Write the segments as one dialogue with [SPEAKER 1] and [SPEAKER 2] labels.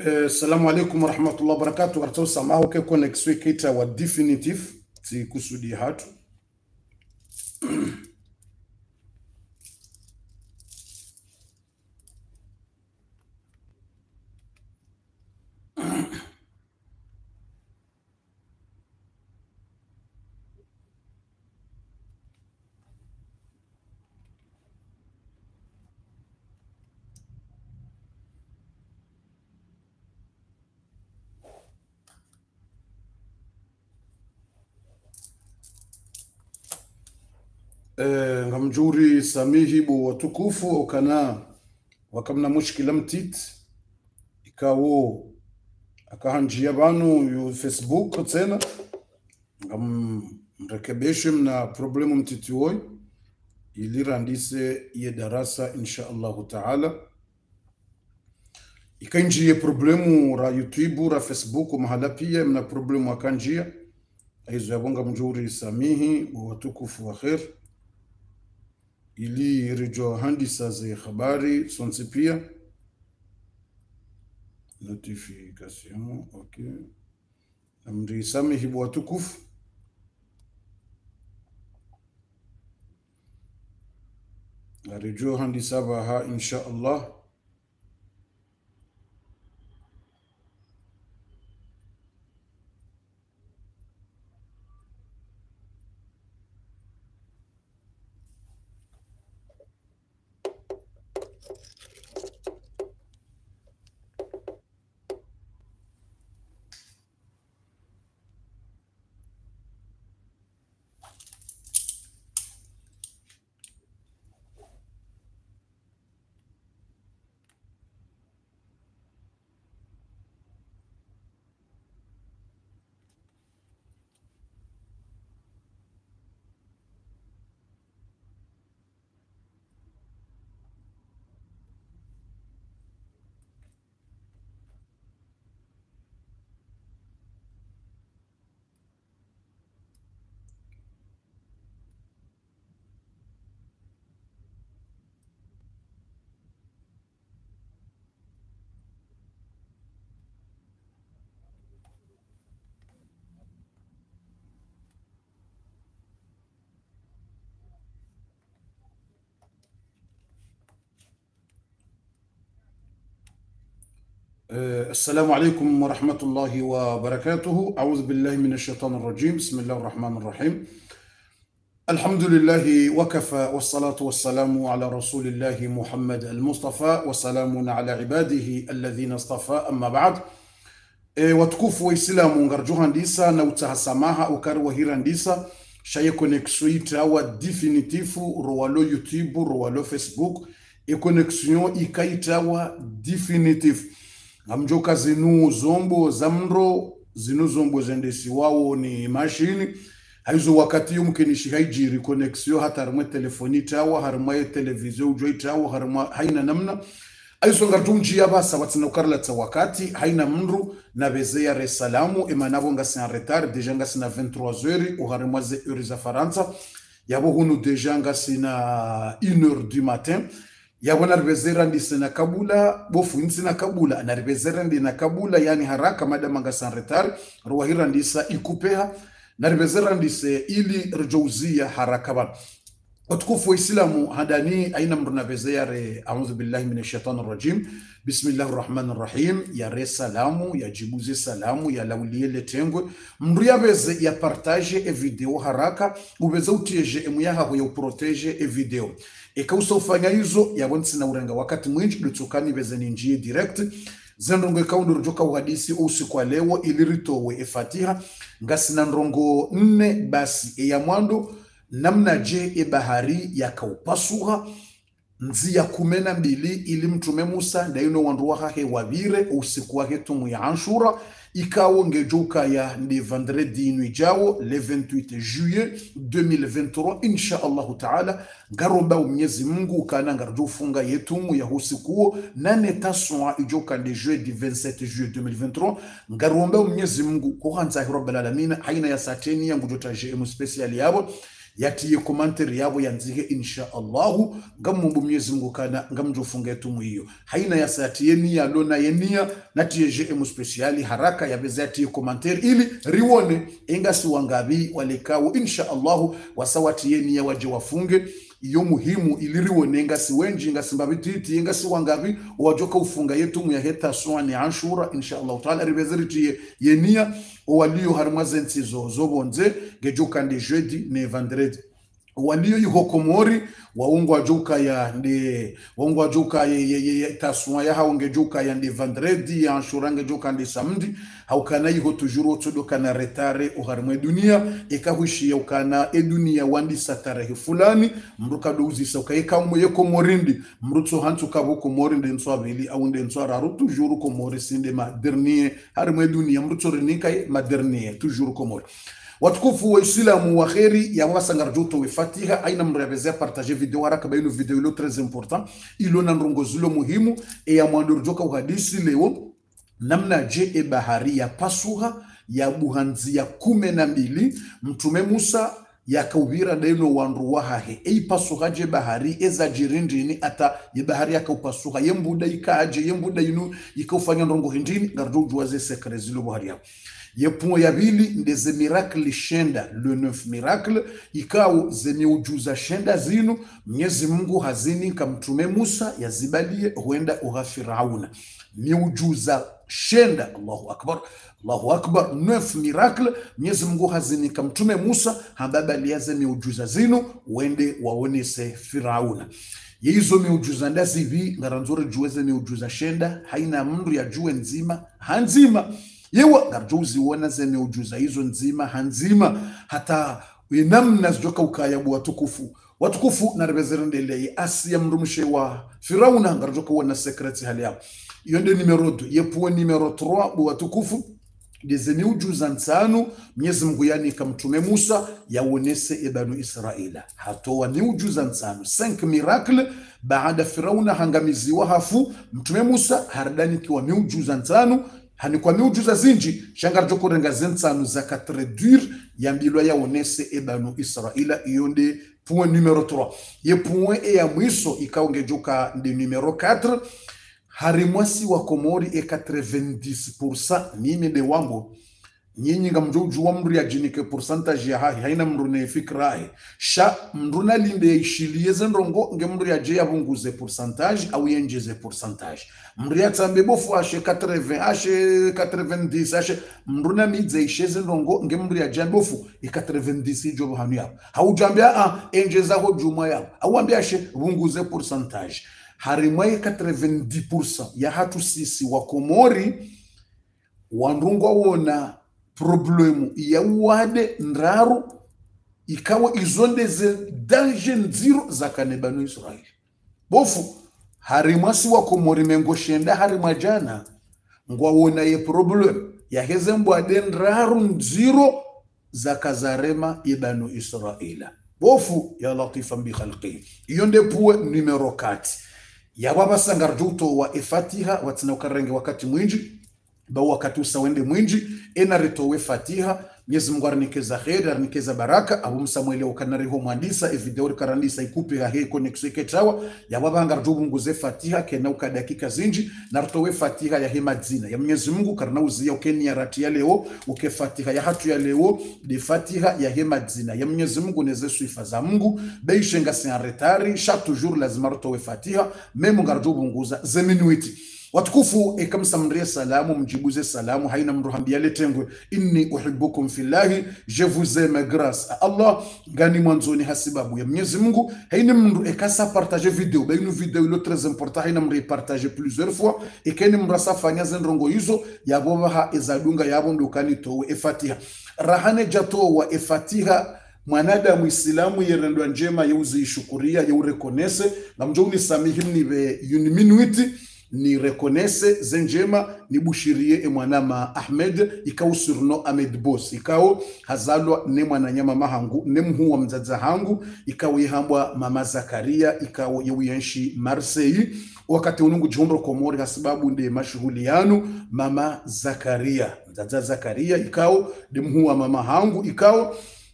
[SPEAKER 1] Assalamu alaikum warahmatullahi wabarakatuh. Wartau samahu ke connexion kita wa definitive si kusudi hatu. Ngamjuri samihi bu watukufu ukana wakamna mushkila mtit ikawo akahanjia banu yu Facebook tena ngam mrekebeshe mna problemu mtiti woi ili randise ye darasa insha Allahu taala ikanjie problemu ra YouTube ra Facebook mahala pia mna problemu akanjia aizo yabonga mjuri samihi bu watukufu wa khair ili rejo handisa ze habari sonse pia notification okay amri samihi bu watukufu rejo handisa baha insha Allah. السلام عليكم ورحمة الله وبركاته. أعوذ بالله من الشيطان الرجيم. بسم الله الرحمن الرحيم. الحمد لله وكفى والصلاة والسلام على رسول الله محمد المصطفى وسلام على عباده الذين اصطفى أما بعد. watukufu wa Islamu ngarjuha ndisa na utahasamaha ukari wa hira ndisa shaye konexuita awa definitifu rowalo YouTube rowalo Facebook konexuyon ikaita awa definitive ngamjoka zinu zombo zamro zinu zombo zendesi wao ni mashini haizo wakati yumkinishi haijiri konexuyo hata harumwe telefoni tawa harumwe televizio ujoi tawa harumwe haina namna aizo ngartunji ya basa watina ukarla ta wakati haina mnru na bezea resalamu emanavo ngasi en retard deja ngasi na 23h uharumwe ze heure za Faransa yabo hunu deja ngasi na 1h du matin yabo naribezera ndise na kabula bofu ndise na kabula naribezera ndi na kabula yani haraka madama ngasi en retard ruwahira ndisa ikupeha naribezera ndise ili rjouzia haraka ba watukufu wa Islamu hadani aina mruna bezeyare a'udhu billahi minash shaitanir rajim bismillahir rahmanir rahim ya resalamu ya jibuze salamu ya lauliye letengwe mru ya beze ya partage e video haraka ubeze utieje emuyaha ho ya protege e video ekausa ufanya hizo yabonsi na urenga wakati mwinji lutukani beze ninjie direct zendrongo kaundu rujoka uhadisi usiku wa leo iliritowe e Fatiha ngasi na ndrongo 4 basi e ya mwando namna je e bahari ya kaupasuha nzi ya 12 ili mtume Musa na yuno wanduwa hahe wabire usiku wake tumu ya Anshura ikawo ngejuka ya ndi vendredi inujao le 28 juillet 2023 insha Allahu taala ngaromba umnyezi Mungu kana ngarjufunga yetumu ya usikuo nane taswa ijoka de jeudi 27 juillet 2023 ngaromba umnyezi Mungu kuhanza rabbal alamin haina ya sateni yangu jota JM special yabo yatiye komantari yabo yanzige insha Allahu ngamumbu Mwenyezi Mungu kana ngamjofunga tumu hiyo haina ya satiye nia lona yenia natiye JM speciali haraka ya bezati komantari ili riwone engasi wangabi walekao insha Allahu wasawatiye nia waje wafunge iyo muhimu iliriwone ngasi wenji ngasi mbabititi ngasi wangabi wajoka ufunga yetu ya heta swani Ashura insha Allah taala ribezeriti yenia walio harmazensi zobonze gejuka ndi jeudi ne vendredi walio yuko Komori waungwa joka ya taswa ya haunge joka ya ndi vendredi ya Ashura nge joka ndi samedi haukana yuko tujuru tsodoka na retare uharmwe dunia ikahushia ukana dunia wandi satare fulani mruka dozi soka ikamwe Komorindi mrutso hantu kabo Komorindi nswabili au ndi nswara tujuru Komori sinde ma dernier harmwe dunia mrutso rinika ma dernier tujuru Komori. Watukufu wa Islamu wa kheri ya wasangarjuto we Fatiha aina mrabezea partager video haraka baino video ilo très important ilo na nrongozulo muhimu ya mwandurjoka uhadisi leo namna je bahari ya pasuha ya buhanzi ya 12 mtume Musa ya kaubira daino wanruwa hahe pasuha je bahari eza jirindini ata ye bahari ya kaupasuha yembuda ikaje yembuda inu ikaufanya nrongo hindini ngarjuwa ze sekre zilo bahari ya yepuo ya bili ndeze miracle shenda le 9 miracle ikao zenye ujuza shenda zinu Mwenyezi Mungu hazini kamtume Musa yazibalie huenda uha Firauna ni ujuza shenda Allahu akbar 9 miracle Mwenyezi Mungu hazini kamtume Musa hababalia zenye ujuza zinu uende waonese Firauna Yizo miujuza ndazi hivi ngaranzore juweze miujuza shenda haina mndu ya juwe nzima hanzima yewa garjuzi wana zeme ujuza hizo nzima hanzima hata namna zijoka ukayabu watukufu na rebezerendele Asia mrumishe wa Firauna garjoka wana sekreti hali yao yonde numero 2 yepuwe numero 3 watukufu dezeme ujuza nsanu Mwenyezi Mungu yani kamtume Musa yaonese Banu Israila hatoa ni ujuza nsanu 5 miracle baada Firauna hangamiziwa hafu mtume Musa hardani kiwa miujuza nsanu hani kwa miujuza zinji shangarjo kurenga zensanu za katredur yambilwa ya onese Banu Israila yonde point numero 3 ye point ya mwiso ikaongejuka ndi numero 4 harimwasi wa Komori 90% mimi de wambo nyinyi ngamjoju wa mru ya jinike percentage ya haina mru ne fikrai sha mru na limbe ishilie zenrongo nge mru ya je yabunguze percentage au yenjeze percentage mru ya tsambe bofu ashe 80 ashe 90 ashe mru na midze isheze zenrongo nge mru ya je bofu 90 jobo hanu ya haujambia enjeza ho juma ya au ambia ashe bunguze percentage harimwaye 90% ya hatu sisi wa Komori wandungwa wona problemu ya uwade nraru ikawa izondeze danger nziro za kanebanu Israeli bofu harimwasi wa Komori mengo shenda harimajana ngwa wona ye problem ya hezembo ade nraru nziro za kazarema ibanu Israila bofu ya latifa bi khalqi yonde puwe numero 4 ya baba sangarjuto wa Fatiha watina ukarenge wakati mwinji ba wakati usawende mwinji ena retowe Fatiha Mwenyezi Mungu arnikeza kheri arnikeza baraka abu Samuel ukanariho mwandisa video rikarandisa ikupe ha he connection ketawa ya baba ngarjubu nguze Fatiha kena uka dakika zinji na retowe Fatiha ya hema dzina ya Mwenyezi Mungu karna uzia ukeni ya rati ya leo uke Fatiha ya hatu ya leo de Fatiha ya hema dzina ya Mwenyezi Mungu neze sifa za Mungu beishenga sin retari chaque toujours lazima retowe Fatiha memo ngarjubu nguza zeminuiti watukufu ikamsamria salamu mjibuze salamu haina mruhambia letengwe inni uhibbukum fillahi je vous aime grâce à Allah gani mwanzoni hasibabu ya Mwenyezi Mungu haina mru ekasa partager video bainu video ilo très important haina mru partager plusieurs fois ekeni mrasa fanya zenrongo hizo yaboba ha ezadunga yabo ndukani towe Fatiha rahane jato wa Fatiha mwanadamu Islamu yerendwa njema yeuzi ishukuria yeurekonese na mjoni samihim be uniminuiti ni rekonese zenjema ni bushirie mwanama Ahmed ikao surno Ahmed Boss ikao hazalwa ne mwananyama mahangu ne mhu wa mzaza hangu ikao yihambwa mama Zakaria ikao yewiyenshi Marseille wakati unungu jihombro Komori hasibabu nde mashuhuli yanu mama Zakaria mzaza Zakaria ikao de mhu wa mama hangu ikao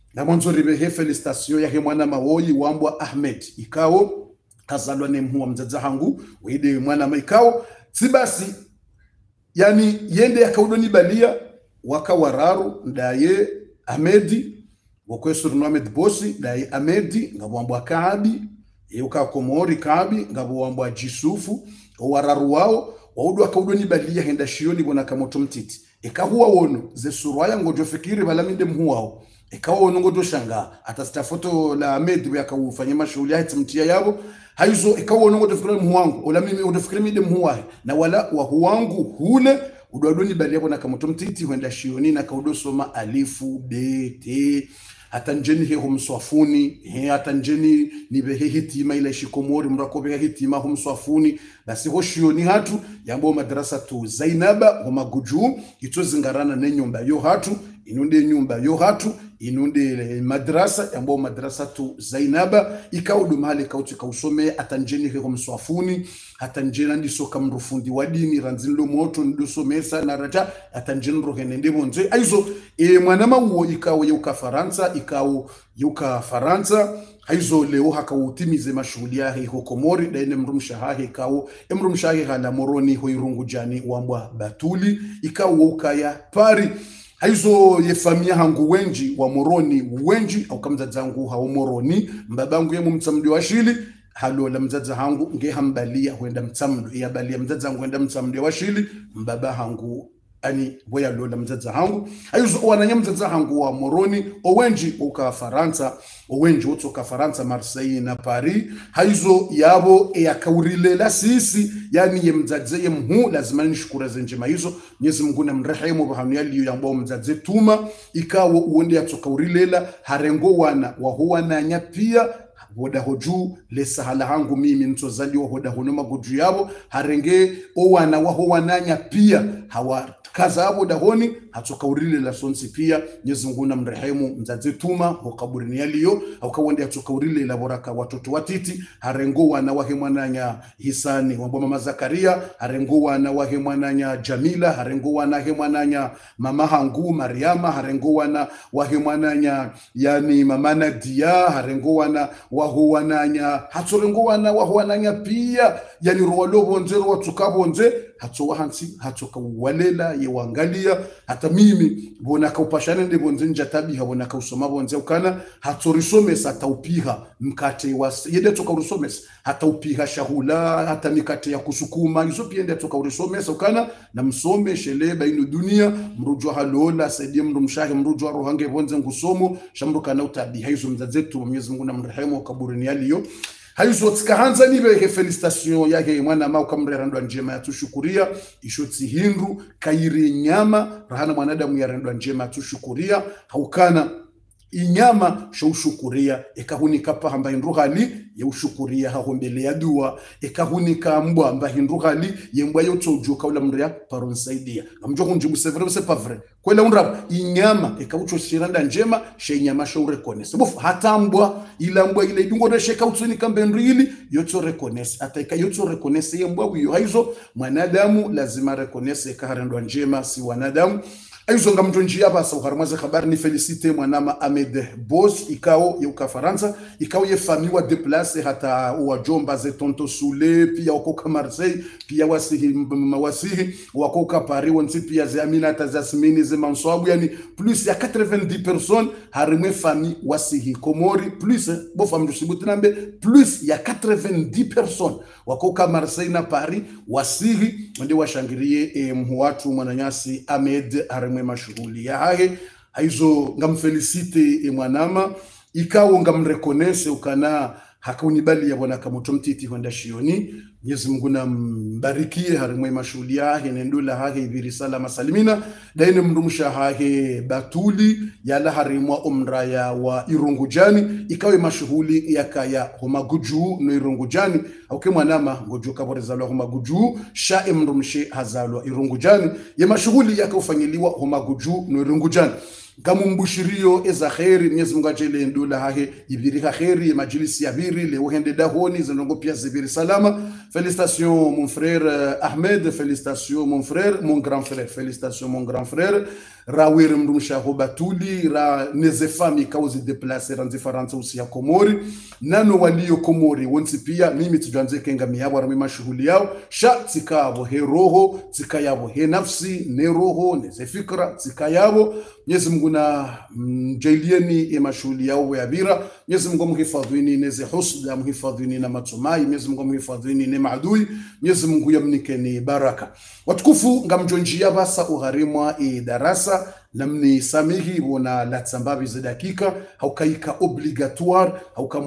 [SPEAKER 1] na mwanzo ribehe felicitation yake mwana mawoyi wambwa Ahmed ikao kazalwa ne mhuwa mzaza hangu wede mwana maikao sibasi yani yende yakaudoni balia waka wararu ndaye Ahmedi wakwesuru Ahmed Bosi ndaye Ahmedi ngabwambwa Kaabi yuka Komori Kaabi ngabwambwa Jisufu wararu wao waudu wakaudoni balia henda shioni bona kamoto mtiti ikahuwa wono ze surwaya ngojo fikiri balaminde mhuwao ikawa wono ngojo shanga atasta foto la Ahmed yakawufanya mashughuli yake mtia yabo haizo ikawa wono ngojo fikiri mhuwangu wala mimi udofikiri mide mhuwahe na wala wa huwangu hule udwadoni balia bona kamoto mtiti henda shioni na kaudo soma alifu b t hata njeni he humswafuni hata njeni nibehe hitima ile shikomori mrakobe hitima humswafuni basi hoshioni hatu yambo madrasa tu Zainaba homaguju ito zingarana ne nyumba yo hatu inunde nyumba yo hatu inunde madrasa yambo madrasa tu Zainaba ikaudu mahali kauti kausome hata njeni he humswafuni hata njena ndisoka mrufundi wa dini ranzindo moto ndosomesa na raja hata njeni rohene ndimo nze aizo mwanama uo ikawo yuka Faransa ikawo yuka Faransa haizo leo hakautimize mashughuli yake huko Komori daine mrumshahahe ikawo mrumshahahe hala moroni hoirungu jani wambwa Batuli ikawo ukaya pari haizo ye famia hangu wenji wa moroni wenji au kamzadzangu hao moroni mbabangu ye mumtsamdi wa shili halo la mzaza hangu nge hambalia huenda mtsamdo ya balia mzaza hangu huenda mtsamdo wa shili mbaba hangu ani boya lola mzaza hangu ayuzo wananya mzaza hangu wa moroni owenji uka Faransa owenji utoka Faransa Marseille na Paris haizo yabo yakaurile sisi yani ye mzaze ye mhu lazima nishukura zenjema hizo Mwenyezi Mungu na mrehemu bahanu yali yambo mzaze tuma ikawo uonde yatokaurile harengo wana wa huwa na nyapia hoda hoju le sahala hangu mimi ntozali wa hoda honoma guju yabo harenge owana wa howananya pia hawa kaza abo dahoni hatoka urile la sonsi pia Mwenyezi Mungu na mrehemu mzazi tuma hokaburini yaliyo au kawende hatoka urile la boraka watoto watiti harengo wana wahe mwananya Hisani waboma mama Zakaria harengo wana wahe mwananya Jamila harengo wana he mwananya mama hangu Mariama harengo wana wahe mwananya yani mama Nadia harengo wana wahu wananya hatorengo wana wahu wananya pia yani ruwalo bonze ruwatukabo bonze hatowa hansi hatoka walela yewangalia hata mimi bona kaupashane ndi bonze njatabiha bona kausoma bonze ukana hatorisomesa taupiha mkate was yede toka urusomesa hata upiha shahula hata mikate ya kusukuma hizo pia ndio toka urusomesa ukana na msome shele baino dunia mrujwa halola saidie mrumshahi mrujwa rohange bonze ngusomo shamruka na utabiha hizo mzazetu Mwenyezi Mungu na mrehemu kaburini yaliyo haizo tikahanza nibe felicitation yake mwana ma ukamrerandwa njema yatushukuria ishotsi hindu kairi nyama rahana mwanadamu yarandwa njema yatushukuria haukana inyama shushukuria ekahunika pahamba hindruhali yeushukuria hahombele ya dua ekahunika mbwa amba hindruhali yembwa yotojuka ula mria paronsaidia amjo kunjibu sevre c'est pas vrai kwela unrab inyama ekaucho shiranda njema shenyama shaure konese bof hata mbwa ila mbwa ile dungo resheka utsuni kambendrili yoto reconnaisse hata yoto reconnaisse yembwa huyo haizo mwanadamu lazima reconnaisse kaharandwa njema si wanadamu aizo ngamto njia basa uharmaze habari ni felicite mwanama Ahmed Boss ikao yuka Faransa ikao ye famille wa déplacer hata wa jomba ze tonto Soule pia wakoka Marseille pia wasihi wakoka Paris wonsi pia ze Aminata Zasmini ze Manswabu yani plus ya 90 personnes harimwe famille wasihi Komori plus bo famille Sibutinambe plus ya 90 personnes wakoka Marseille na Paris wasihi ndio washangirie mhuatu mwananyasi Ahmed harimwe mashughuli ya hahe haizo ngamfelicite mwanama ikawo ngamreconnaisse ukana hakaunibali ya bwana kamoto mtiti honda shioni Mwenyezi Mungu na mbarikie harimwe mashughuli yake nendula hake ibiri salama salimina daine mrumsha hake Batuli yala harimwa umraya wa Irungujani ikawe mashughuli yakaya homaguju no Irungujani auke mwanama ngoju kaborezalwa homaguju sha mrumshe hazalwa Irungujani ya mashughuli yakaufanyiliwa homaguju no Irungujani kamumbushirio eza kheri Mwenyezi Mungu ajele ndula hake ibiri kheri majlisi ya biri le uhende dahoni zinongo pia zibiri salama. Félicitations mon frère Ahmed, félicitations mon frère, mon grand frère, félicitations mon grand frère rawere mrumsha hobatuli ra nezefami kauzi deplace ranzi faransa usia Komori nano walio Komori wonsi pia mimi tujanze kenga miyabo rami mashughuli yao sha tikabo he roho tikayabo he nafsi ne roho ne zefikra tikayabo Mwenyezi Mungu na mjailieni ya mashughuli yao ya bira Mwenyezi Mungu mhifadhini neze husda mhifadhini na matumai Mwenyezi Mungu mhifadhini ne maadui Mwenyezi Mungu yamnikeni baraka watukufu ngamjonjia basa uharimwa darasa namni samihi wona latsambabi za dakika haukaika obligatoire hauka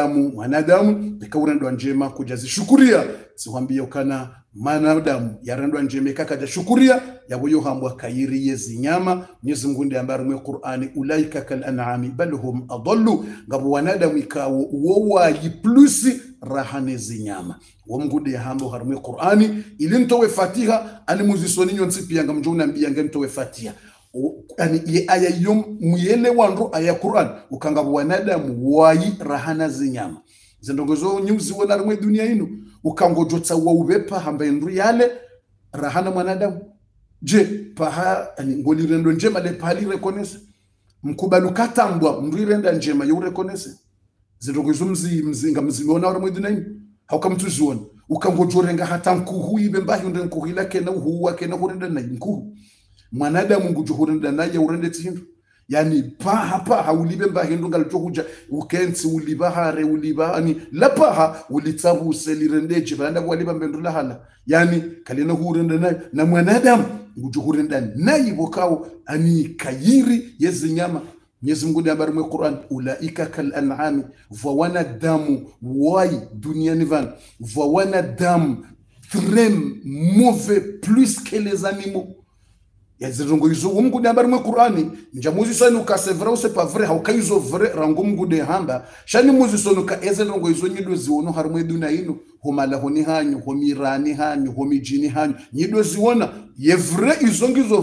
[SPEAKER 1] mwanadamu ikawurendwa njema kujazi shukuria siwambia ukana mwanadamu yarendwa njema kakaja shukuria yaboyo hambwa kairi yezi nyama Mwenyezi Mungu ndiye ambaye mu Qur'ani ulaika kal an'ami bal hum adallu ngabo wanadamu ikawo wowa yiplusi rahane zinyama Mungu ndiye hambo harmu Qur'ani ilintowe Fatiha alimuzisoni nyonsi pia ngamjona mbia ngentowe Fatiha yani ye aya yom muyele wanro aya Qur'an ukanga wanadamu wayi rahana zinyama zendongozo nyuzi wona rumwe dunia ino ukangojotsa wa ubepa hamba ndru yale rahana mwanadamu je paha yani ngolirendo njema le pali reconnaisse mkubalu katambwa mrirenda njema yo reconnaisse zendongozo mzinga mziona rumwe dunia ino haukamtuziona ukangojorenga hata nkuhu ibe mbahi ndo nkuhu lake na uhuwa ke na horenda na nkuhu mwanadamu ngujuhurenda naye urende tindu yani paha ulibe mbahindu ngalichokuja ukensi ulibahare ulibani lapaha ulitsabu selirendeje banda waliba mbendula hala yani kalena hurenda naye na mwanadamu ngujuhurenda naye bokao ani kayiri yezinyama Mwenyezi Mungu ndiye mu Qur'an ulaika kal an'ami wa wanadamu wai duniani van wa wanadamu très mauvais plus que les animaux yazirungu izo Mungu ndiye mu Qur'ani njamuzi sana ukasevra use pas vrai haukaizo vrai rangu Mungu de hamba shani muzi sonuka ezirungu izo nyido ziwono harumwe duna ino homala honi hanyu homirani hanyu homijini hanyu nyido ziwona ye vrai izo ngizo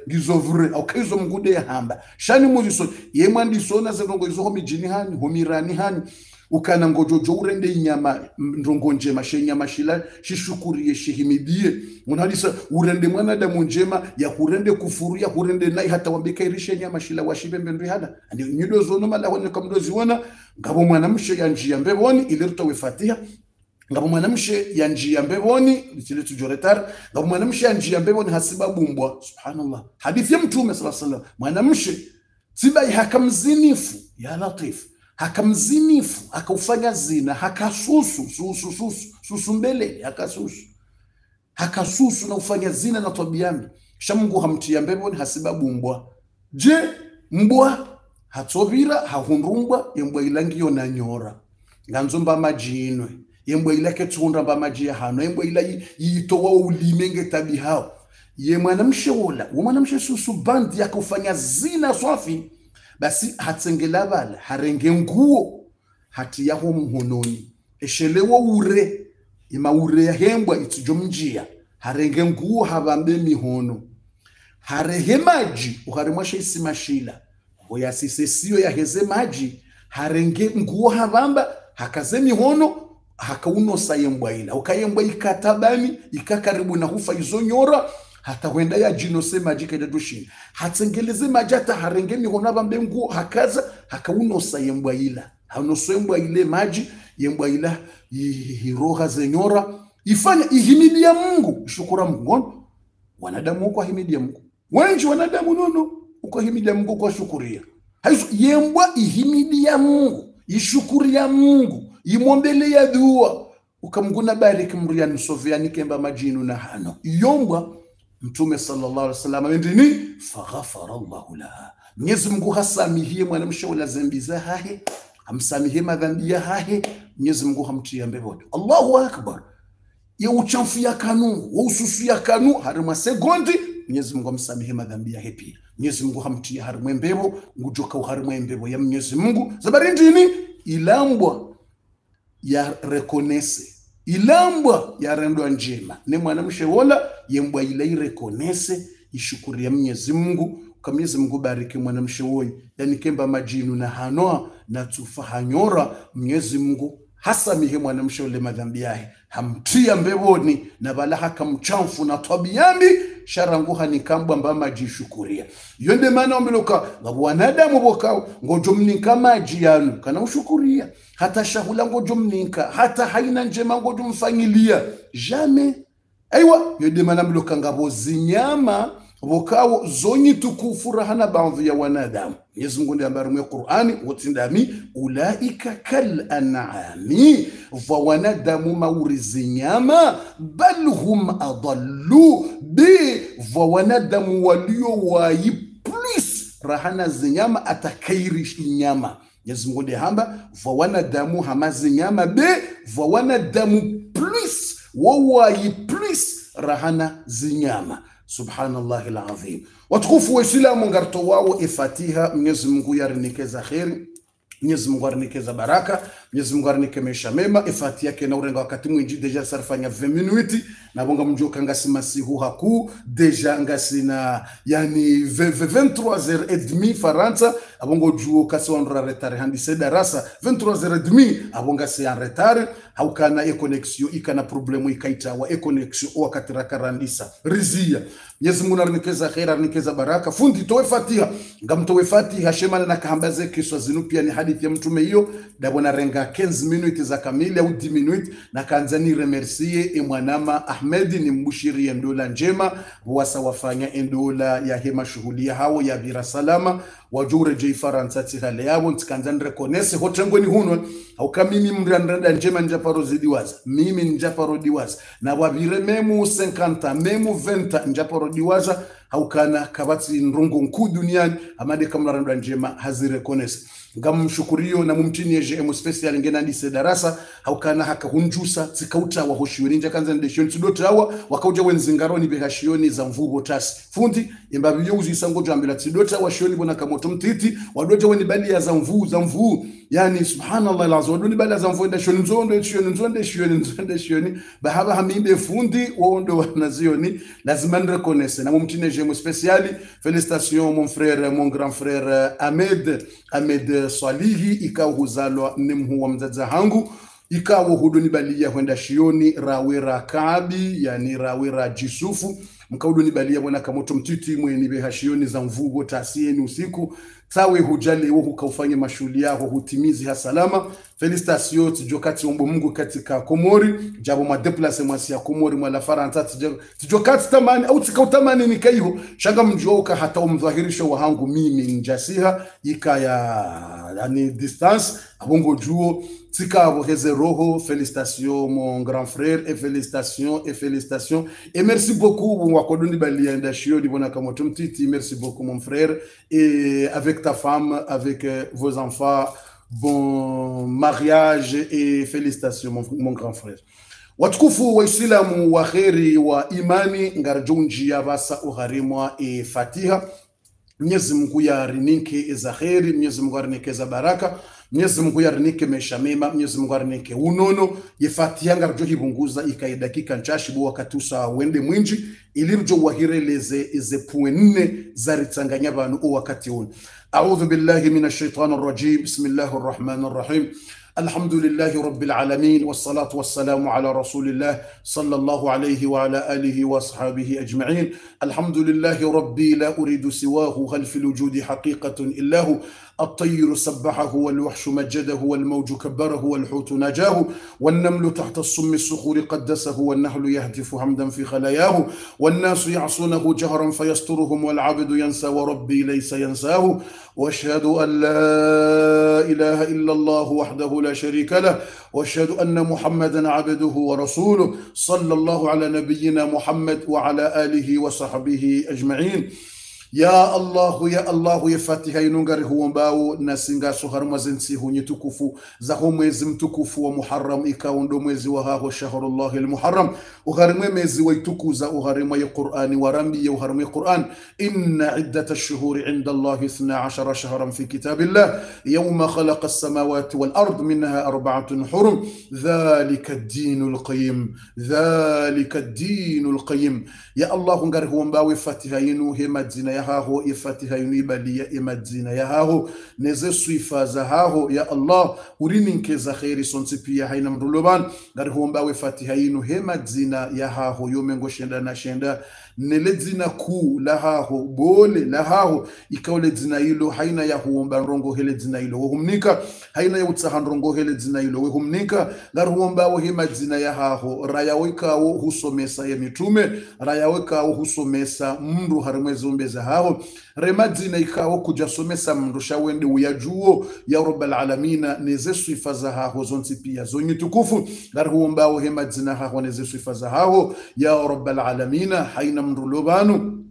[SPEAKER 1] vrai haukaizo Mungu de hamba shani muzi son ye mwandi sona zirungu izo homijini hanyu homirani hanyu ukana ngojojo urende inyama ndongo njema shenyama shila shishukuriye shihimidie unalisa urende mwanadamu njema ya kurende kufuru ya kurende nai hata wambika irishe nyama shila washibembe ndri hada ndi nyido zono mala wone kamdozi wona ngabo mwanamshe ya njia mbeboni ilirtowe Fatiha ngabo mwanamshe ya njia mbeboni litile tujoretar ngabo mwanamshe ya njia mbeboni hasiba bumbwa subhanallah hadithi ya mtume sallallahu alaihi wasallam mwanamshe sibai hakamzinifu ya latif hakamzinifu akaufanya zina susu mbele hakasusu na ufanya zina na tabiambi kisha Mungu hamtia mbeboni hasibabu mbwa je mbwa hatsobira hahundumbwa yembwa ilangiyo na nyora nganzomba majinwe yembwa ilake tunda mba maji ya hano yembwa ila yitowa ulimenge tabi hao ye mwanamshe susu bandi yakufanya zina swafi basi hatsengelabala harenge nguo hati yaho mhononi eshelewo ure ima ure ya hembwa itujomjia harenge nguo habambe mihono harehe maji uharimwashe isimashila hoya sisesiyo ya heze maji harenge nguo habamba hakaze mihono hakaunosa yembwa ila ukayembwa ikatabani ikakaribu na hufa izonyora hata wenda ya jinose majika idadushini hatsengeleze majata harenge mihono bambe nguo hakaza hakaunosa yembwa ila haunoso yembwa ile maji yembwa ila hiroha zenyora ifanya ihimidi ya Mungu shukura Mungu wanadamu uko himidi ya Mungu wengi wanadamu nono uko himidi ya Mungu kwa shukuria haizo yembwa ihimidi ya Mungu ishukuri ya Mungu imombele ya dua ukamguna bariki mriani sofiani kemba majinu na hano yombwa Mtume sallallahu alaihi wasallam ndini faghafara Allahu laha Mwenyezi Mungu hasamihie mwanamshe wala dhambi za hahe amsamihie madhambi ya hahe Mwenyezi Mungu hamtia mbeboni Allahu akbar ya uchafu ya kanu wa ususu ya kanu harima sekondi Mwenyezi Mungu amsamihie madhambi ya hepi Mwenyezi Mungu hamtia harima mbebo ngujoka harima mbebo ya Mwenyezi Mungu zabari ndini ilambwa ya reconnaisse ilambwa ya rendo njema ne mwanamshe wala yembwa ile reconnaisse ishukuri ya Mwenyezi Mungu kwa Mwenyezi Mungu bariki mwanamshe woi yani kemba majinu na hanoa na tufahanyora Mwenyezi Mungu hasa mihe mwanamshe ule madhambi yake hamtia mbeboni na bala haka mchamfu na tabiambi sharangu hanikambwa mba majishukuria yonde maana ombiloka ngabu wanadamu bokao ngojo mninka maji yanu kana ushukuria hata shahula ngojo mninka hata haina njema ngojo mfanyilia jamais aiwa yonde maana ombiloka ngabo zinyama bokao zonyi tukufu rahana baadhi ya wanadamu Mwenyezi Mungu ndiye ambaye mu Qur'ani wotindami ulaika kal an'ami wa wanadamu maurizi nyama bal hum adallu bi wa wanadamu walio wai plus rahana zinyama atakairish nyama Mwenyezi Mungu ndiye hamba wa wanadamu hamazi nyama be wa wanadamu plus wa wai plus rahana zinyama subhanallah alazim watukufu wa islamu ngarto wao ifatiha Mwenyezi Mungu yarinikeza khairi Mwenyezi Mungu arinikeza baraka Mwenyezi Mungu arinike maisha mema ifati yake na urenga wakati mwingi deja sarfanya 20 minuti na bonga mjoka ngasi masihu haku deja ngasi na yani 23h30 Faransa abongo juo kasi wanra retard handise darasa 23h30 abonga si en retard haukana e connexion ikana problemu ikaita wa e connexion wakati rakarandisa rizia Mwenyezi Mungu arinekeza khair arinekeza baraka fundi towe fatiha ngamtowe fatiha shemana na kahambaze kiswa zinu pia ni hadithi ya mtume hiyo dabona renga 15 minutes za kamili au 10 minutes na kanzani remercier e mwanama Ahmed ni mbushiri ya ndola njema wasa wafanya endola ya hema shughuli hao ya bira salama wajure jei Faransa tihale yabo ntikanzani rekonese hotengweni huno au kamimi mrandanda njema njaparo zidiwaza mimi njaparo diwaza na wabire memu 50 memu 20 njaparo diwaza haukana kabati nrungu nkuu duniani amade kamranda njema hazirekonese ngamshukurio na mumtini ya JM special ngena ndise darasa haukana haka hunjusa tikauta wa hoshioni nja kanza ndeshoni tudota hawa wakauja wenzingaroni behashioni za mvubo tasi fundi imbabi yuzi isangojo ambila tidota wa shioni bona kamoto mtiti wadoja weni bali ya za mvuu yani subhanallah lazo wadoni bali ya za mvuu ndeshoni nzonde shioni bahaba hamimbe fundi waondo wanazioni lazima nrekonese na mumtini ya JM special félicitations mon frère mon grand frère Ahmed Swalihi ikawa huzalwa nimhu wa mzaza hangu ikawa huduni balia huenda shioni rawera kabi yani rawera jisufu mkauduni balia wana kamoto mtiti mweni behashioni za mvugo tasieni usiku tawe hujali wo hukaufanya mashuli yako hutimizi hasalama félicitations tijokati ombo Mungu katika Komori jabo ma déplacer mwasi ya Komori mwala Faransa tijokati tamani au tikautamani nikaiho shanga mjoka hata umdhahirisho wa hangu mimi njasiha ikaya yani distance abongo juo tikabo heze roho félicitations mon grand frère et félicitations et merci beaucoup wakoduni balia ndashio dibona kamoto mtiti merci beaucoup mon frère et avec ta femme avec vos enfants bon mariage et félicitations mon grand frère watukufu wa islamu wa khairi wa imani ngarjunji ya basa uharimwa e fatiha Mwenyezi Mungu yarinike za khairi Mwenyezi Mungu yarinike za baraka Mwenyezi Mungu yarinike maisha mema Mwenyezi Mungu yarinike unono yefatiha ngarjo hibunguza ikaidakika nchashi bo wakati usa wende mwinji ilirjo wahireleze ize puenne zaritanganya abantu o wakati uno a'udhu billahi minash shaitanir rajim bismillahir rahmanir rahim الحمد لله رب العالمين والصلاة والسلام على رسول الله صلى الله عليه وعلى آله وصحبه أجمعين الحمد لله ربي لا أريد سواه هل في الوجود حقيقة إلا هو الطير سبحه والوحش مجده والموج كبره والحوت نجاه والنمل تحت الصم الصخور قدسه والنحل يهتف حمدا في خلاياه والناس يعصونه جهرا فيسترهم والعبد ينسى وربي ليس ينساه واشهد أن لا إله إلا الله وحده لا شريك له واشهد أن محمدا عبده ورسوله صلى الله على نبينا محمد وعلى آله وصحبه أجمعين Ya Allah ya fatiha inungari huo mbao na singa suhar mazensi hunye tukufu za mwezi mtukufu wa Muharram ikawa ndo mwezi wa haho shahrullahi al-Muharram uharimwe mwezi wa itukuza uharimwe ya Qur'ani warambi ya uharimwe Qur'an inna iddata ash-shuhuri 'inda Allah 12 shahran fi kitabillah yawma khalaqa as-samawati wal ard minha arba'atun hurum dhalika ad-din al-qayyim ya Allah ngari huo mbao fatiha inu hema dzina ya haho ifatiha yunibalia imadzina ya haho neze swifa za haho ya Allah urininke za khairi sonsi pia haina mruloban ngari huomba we fatiha yinu hemadzina ya haho yomengo shenda na shenda nele dzina kuu la haho bole la haho ikaule dzina hilo haina ya huomba rongo hele dzina hilo humnika haina ya utsahan rongo hele dzina hilo humnika ngari huomba we hemadzina ya haho raya wekawo husomesa ya mitume raya wekawo husomesa mndu harimwezi umbeza haho remadzina ikawo kujasomesa mndu shawende uyajuo ya rabbal alamina neze swifa za haho zonsi pia zonyi tukufu ngari huomba we hemadzina haho neze swifa za haho ya rabbal alamina haina mndu lobanu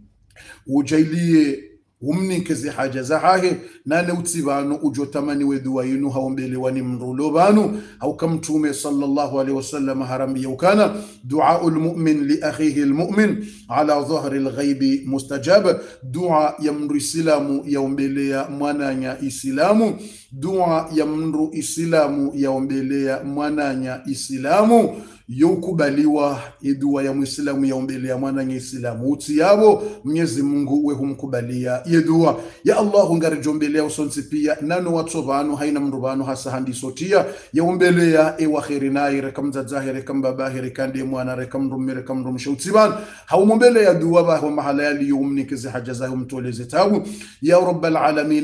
[SPEAKER 1] ujailie umnikeze haja za hahe nane utsibanu ujotamani wedua yinu haombelewani mrulo banu au kamtume sallallahu alaihi wasallam harambi ukana dua almu'min li akhihi almu'min ala dhahri alghaibi mustajab dua ya mru islamu yaombelea mwananya islamu dua ya mru islamu yaombelea mwananya islamu yokubaliwa idua ya muislamu yaombelea mwananya islamu uti yabo Mwenyezi Mungu we humkubalia yedua ya Allah ngarijombelea usonsi pia nano watsobanu haina mrubanu hasa handi sotia yaombelea ewa khirinayi rekamza zahiri kambabahiri kandi mwana rekamrumire kamrumshe utiban haumombelea dua baho mahala yali yumnikizi haja zahu mtoleze tabu ya rabbal alamin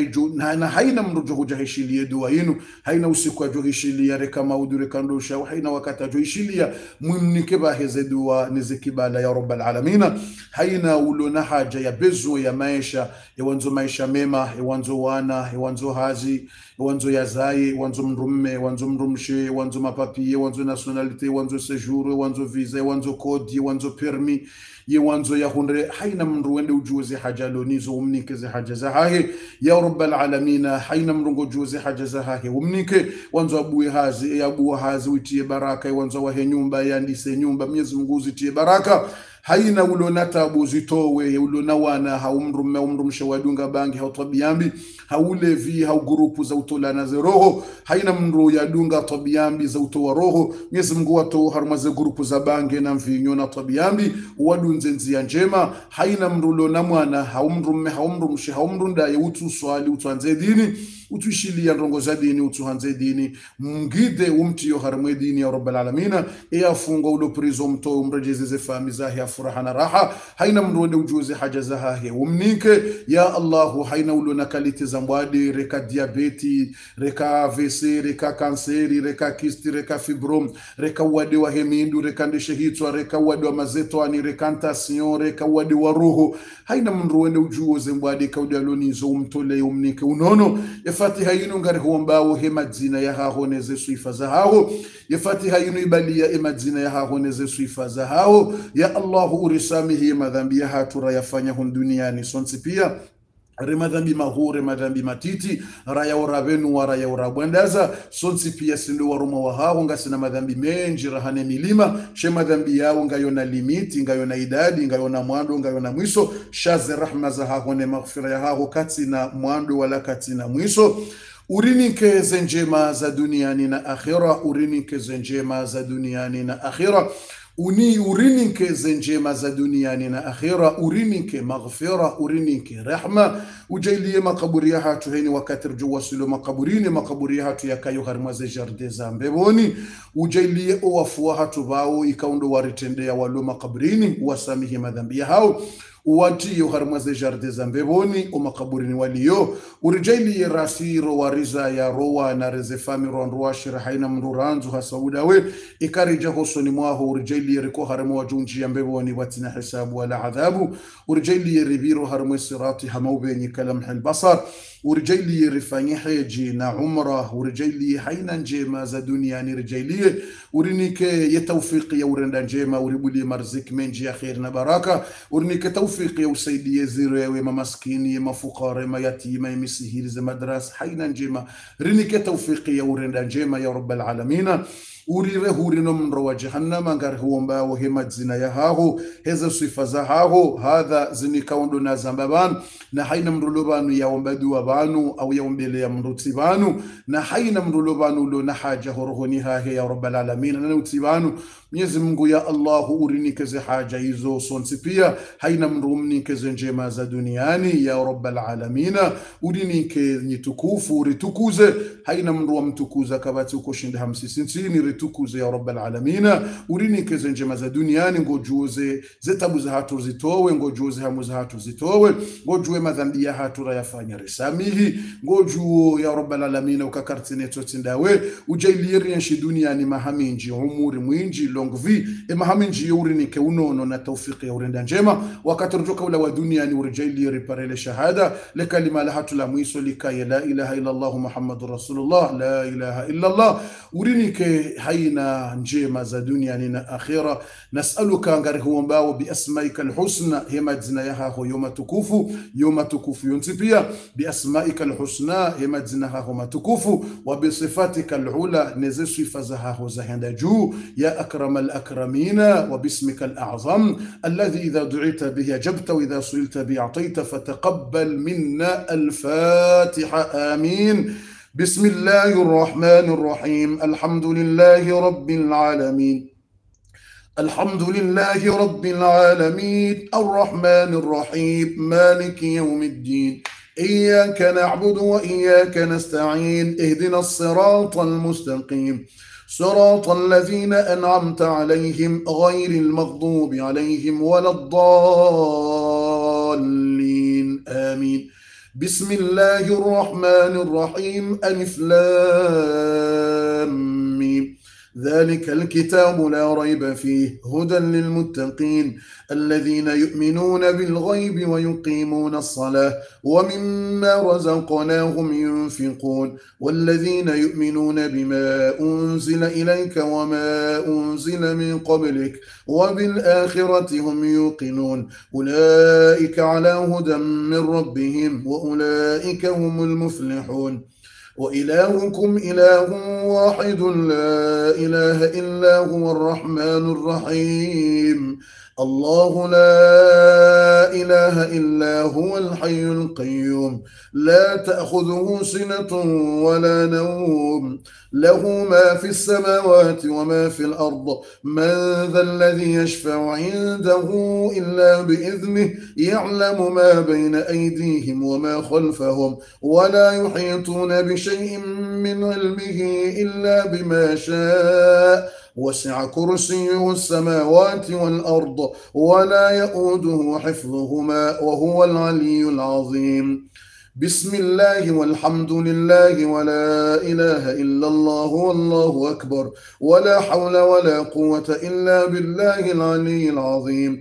[SPEAKER 1] nana haina mrujuhu jahishili yedua yinu haina usiku ya johishili rekama udure kandosha haina wakata johishili mumnike baheze dua nizikibala ya rabbal alamin haina ulona haja ya bezo ya maisha yawanzo maisha mema yawanzo wana yawanzo hazi yawanzo yazai yawanzo mrumme yawanzo mrumshe yawanzo mapapie yawanzo nationalite yawanzo séjour yawanzo visa yawanzo code yawanzo permis yawanzo ya hundre haina mndu wende ujuze haja lonizo umnikeze haja za hahe ya rabbal alamin haina mrungo juze haja za hahe umnike wanzo abuwe hazi abuwa hazi utie baraka yawanzo wahe nyumba yandise nyumba Mwenyezi Mungu uzitie baraka haina ulona tabu zitowe ulona wana haumrume umrumshe wadunga bangi hautabiambi haulevi haugurupu za utolana za roho haina mndu yadunga tabiambi za utowa roho Mwenyezi Mungu watu harumaze gurupu za bangi na mvinyo na tabiambi wadunze nzia njema haina mndu ulona mwana haumrume haumrumshe haumrunda ya utu swali utuanze dini utuishilia ndongo za dini utuhanze dini mngide umtiyo harimwe dini ya rabbal alamina funga ulo prizo mto umrejezeze fahmi zahi furaha na raha haina mndu wende ujuze haja za hahe umnike ya Allahu haina ulo nakalite za mbwadi reka diabeti reka AVC reka kanseri reka kisti reka fibrom reka wade wa hemindu reka ndeshe hitwa reka wade wa mazeto ani reka ntasyon reka wade wa roho haina mndu wende ujuze mbwadi kaudi alonizo umtole umnike unono Fatiha yinu ngari huombawo hemadzina ya haho neze swifa za haho ya Fatiha yinu ibalia emadzina ya haho neze swifa za haho ya Allahu urisamihi madhambi ya hatura yafanya hun duniani sonsi pia remadhambi mahure madhambi matiti raya urabenu wa raya urabwendaza sonsi pia sindu waruma wa hao ngasina madhambi menji rahane milima she madhambi yao ngayona limiti ngayona idadi ngayona mwando ngayona mwiso shaze rahma za hao ne maghfira ya hao katina mwando wala katina mwiso urinike zenjema za duniani na akhira urinike zenjema za duniani na akhira urinike zenjema za duniani na akhira urinike maghfira urinike rahma ujailie makaburi ya hatu heni wakati rju wasilu makaburini makaburi ya hatu yakayo harimwaze jarde za mbeboni ujailie owafuwa hatu bao ikaundo waritendea walo makaburini wasamihi madhambi ya hao uwatiyo harimwaze jarde za mbeboni o makaburini waliyo urijailie rasiro wariza ya rowa na rezefami rwanruwa shirahaina mruranzu hasaudawe ikarija hosoni mwaho urijailie riko harimu wajunji ya mbeboni watina hisabu wala adhabu urijailie ribiro harimu sirati hamaubenyi kalamhi albasar urijailie rifanyi heji na umra urijailie haina njema za duniani urijailie urinike ye tawfiqi ya urenda njema uribulie marziki menji ya khair na baraka urinike tawfiqi ya usaidie zirewe mamaskini ya mafukare mayatima ya misihiri za madrasa haina njema rinike tawfiqi ya urenda njema ya rabbal alamina urire hurino mro wa jahannama ngar huomba wo hema zina ya haho heza sifa za haho hadha zinikaundo na zambaban na haina mrulobanu ya ombadu wa banu au ya ombele ya mrutibanu na haina mrulobanu lo na haja horohoni hahe ya rabbal alamin na utibanu Mwenyezi Mungu ya Allah urinikeze haja hizo sonsi pia haina mrumnikeze njema za duniani ya rabbal alamin urinike nyitukufu uritukuze haina mruwa mtukuza kabati ukoshinda hamsisintini ritukuze ya rabbal alamin urinikeze njema za duniani ngojuze zetabu za hatu zitowe ngojuze hamu za hatu zitowe ngojue madhambi ya hatu rayafanya risamihi ngojuo ya rabbal alamin ukakartine totindawe ujailiri yanshi duniani mahaminji umuri mwinji longvi mahaminji urinike unono na tawfiki ya urenda njema wakati rujoka ula wa duniani urijailiri parele shahada lekalima la hatu la mwiso likaya la ilaha illa Allah Muhammadur Rasulullah la ilaha illa Allah urinike haina njema za duniani na akhira nas'aluka ngari huombao bi asmaika alhusna hema jina yaho yoma tukufu yontipia bi asmaika alhusna hema jina yaho matukufu wa bi sifatika alula neze sifa zaho zahenda juu ya akram alakramina wa bismika alazam alladhi idha du'ita bihi ajabta wa idha su'ilta bi a'tayta fataqabbal minna الفاتحة آمين بسم الله الرحمن الرحيم الحمد لله رب العالمين الحمد لله رب العالمين الرحمن الرحيم مالك يوم الدين إياك نعبد وإياك نستعين اهدنا الصراط المستقيم صراط الذين أنعمت عليهم غير المغضوب عليهم ولا الضالين آمين بسم الله الرحمن الرحيم ألف لام ميم ذلك الكتاب لا ريب فيه هدى للمتقين الذين يؤمنون بالغيب ويقيمون الصلاة ومما رزقناهم ينفقون والذين يؤمنون بما أنزل إليك وما أنزل من قبلك وبالآخرة هم يوقنون أولئك على هدى من ربهم وأولئك هم المفلحون وإلهكم إله واحد لا إله إلا هو الرحمن الرحيم الله لا إله إلا هو الحي القيوم لا تأخذه سنة ولا نوم له ما في السماوات وما في الأرض من ذا الذي يشفع عنده إلا بإذنه يعلم ما بين أيديهم وما خلفهم ولا يحيطون بشيء من علمه إلا بما شاء وسع كرسيه السماوات والأرض ولا يؤوده حفظهما وهو العلي العظيم بسم الله والحمد لله ولا إله إلا الله والله أكبر ولا حول ولا قوة إلا بالله العلي العظيم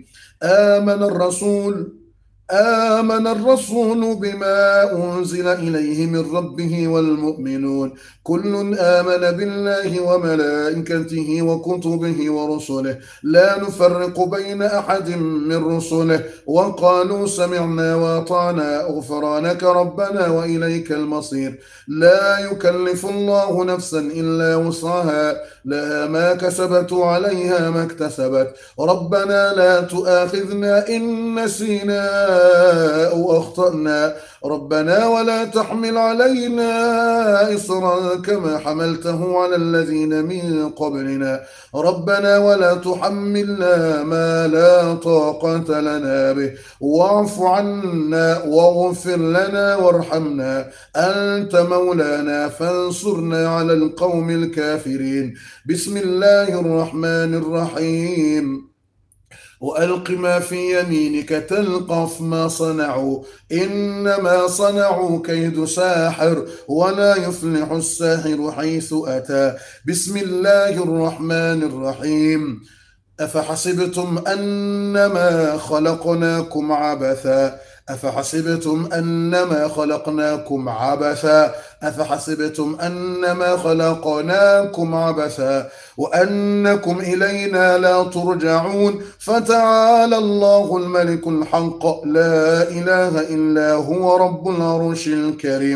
[SPEAKER 1] آمن الرسول بما أنزل إليه من ربه والمؤمنون كل آمن بالله وملائكته وكتبه ورسله لا نفرق بين أحد من رسله وقالوا سمعنا وأطعنا غفرانك ربنا وإليك المصير لا يكلف الله نفسا إلا وسعها لها ما كسبت وعليها ما اكتسبت ربنا لا تؤاخذنا إن نسينا أو أخطأنا ربنا ولا تحمل علينا إصرا كما حملته على الذين من قبلنا ربنا ولا تحملنا ما لا طاقة لنا به واعف عنا واغفر لنا وارحمنا أنت مولانا فانصرنا على القوم الكافرين بسم الله الرحمن الرحيم وألق ما في يمينك تلقف ما صنعوا إنما صنعوا كيد ساحر ولا يفلح الساحر حيث أتى بسم الله الرحمن الرحيم أفحسبتم أنما خلقناكم عبثا أفحسبتم أنما خلقناكم عبثا وأنكم إلينا لا ترجعون فتعالى الله الملك الحق لا إله إلا هو رب العرش الكريم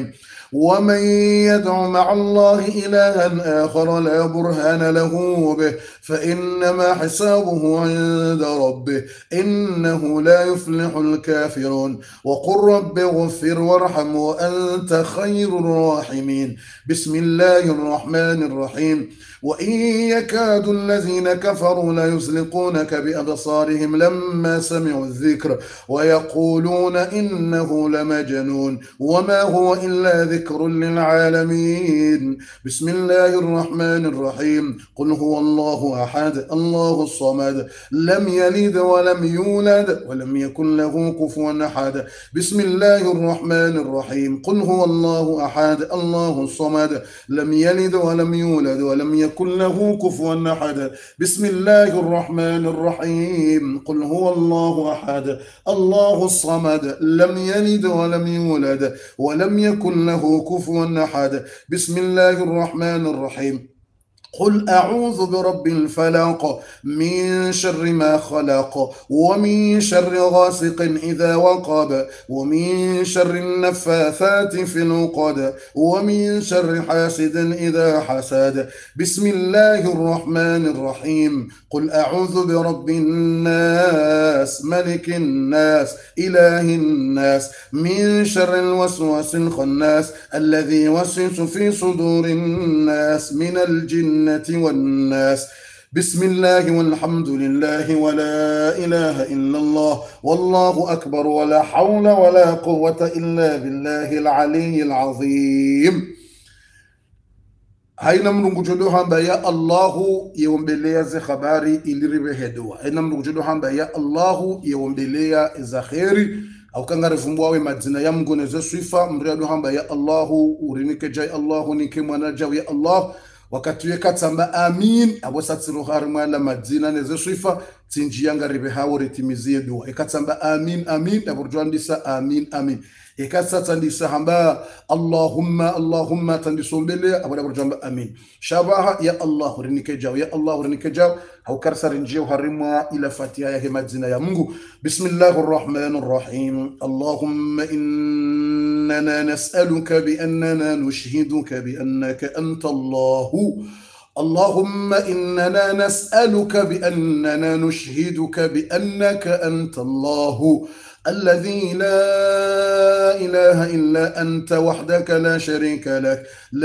[SPEAKER 1] ومن يدع مع الله إلها آخر لا برهان له به فإنما حسابه عند ربه إنه لا يفلح الكافرون. وقل رب اغفر وارحم وأنت خير الراحمين. بسم الله الرحمن الرحيم. وإن يكاد الذين كفروا ليزلقونك بأبصارهم لما سمعوا الذكر ويقولون إنه لمجنون وما هو إلا ذكر للعالمين. بسم الله الرحمن الرحيم. قل هو الله أحد الله الصمد لم يلد ولم يولد ولم يكن له كفوا أحد. بسم الله الرحمن الرحيم. قل هو الله أحد الله الصمد لم يلد ولم يولد ولم يكن له كفوا أحد. بسم الله الرحمن الرحيم. قل هو الله أحد الله الصمد لم يلد ولم يولد ولم يكن له كفوا أحد. بسم الله الرحمن الرحيم. قل أعوذ برب الفلق من شر ما خلق ومن شر غاسق إذا وقب ومن شر النفاثات في العقد ومن شر حاسد إذا حسد. بسم الله الرحمن الرحيم. قل أعوذ برب الناس ملك الناس إله الناس من شر الوسواس الخناس الذي يوسوس في صدور الناس من الجنة والناس. بسم الله والحمد لله ولا إله إلا الله والله أكبر ولا حول ولا قوة إلا بالله العلي العظيم. haina mlungu jodo hamba ya Allahu yeombelea ze habari iliribe hedwa. Haina mlungu jodo hamba ya Allahu yeombelea za kheri au kangare vumbwawe madzina ya Mungu nezo swifa mriado hamba ya Allahu urinike jai Allahu nike mwana jawi ya Allah wakati wekatsamba amin abo satsiru harma la madzina nezo swifa tinjiyanga ribe hawo ritimizie dua ekatsamba amin amin aburjwandisa amin amin ekatsatandisa hamba Allahumma Allahumma tandisombele abada burjamba amin shabaha ya Allah urinike jaw ya Allah urinike jaw au karsar njio harima ila fatiha ya madzina ya Mungu. Bismillahir rahmanir rahim. Allahumma innana nas'aluka bi annana nushhiduka bi annaka anta Allah. اللهم إننا نسألك بأننا نشهدك بأنك أنت الله الذي لا إله إلا أنت وحدك لا شريك لك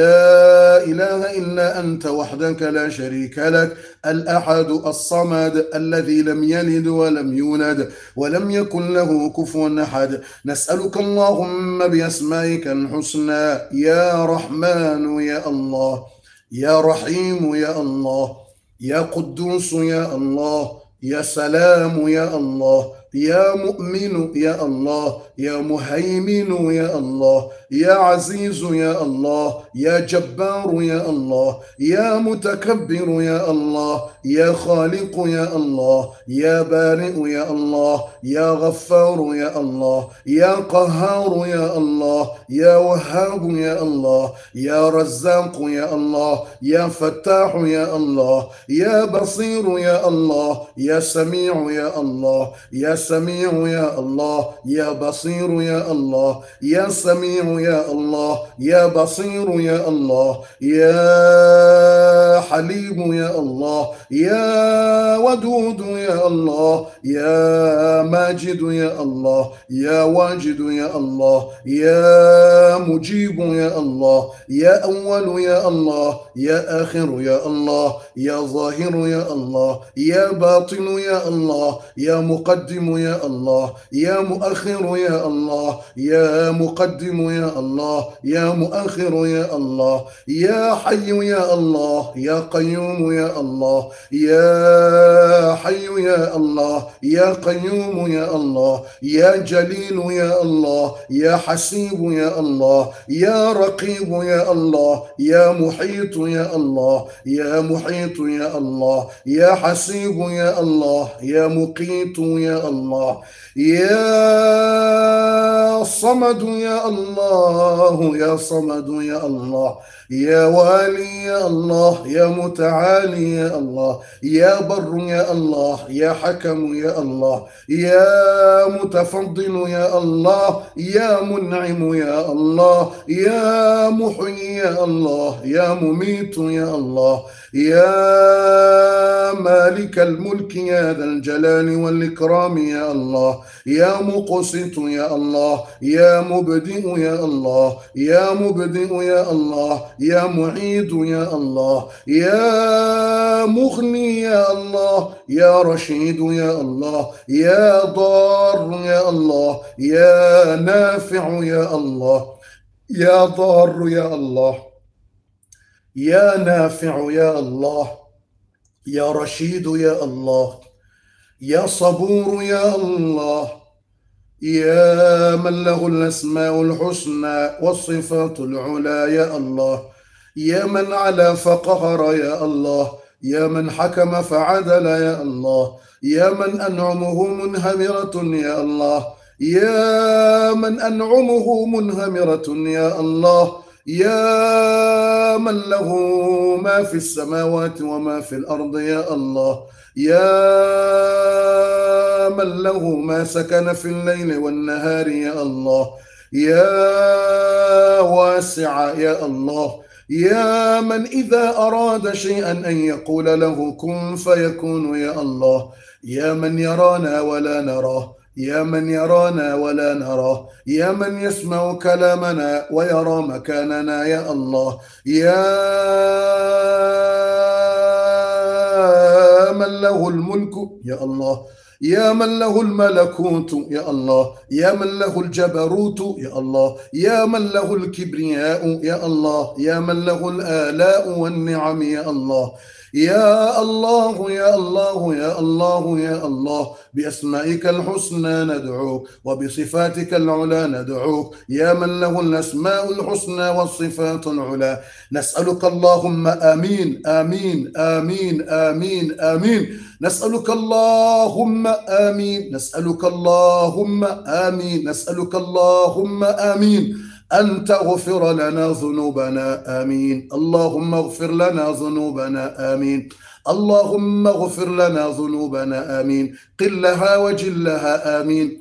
[SPEAKER 1] لا إله إلا أنت وحدك لا شريك لك الأحد الصمد الذي لم يلد ولم يولد ولم يكن له كفوا أحد. نسألك اللهم بأسمائك الحسنى يا رحمن يا الله يا رحيم يا الله يا قدوس يا الله يا سلام يا الله يا مؤمن يا الله يا مهيمن يا الله يا عزيز يا الله يا جبار يا الله يا متكبر يا الله يا خالق يا الله يا بارئ يا الله يا غفار يا الله يا قهار يا الله يا وهاب يا الله يا رزاق يا الله يا فتاح يا الله يا بصير يا الله يا سميع يا الله يا سميع يا الله يا بصير يا الله يا سميع يا الله يا بصير يا الله يا حليم يا الله يا ودود يا الله يا ماجد يا الله يا واجد يا الله يا مجيب يا الله يا أول يا الله يا آخر يا الله يا ظاهر يا الله يا باطن يا الله يا مقدم يا الله يا مؤخر يا الله يا مقدم يا الله يا مؤخر يا الله يا حي يا الله يا قيوم يا الله يا حي يا الله يا قيوم يا الله يا جليل يا الله يا حسيب يا الله يا رقيب يا الله يا محيط يا الله يا محيط يا الله يا حسيب يا الله يا مقيت يا الله يا صمد يا الله يا صمد يا الله يا والي يا الله، يا متعالي يا الله، يا بر يا الله، يا حكم يا الله، يا متفضل يا الله، يا منعم يا الله، يا محيي يا الله، يا مميت يا الله، يا مالك الملك يا ذا الجلال والإكرام يا الله، يا مقسط يا الله، يا مبدئ يا الله، يا مبدئ يا الله، يا معيد يا الله، يا مغني يا الله، يا رشيد يا الله، يا ضار يا الله، يا نافع يا الله، يا ضار يا الله، يا نافع يا الله، يا رشيد يا الله، يا صبور يا الله، يا من له الأسماء الحسنى والصفات العلى يا الله، يا من علا فقهر يا الله، يا من حكم فعدل يا الله، يا من أنعمه منهمرة يا الله، يا من أنعمه منهمرة يا الله، يا من له ما في السماوات وما في الأرض يا الله، يا من له ما سكن في الليل والنهار يا الله، يا واسع يا الله، يا من إذا أراد شيئا أن يقول له كن فيكون يا الله، يا من يرانا ولا نراه، يا من يرانا ولا نراه، يا من يسمع كلامنا ويرى مكاننا يا الله، يا من له الملك يا الله، يا من له الملكوت يا الله، يا من له الجبروت يا الله، يا من له الكبرياء يا الله، يا من له الآلاء والنعم يا الله، يا الله يا الله يا الله يا الله، بأسمائك الحسنى ندعوك وبصفاتك العلى ندعوك، يا من له الأسماء الحسنى والصفات العلى، نسألك اللهم آمين آمين آمين آمين آمين، نسألك اللهم آمين، نسألك اللهم آمين، نسألك اللهم آمين أن تغفر لنا ذنوبنا آمين، اللهم اغفر لنا ذنوبنا آمين، اللهم اغفر لنا ذنوبنا آمين، قلها وجلها آمين،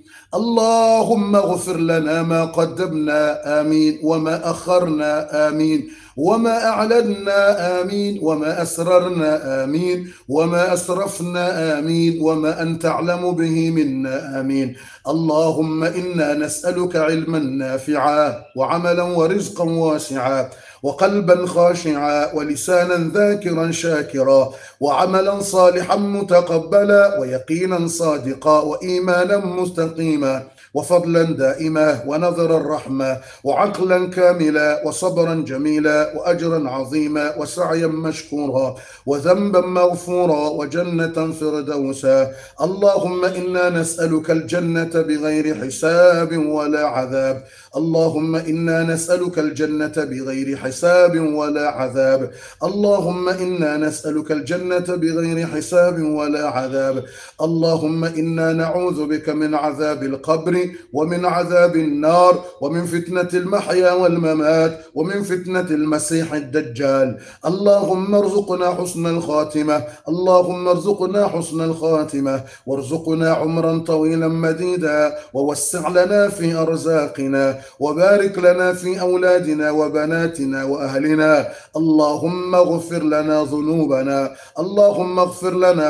[SPEAKER 1] اللهم اغفر لنا ما قدمنا آمين، وما أخرنا آمين، وما أعلنا آمين، وما أسررنا آمين، وما أسرفنا آمين، وما أنت أعلم به منا آمين. اللهم إنا نسألك علما نافعا وعملا ورزقا واسعا وقلبا خاشعا ولسانا ذاكرا شاكرا وعملا صالحا متقبلا ويقينا صادقا وإيمانا مستقيما وفضلا دائما ونظرا رحمة وعقلا كاملا وصبرا جميلا وأجرا عظيما وسعيا مشكورا وذنبا مغفورا وجنة فردوسا. اللهم إنا نسألك الجنة بغير حساب ولا عذاب، اللهم إنا نسألك الجنة بغير حساب ولا عذاب، اللهم إنا نسألك الجنة بغير حساب ولا عذاب، اللهم إنا نعوذ بك من عذاب القبر ومن عذاب النار ومن فتنة المحيا والممات ومن فتنة المسيح الدجال. اللهم ارزقنا حسن الخاتمة، اللهم ارزقنا حسن الخاتمة وارزقنا عمرا طويلا مديدا ووسع لنا في أرزاقنا وبارك لنا في أولادنا وبناتنا وأهلنا. اللهم اغفر لنا ذنوبنا، اللهم اغفر لنا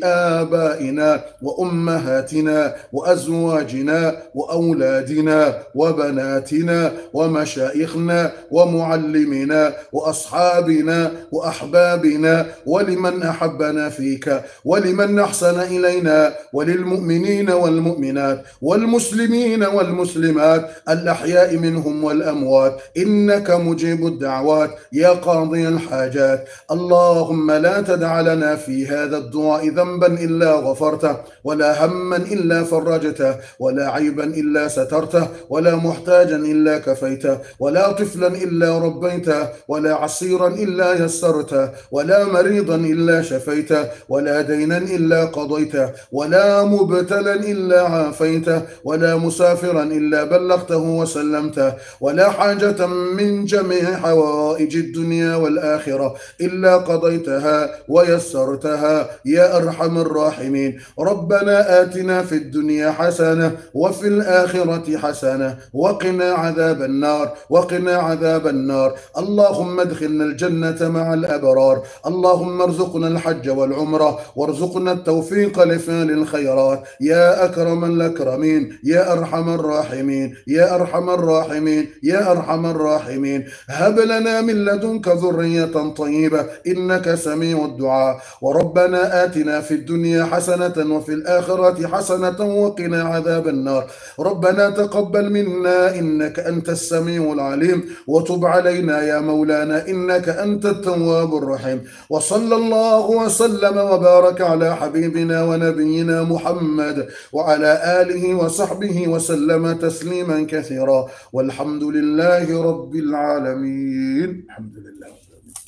[SPEAKER 1] ولآبائنا وأمهاتنا وأزواجنا وأولادنا وبناتنا ومشايخنا ومعلمنا وأصحابنا وأحبابنا ولمن أحبنا فيك ولمن أحسن إلينا وللمؤمنين والمؤمنات والمسلمين والمسلمات الأحياء منهم والأموات، إنك مجيب الدعوات يا قاضي الحاجات. اللهم لا تدع لنا في هذا الدعاء ذنبا إلا غفرته ولا هما إلا فرجته ولا عيبا عيبا إلا سترته، ولا محتاجا إلا كفيته، ولا طفلا إلا ربيته، ولا عسيرا إلا يسرته، ولا مريضا إلا شفيته، ولا دينا إلا قضيته، ولا مبتلا إلا عافيته، ولا مسافرا إلا بلغته وسلمته، ولا حاجة من جميع حوائج الدنيا والآخرة إلا قضيتها ويسرتها يا أرحم الراحمين. ربنا آتنا في الدنيا حسنة وفي الآخرة حسنة وقنا عذاب النار، وقنا عذاب النار. اللهم ادخلنا الجنة مع الأبرار. اللهم ارزقنا الحج والعمرة، وارزقنا التوفيق لفعل الخيرات يا أكرم الأكرمين، يا أرحم الراحمين، يا أرحم الراحمين، يا أرحم الراحمين. هب لنا من لدنك ذرية طيبة إنك سميع الدعاء. وربنا آتنا في الدنيا حسنة وفي الآخرة حسنة وقنا عذاب النار. ربنا تقبل منا إنك أنت السميع العليم، وتب علينا يا مولانا إنك أنت التواب الرحيم. وصلى الله وسلم وبارك على حبيبنا ونبينا محمد وعلى آله وصحبه وسلم تسليما كثيرا، والحمد لله رب العالمين. الحمد لله رب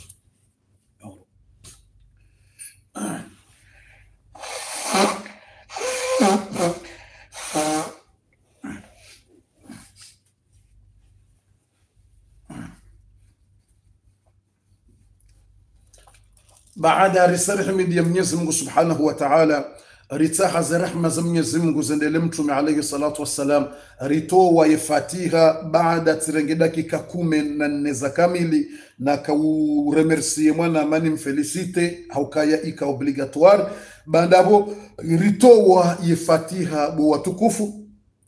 [SPEAKER 1] العالمين. Baada risali himidi ya Mwenyezi Mungu Subhanahu wa Ta'ala, ritaha za rehma za Mwenyezi Mungu zendele Mtume alayhi salatu wassalam, ritoa ya Fatiha baada tirenge dakika 14 za kamili, na kauremercie mwana amani mfelicite haukaya ika obligatoire. Baada hapo ritoa ya Fatiha bo watukufu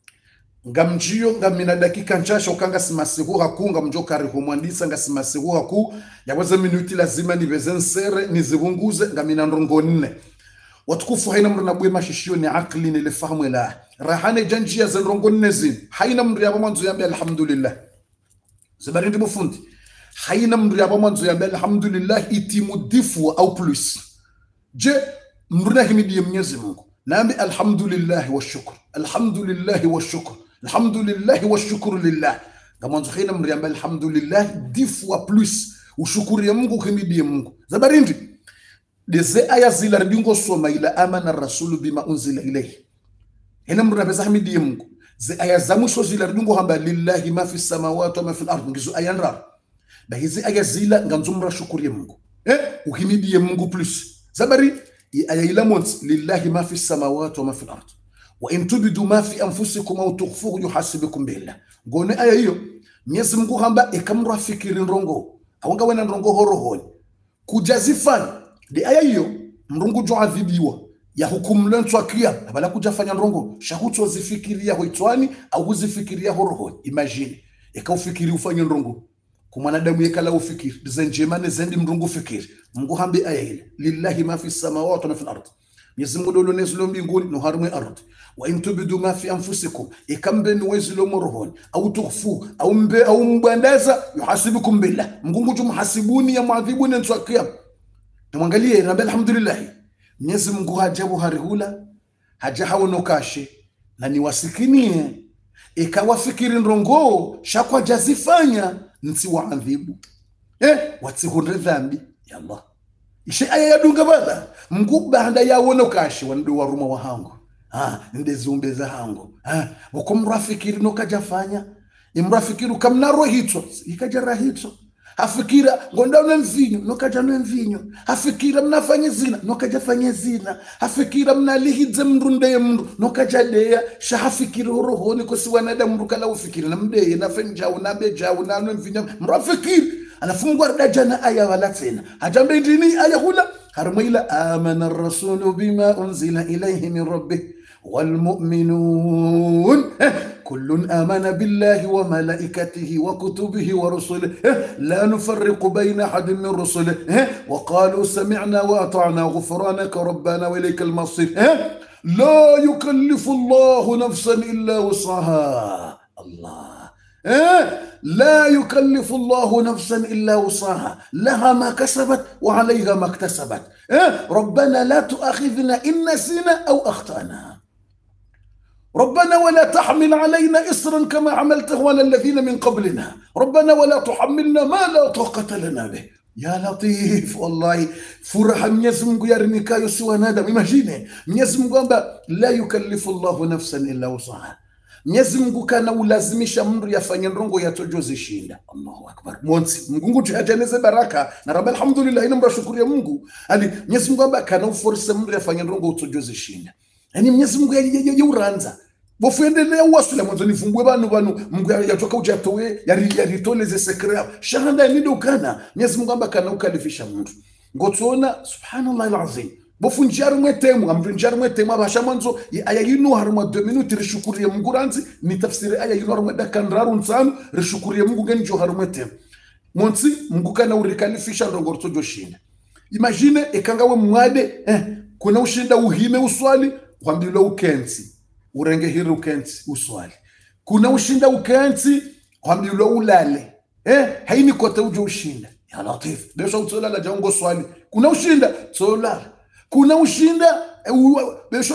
[SPEAKER 1] ngamjio ngamina dakika nchasha ukanga simasihu hakunga mjoka rihumwandisa nga simasihu haku yawaza minuti lazima nibezensere nizibunguze ngamina ndrongo 4 watukufu. Haina mruna bwe mashishio ni akli ni lifahamu ila rahane janjia za ndrongo 4 zin. Haina mru ya mwanzo yambe alhamdulillah zibarindi mufundi. Haina mru ya mwanzo yambe alhamdulillah itimudifu au plus. Je mruna himidi ya Mwenyezi Mungu naambi alhamdulillah wa shukr, alhamdulillah wa shukr, alhamdulillah wa shukru lillah. Ngamanzo khina mriamba alhamdulillah 10 fois plus ushukuri ya Mungu khimidi ya Mungu. Zabarindi deze aya zila rdingo soma ila amana rasulu bima unzila ilayhi. Hina mriamba zahmidi ya Mungu. Ze aya za mwisho zila rdingo hamba lillahi ma fi samawati wa ma fi al-ardh. Ngizo aya ndra. Na hizi aya zila nganzumra shukuri ya Mungu. Ukhimidi ya Mungu plus. Zabari aya ila mons lillahi ma fi samawati wa ma fi al-ardh. Wa in tubidu ma fi anfusikum au tukhfuhu yuhasibukum billah. Ngone aya hiyo Mwenyezi Mungu hamba ikamra fikiri ndrongo awanga wena ndrongo horohoni kujazifanya de aya hiyo mrungu jo adhibiwa ya hukumu lentwa kia bala kujafanya ndrongo shahuto zifikiria hoitwani au kuzifikiria horohoni. Imagine ikaufikiri ufanye ndrongo kumanadamu yekala ufikiri zenjemane zendi mrungu fikiri. Mungu hambi aya ile lillahi ma fi samawati wa ma fi al-ardh. Mwenyezi Mungu dolo nezilo mbinguni no harumwe ardhi. Wa in tubidu ma fi anfusikum ikambe ni wezilo morohoni au tukhfu au mbe au mbandeza yuhasibukum billah. Mungu jumhasibuni ya muadhibuni ntwakia. Tumwangalie rabbi alhamdulillah. Mwenyezi Mungu hajabu harihula hajahawono kashe na niwasikinie ikawafikiri ndrongo shakwa jazifanya nsi waadhibu watsihunde dhambi ya Allah. Ishe aya ya dunga bala Mungu baada ya wono kashi wandu waruma wa hango ndezumbe za hango wakumrafikiri no kajafanya imrafikiri kamna rohito ikajara hito afikira ngonda una mvinyo no kajana mvinyo afikira mnafanya zina no kajafanya zina afikira mnalihidze mrunde mru no kajadeya shahafikiri rohoni kosi wanadamu kala ufikiri na mdeye na fenjao na bejao na mvinyo mrafikiri anafungwa dajana aya wala tena hajambe ndini aya hula harmaila amana ar-rasulu bima unzila ilayhi min rabbih wal mu'minun kullun amana billahi wa malaikatihi wa kutubihi wa rusulihi la nufarriqu bayna ahadin min rusulihi wa qalu sami'na wa ata'na ghufranaka rabbana wa ilaykal masir la yukallifu Allahu nafsan illa wus'aha. Allah لا يكلف الله نفسا إلا وسعها لها ما كسبت وعليها ما اكتسبت ربنا لا تؤاخذنا إن نسينا أو أخطأنا ربنا ولا تحمل علينا إصرا كما عملته على الذين من قبلنا ربنا ولا تحملنا ما لا طاقة لنا به. Ya Latif, wallahi furaha Mwenyezi Mungu yarinikayo si wanadamu. Imagine Mwenyezi Mungu kwamba la yukallifu Allahu nafsan illa wusaha. Mwenyezi Mungu kana ulazimisha mtu yafanye ndongo yatojozishinda. Allahu akbar. Monsi Mungu tuhajaneze baraka na rabbil alhamdulillah ina mrashukuru ya Mungu. Ali Mwenyezi Mungu kwamba kana uforce mtu yafanye ndongo utojozishinda. Yani Mwenyezi Mungu yuranza bofuendelea wasula mwanzo nifungue banu Mungu yatoka ujatowe yaritoleze sekrea shahada nido kana Mwenyezi Mungu amba kana ukalifisha mtu ngotona subhanallah alazim bofunjari mwetemu amfunjari mwetemu abasha mwanzo aya yinu haruma 2 minutes rishukuriye Mungu ranzi ni tafsiri aya yinu haruma dakanraru nsanu rishukuriye Mungu genjo haruma mwetemu monsi Mungu kana urikalifisha ndongorto joshinda. Imagine ekangawe mwade kuna ushinda uhime uswali kwambilo ukenzi urenge hiri ukenzi uswali kuna ushinda ukenzi kwambilo ulale haini kote uje ushinda. Ya Latif besho utsolala jango swali kuna ushinda tsolala kuna ushinda besho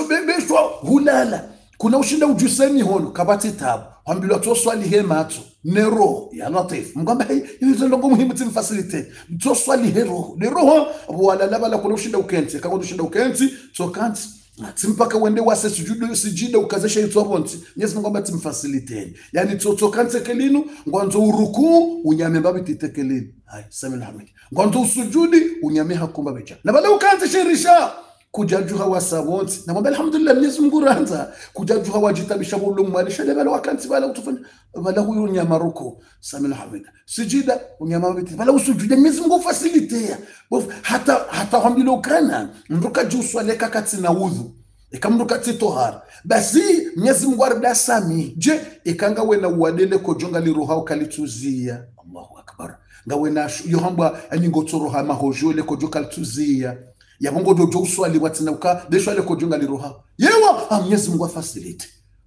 [SPEAKER 1] hulala kuna ushinda ujusemi hono kabati tabu kwambilo to swali he matso nero. Ya Latif mgamba hizo ndongo muhimu timfacilite to swali hero nero wala labala kuna ushinda ukenzi kama ushinda ukenzi to kanzi mpaka wende wase sujudu sijida ukazesha itwabonti Mwenyezi Mungu amba timfaciliteni yani tsokanze kelinu ngwanzo uruku unyame mbabi titekelini hai samil hamid ngwanzo usujudi unyame hakumba becha na bala ukanze shirisha kujajuha wasabonti na mwambia alhamdulillah Mwenyezi Mungu ranza kujajuha wajitabisha bulu mwalisha bala wakanzi bala utufanya bala huyu unyama ruku samil hamid sijida unyama mbabi bala usujudi Mwenyezi Mungu facilitea hata hambilo kana mruka juswaleka katina udhu ikamruka titohara basi Mwenyezi Mungu arda sami je ikanga wena uadele kojonga liruha ukalituzia. Allahu akbar ngawena yohamba aningotsoro hama hojole kojoka lituzia yabongo dojo uswali watina uka deshwale kojonga liruha yewa Mwenyezi Mungu facilite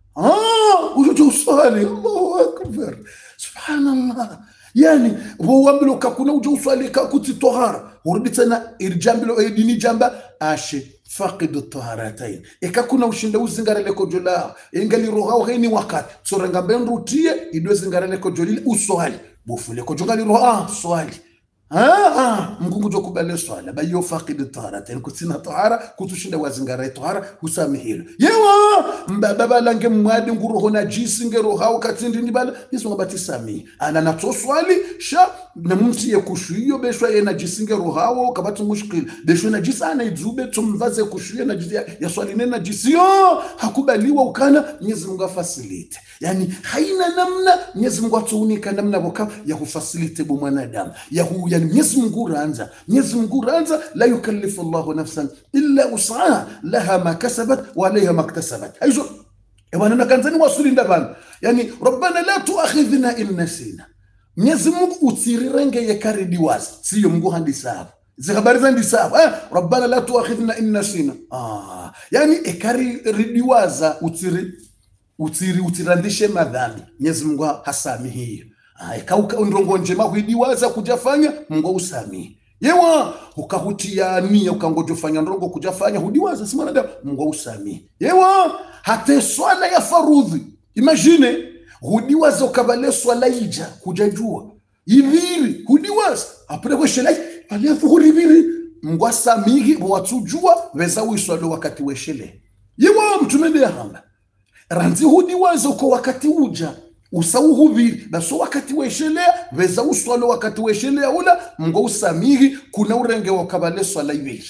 [SPEAKER 1] ujojo uswali. Allahu akbar subhanallah. Yani wambilo kakuna uje uswali kakuti tohara urudi tena irjambilo edini jamba ashe faqidu toharatain ekakuna ushinda uzingarele kojola engali roha haini wakati sorenga benrutie idwe zingarele kojolile uswali bofule kojonga liroha swali Mungu jo kubale swala bayo faqidu toharatain kutina tohara kutushinda wazingara tohara husamihilo yewa mbaba lange mwadi nguruho na jisi ngero hao katindi nibala Yesu ngabati sami ana nato swali sha na mumti yekushuyo beshwa ye na jisi ngero hao kabati mushkil beshwa na jisi ana izube tumvaze kushuyo na jisi ya swali nena jisi hakubaliwa ukana Mwenyezi Mungu facilite yani haina namna Mwenyezi Mungu atuunika namna boka ya kufacilite bu mwanadamu yani Mwenyezi Mungu ranza la yukallifu Allahu nafsan illa usaha laha ma kasabat wa alayha ma iktasabat. Aizo ebana nakanzani wasuli ndabana yani rabbana la tuakhidhna in nasina. Mwenyezi Mungu utirirenge yekaridi wazi siyo Mungu handisaba zikhabari zandisaba rabbana la tuakhidhna in nasina yani ekari ridiwaza utirandishe madhambi Mwenyezi Mungu hasamihi ikauka ndongo njema huidiwaza kujafanya Mungu usami yewa ukahutia nia ukangojofanya ndongo kujafanya hudiwaza si mwanadamu Mungu usami yewa hata swala ya farudhi imagine hudiwaza ukabale swala ija kujajua ibiri hudiwaza apre weshele aliafu huribiri Mungu asamihi watujua weza uiswalo wakati weshele yewa mtumende hamba ranzi hudiwaza uko wakati uja usauhubiri baso wakati weshelea weza uswalo wakati weshelea ula Mungu usamihi kuna urenge wakabale swala ibiri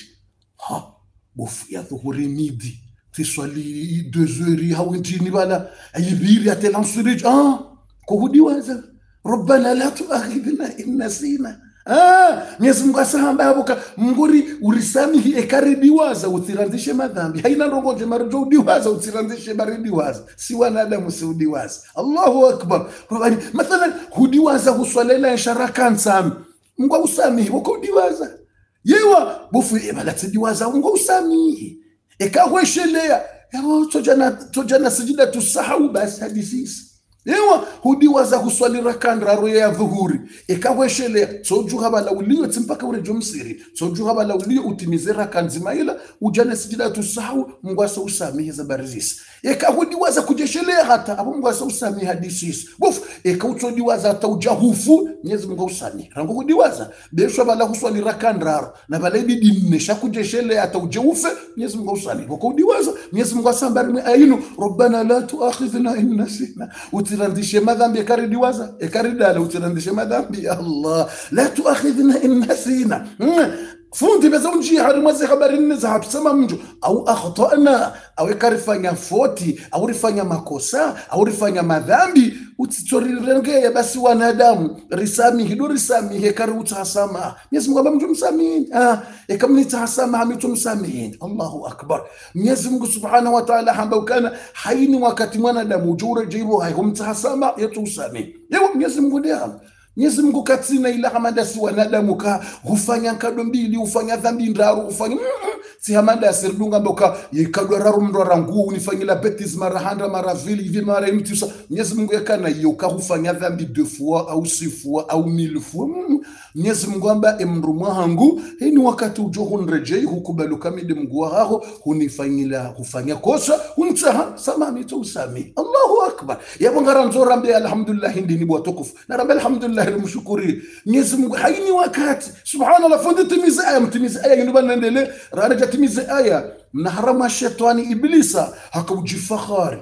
[SPEAKER 1] bofu ya dhuhuri midi tiswali 2 heures hawintini bala ibiri atelansurij kuhudiwaza rabbana la tuakhidhna in nasina Mwenyezi Mungu asahamba abuka mnguri urisamihi ekaridiwaza utirandishe madhambi haina rongoje marujo udiwaza utirandishe baridiwaza si wanadamu si udiwaza. Allahu akbar. Mathalan hudiwaza huswalela sharakan sam Mungu usamihi udiwaza yewa bofu ebala tidiwaza Mungu usamihi ekahweshelea tojana sijida tusahau basi hadithisi ewa hudiwaza kuswali rakandraro ya dhuhuri ikaweshelea tsojuha bala uliyo tsimpaka urejo msiri tsojuha bala uliyo utimize rakanzima ila ujane sijida tusahau mngwasa usamihe za barizisi hudiwaza kujeshelea hata abo mngwasa usamihe hadisisi bofu hudiwaza hata ujahufu Mwenyezi Mungu usamihe rango hudiwaza besho bala kuswali rakandraro na bala ibidinesha kujeshelea hata ujeufe Mwenyezi Mungu usamihe boko hudiwaza Mwenyezi Mungu asambari mwe ainu rabbana la tuakhidhna in nasina utirandishe madhambi ekaridiwaza ekaridala utirandishe madhambi Allah la tuakhidhna in nasina fundi beza unji harimaze habari nne za hatusema mjo au akhtana au ekarifanya foti au rifanya makosa au rifanya madhambi utitorirengea basi wanadamu risami hekari utasama Mwenyezi Mungu mjo msamihi ekamni tahasama hamitu msamihi Allahu akbar Mwenyezi Mungu subhanahu wa ta'ala hamba ukana haini wakati mwanadamu ujure jibu haimtahasama yetu usamihi yewa Mwenyezi Mungu ndia Mwenyezi Mungu katina ila hamada si wanadamu ka hufanya nkado mbili hufanya dhambi ndaru hufanya si hamada sirdunga mboka yikadwa raru mndora nguo unifanyila betis mara handa mara vili hivi mara mtisa Mwenyezi Mungu yakana yoka hufanya dhambi 2 fois au 6 fois au 1000 fois Mwenyezi Mungu amba emrumwa hangu hini wakati ujohu nrejei hukubalu kamide Mungu waho hunifanyila hufanya kosa untaha sama mito usami Allahu akbar yabo ngaranzo rambe alhamdulillah ndini bwa tukufu na rambe alhamdulillah mshukuri Mwenyezi Mungu haini wakati subhanallah fundi timiza aya yinu banendele raraja timiza aya mnaharama shetani iblisa hakaujifakhari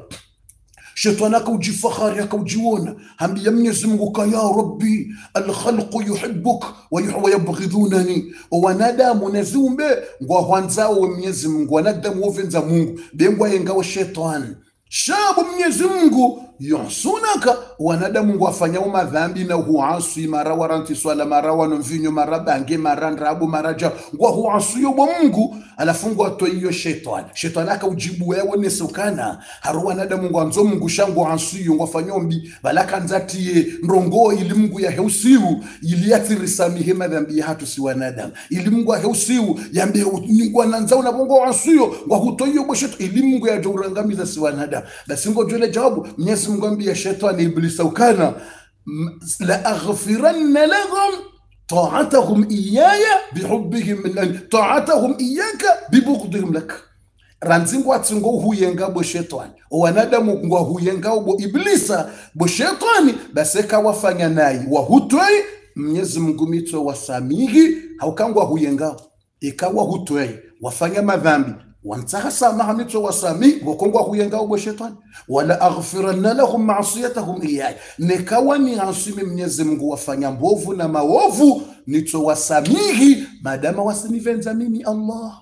[SPEAKER 1] shetani akaujifakhari akaujiona hambia Mwenyezi Mungu ka ya rabbi alkhalqu yuhibbuk wa yabghidunani wanadamu nazumbe ngwa hwanzao Mwenyezi Mungu wanadamu wovenza Mungu bengwa yengawa shetani shabu Mwenyezi Mungu yonsunaka wanadamu ngwafanya madhambi na huasi mara waranti swala mara wanomvinyo mara bange mara ndrabu mara ngwa huasi yobo Mungu alafu ngwa toyo shetani akaujibu wewe nesukana haru wanadamu ngwanzo Mungu shangu asiyo ngwafanyombi balaka nzatie ndongo ili Mungu ya heusiu ili atirisamihe madhambi hatu si wanadamu ili Mungu ya heusiu yambe ngwa nanza unabongo asiyo ngwa hutoyo bo shetani ili Mungu ya jorangamiza si wanadamu basi ngo jole jawabu Mwenyezi Mungu ambia shetani iblisa ukana la aghfiranna lahum ta'atahum iyaya bihubbihim min ta'atahum iyaka bibughdihim lak ranzingo atsingo huyenga bo shetani wanadamu ngwa huyenga bo iblisa bo shetani baseka wafanya nayi wahutoi Mwenyezi Mungu mito wasamihi haukangwa huyenga ikawa hutoi wafanya madhambi وانتهى حميته وسامي وكونغوا huyenga ubo shetani wala aghfiranna lahum ma'siyatahum iyaya nikawani hasimi Mwenyezi Mungu wafanya mbovu na maovu nitowasamihi madama wasinivenza mimi Allah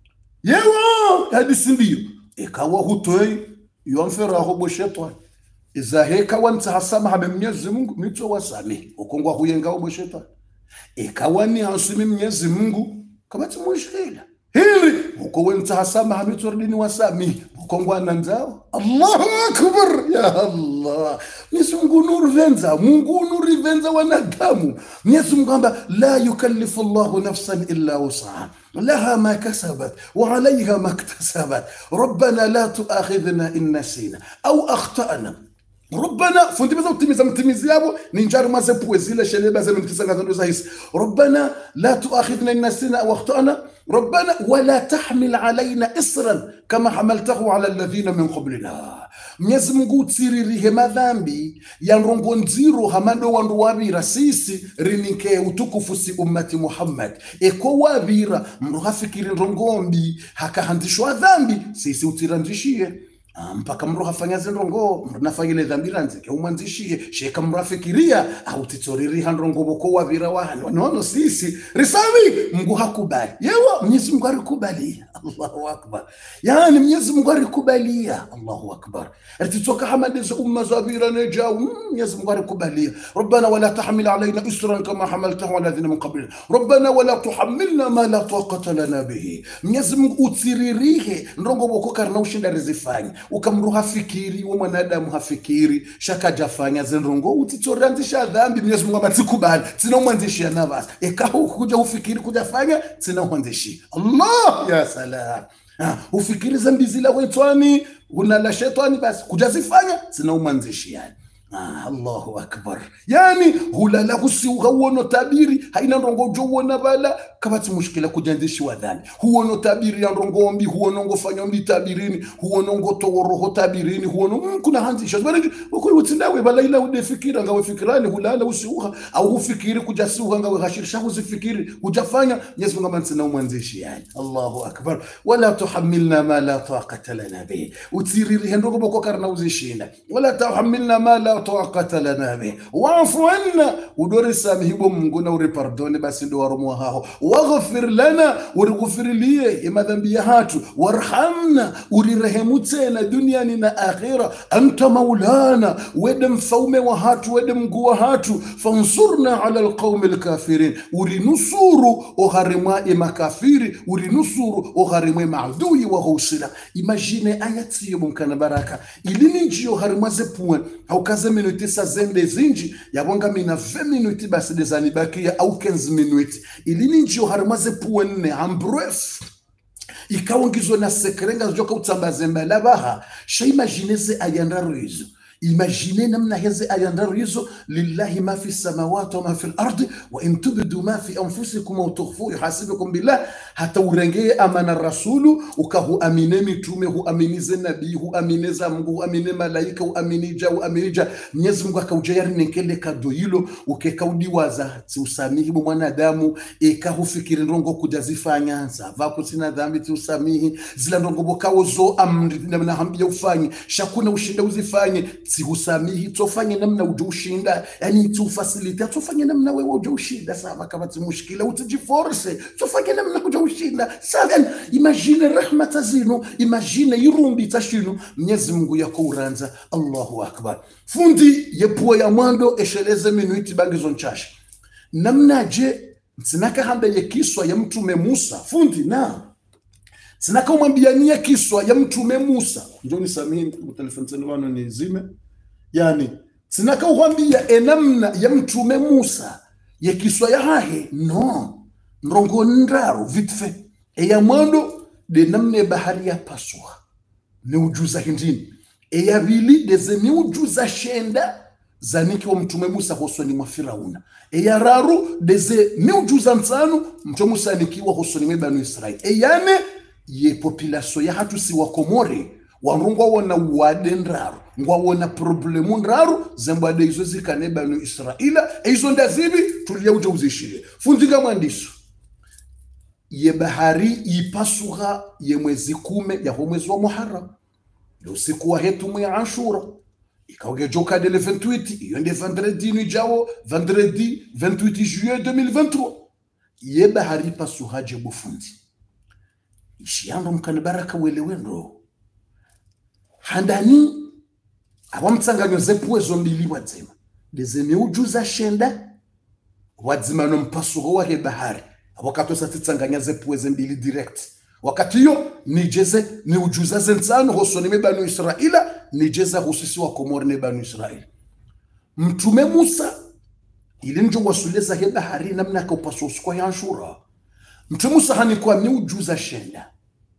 [SPEAKER 1] yewa hadisi ndio ikawa hutoi yomfera ubo shetani iza heka wantahasama Mwenyezi Mungu nitowasamihi ukongwa huyenga ubo shetani ikawani hasimi Mwenyezi Mungu kama tumushkila hili uko wentahasama hamitordini wasami uko ngwana nzao Allahu akbar ya Allah Mwenyezi Mungu nuru venza wanadamu Mwenyezi Mungu amba la yukallifu Allahu nafsan illa wus'aha laha ma kasabat wa 'alayha ma iktasabat rabbana la tu'akhidhna in nasina aw akhtana ربنا فهمت بزاف متميز يابو ننجر ما زبوزيله شلي بازم نتسنغ زايس ربنا لا تؤاخذنا إن نسينا أو أخطأنا ربنا ولا تحمل علينا إصرا كما حملته على الذين من قبلنا Mwenyezi Mungu tsiririhe madhambi yanrongo nziro hamando wandu wabira sisi rinike utukufu si ummati Muhammad eko wabira mruhafikiri nrongombi hakahandishwa dhambi sisi utirandishie mpaka mro hafanya zindongo mnafanyile dhambira nzike umwanzishie sheka mrafikiria au titoriri handrongo boko wabira wano nono sisi risami Mungu hakubali yewa Mwenyezi Mungu alikubali Allahu akbar yani Mwenyezi Mungu alikubalia Allahu akbar artitoka hamadizo umma zabira najau Mwenyezi Mungu alikubalia ربنا ولا تحمل علينا إسرا كما حملته على الذين من قبلنا ربنا ولا تحملنا ما لا طاقة لنا به Mwenyezi Mungu utiririhe ndongo boko karna ushinda rizifanya ukamruha fikiri wa mwanadamu hafikiri shaka jafanya zenrongo utitoranzisha dhambi Mwenyezi Mungu abatikubali tinaumwanzishia na basi ekaho kuja ufikiri kujafanya tinaumwanzishia Allah ya salam ufikiri zambi zila wetwani unala shetani basi kujazifanya tinaumwanzishia Allahu akbar. Yani hulala husiuha huono tabiri haina ndongo jo wona bala kabati mushkila kujandishi wadhani huono tabiri ya ndongo mbi huono ngo fanya mbi tabirini huono ngo toworoho tabirini huono kuna hanzisha bali ukuri utindawe bala ila udefikira ngawe fikirani hulala usiuha au ufikiri kujasiuha ngawe hashirisha usifikiri kujafanya Mwenyezi Mungu amansina umwanzishi yani. Allahu akbar. Wala tuhammilna ma la taqata lana bi utiriri ndongo boko karna uzishinda wala tuhammilna ma la taqata lana bi wa'fu anna udore samihibo Mungu na uri pardone basi ndo waromo hao waghfir lana urighfir liye madhambi ya hatu warhamna urirehemu tena duniani na akhira anta maulana wede mfaume wa hatu wede mguu wa hatu fansurna ala alqawmi alkafirin urinusuru ogharimwa makafiri urinusuru ogharimwa maadui wa husila. Imagine ayati yomkana baraka ilini njio harimwa zepuwe au kaze minuti sa zende zinji ya wanga mina 20 minuti basi dezani bakia au 15 minuti ilini njio harimwa zepuwe nne ambref ikawangizwa na sekrenga zoka utambaze mbalabaha sha imagineze ayandaru hizo. Imagine namna heze ayandaru hizo lillahi ma fi samawati wa ma fi al-ardi wa in tubdu ma fi anfusikum wa tukhfu yuhasibukum billah hata urengee amana rasulu ukahu amine mitume hu aminize nabii hu amineza Mungu hu amine malaika hu aminija Mwenyezi Mungu akaujayari nekele kado hilo ukekaudiwaza usamihi bu mwanadamu ekahufikiri ndongo kujazifanya nzava kutina dhambi usamihi zila ndongo bokawo zo amri na hambia ufanye shakuna ushinda uzifanye sihusamihi tofanye namna ujushinda yani tufasilite tofanye namna wewe ujushinda sawa kama mushkila utajiforce tofanye namna ujushinda sawa. Imagine rahmata zinu imagine yirumbi tashinu Mwenyezi Mungu yako uranza. Allahu akbar. Fundi yepuo ya mwando esheleze minuiti bangizo nchashi namna je sinaka hamba ye kiswa ya mtume Musa fundi na sinaka umwambiania kiswa ya mtume Musa njoni samihi telefoni wano ni zime yani sinaka umwambia enamna ya mtume Musa ya kiswa ya hahe no nrongo ndaru vitfe ya mwando de namne bahari ya paswa ni ujuza hindini ya vili deze ni ujuza shenda zaniki wa mtume Musa hosoni mwa Firauna ya raru deze ni ujuza nsanu mtume Musa nikiwa hosoni mwa Banu Israeli yani ye population ya hatu si wakomori warungwa wana wade ndaru ngwa wana problemu ndaru zembade izo zikane Banu Israila izo ndazibi tulia uja uzishile funziga mwandisu ye bahari ipasuha ye mwezi 10 ya mwezi wa Muharram ndio siku wa hetu ya Ashura ikaoge joka de le 28 iyo nde vendredi ni jao vendredi 28 juillet 2023 ye bahari pasuha je bufundi ishiando mkani baraka welewendo handani awamtsanganyo zepuwezo mbili wadzima dezeme ujuza shenda wadzima no mpasuho wa he bahari wakato satitsanganya zepuweze mbili direct wakati hiyo nijeze ni ujuza zensano hosoni me Banu Israila nijeza husisi wa Komori ne Banu Israila mtume Musa ili njo wasuleza he bahari namna ka upaso kwa ya Ashura mtume Musa hanikuwa ni ujuza shenda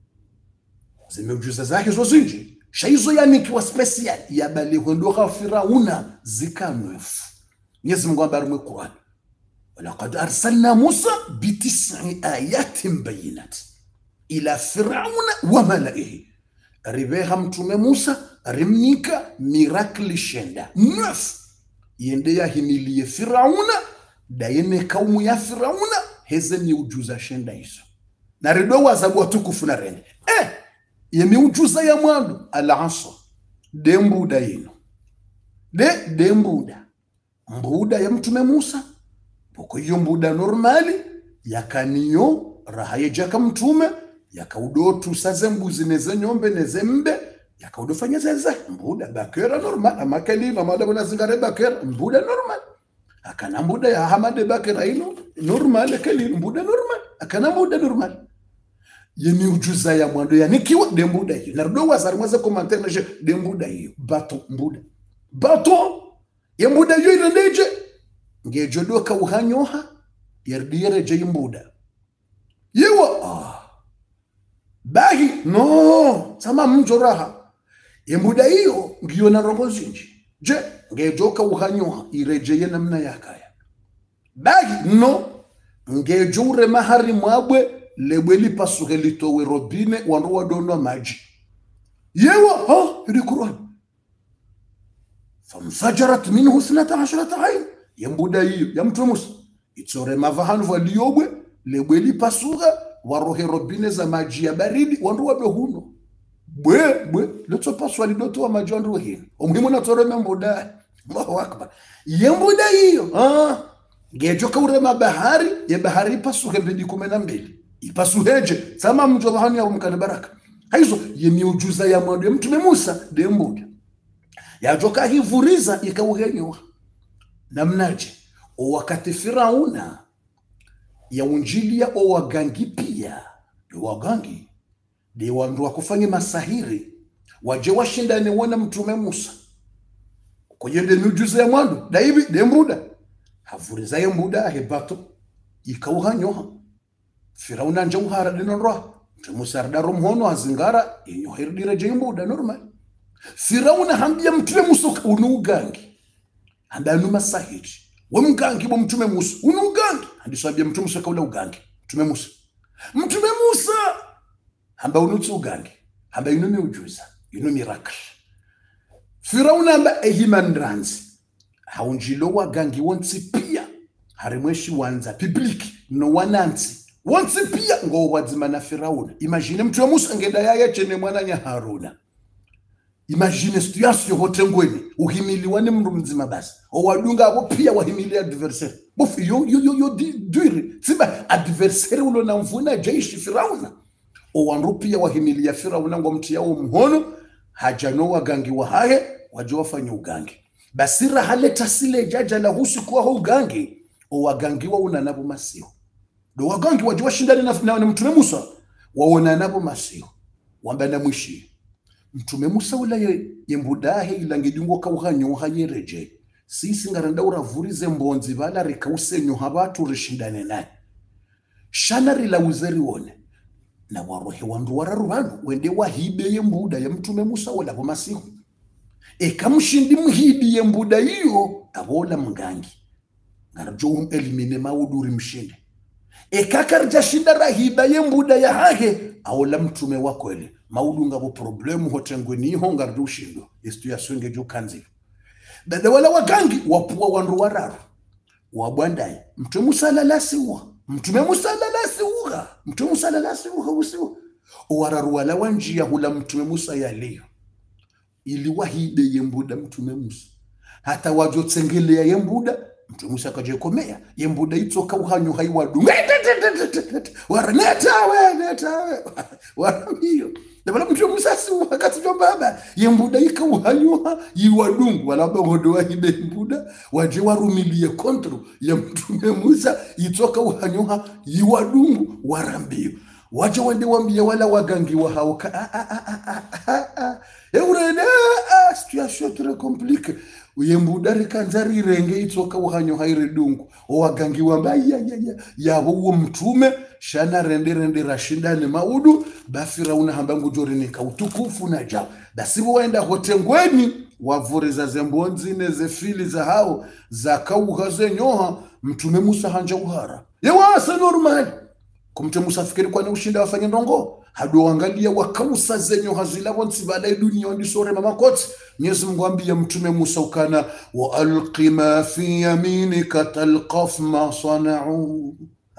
[SPEAKER 1] zime ujuza zake zo zinji shaizo yani kiwa special ya bali hondoka Firauna zikanwefu Mwenyezi Mungu ambaye Qur'an ولقد أرسلنا موسى ب9 آيات بينات إلى فرعون وملئه ربيها متومه موسى رمنيكا ميراكل شندا 9 يندي يهميليه فرعون داينه قوم يا فرعون هزني وجوزا شندا hizo na redo wazabu watukufu na rene yemi ujuza ya mwandu al-asa dembuda yino mbuda ya mtume Musa poko hiyo mbuda normali yakaniyo rahaye jaka mtume yakaudotu saze mbuzi neze nyombe neze mbe yakaudofanya zeze mbuda bakera normal amakaliva madabona zingare bakera mbuda normal akana mbuda ya hamade bakera ino normal kali mbuda normal akana mbuda normal yemi ujuza ya mwando ya nikiwa dembuda hiyo nardo wazari mwaze commentaire na je dembuda hiyo bato ya mbuda hiyo irendeje ngejodoka uhanyoha yardire je mbuda yewa bahi no sama mjoraha yembuda hiyo ngiyo na rongo zinji je ngejoka uhanyoha irejeye namna yakaya bagi no ngejure mahari mwabwe lebweli pasuke litowe robine wandu wadono maji yewa ha ili Qur'an famfajarat minhu 12 ayn yembuda hiyo ya mtu Musa itsore mavahanu waliyobwe lebweli pasuka warohe robine za maji ya baridi wandu wadohuno bwe letso paswa lidoto wa maji wandu hino omuhimu na tsore membuda Allahu akbar yembuda hiyo gejoka urema bahari ya bahari pasuke mbili 12 ipasuheje sama mtu bahani ya mkana baraka haizo yemiujuza ya mwandu ya mtume Musa dembuda yajoka hivuriza ikauhenyoha namnaje wakati Firauna ya unjilia o wagangi pia wagangi de wandu wakufanya masahiri waje washindane wana mtume Musa kuyende miujuza ya mwandu daibi dembuda havuriza ya mbuda hebato ikauhanyoha Firauna njauhara dinonroa mtume Musa ardaro mhono azingara inyohirdire jembuda normal Firauna hambia mtume Musa unugangi handanu masahiri wamgangi wa mtume Musa unugangi handisabia mtume Musa kaula ugangi mtume Musa hamba unutsu ugangi hamba inumi ujuza inumi miracle Firauna hamba ehimandranzi haunjilo wagangi wonsi pia harimweshi wanza publiki no wanansi wonsi pia ngo wadzima na Firauna imagine mtume Musa ngenda yaya chene mwana nya Haruna imagine situation hotengweni uhimiliwa ni mndu mzima basi owadunga abo pia wahimili adversary bofu yo duire siba adversary ulo na mvuna jaishi Firauna owandu pia wahimili ya Firauna ngo mti yao mhono hajano wagangi wahaye waje wafanya ugangi basira haleta sile jaja la husi kwa ugangi owagangi wa unanabo masio do wagangi waje washindane na mtume Musa waona nabo masio wambana mwishi mtume Musa ula yembudahe ilangidingo kauhanyo hayereje sisi ngaranda uravurize mbonzi bala rekausenyo habatu rishindane naye shana rila uzeri wone na warohe wandu wararubanu wende wahibe yembuda ya mtume Musa wala bomasihu kamushindi mhidi yembuda hiyo abola mgangi ngarjo elimine mauduri mshinde kakarja shinda rahiba yembuda ya hage aola mtume wako ele maudunga bo problemu hotengweni honga rushindo istu ya swenge jo kanzi dada wala wagangi wapua wandu wararu wabwandaye mtume Musa lalasiwa usiwa wararu wala wanjia hula mtume Musa ya leo ili wahide yembuda mtume Musa hata wajo tsengelea yembuda mtume Musa kajekomea yembuda itsoka uhanyo haiwadu waranetawe waramio dabala mtume Musa si wakati jo baba yembuda ikauhanyo yiwadungu wala bagodo wahibe yembuda waje warumilie kontro ya mtume Musa itsoka uhanyo yiwadungu warambio waje wende wambia wala wagangi wa hauka eurene situation très compliquée uyembuda rikanzari renge itsoka uhanyo hairedungu wagangi wamba yabo uwo mtume shana rende rashindane maudu bafirauna hambangu jorini kautukufu na jao basibo waenda hotengweni wavuriza zembonzi neze fili za hao za kauha zenyoha mtume Musa hanja uhara yewasa normal kumte Musa fikiri kwa ni ushinda wafanya ndongo hadu wangalia wakausa zenyo hazila wonsi baada dunia ondisore mama koti Mwenyezi Mungu ambia mtume Musa ukana wa alqi ma fi yaminika talqaf ma sana'u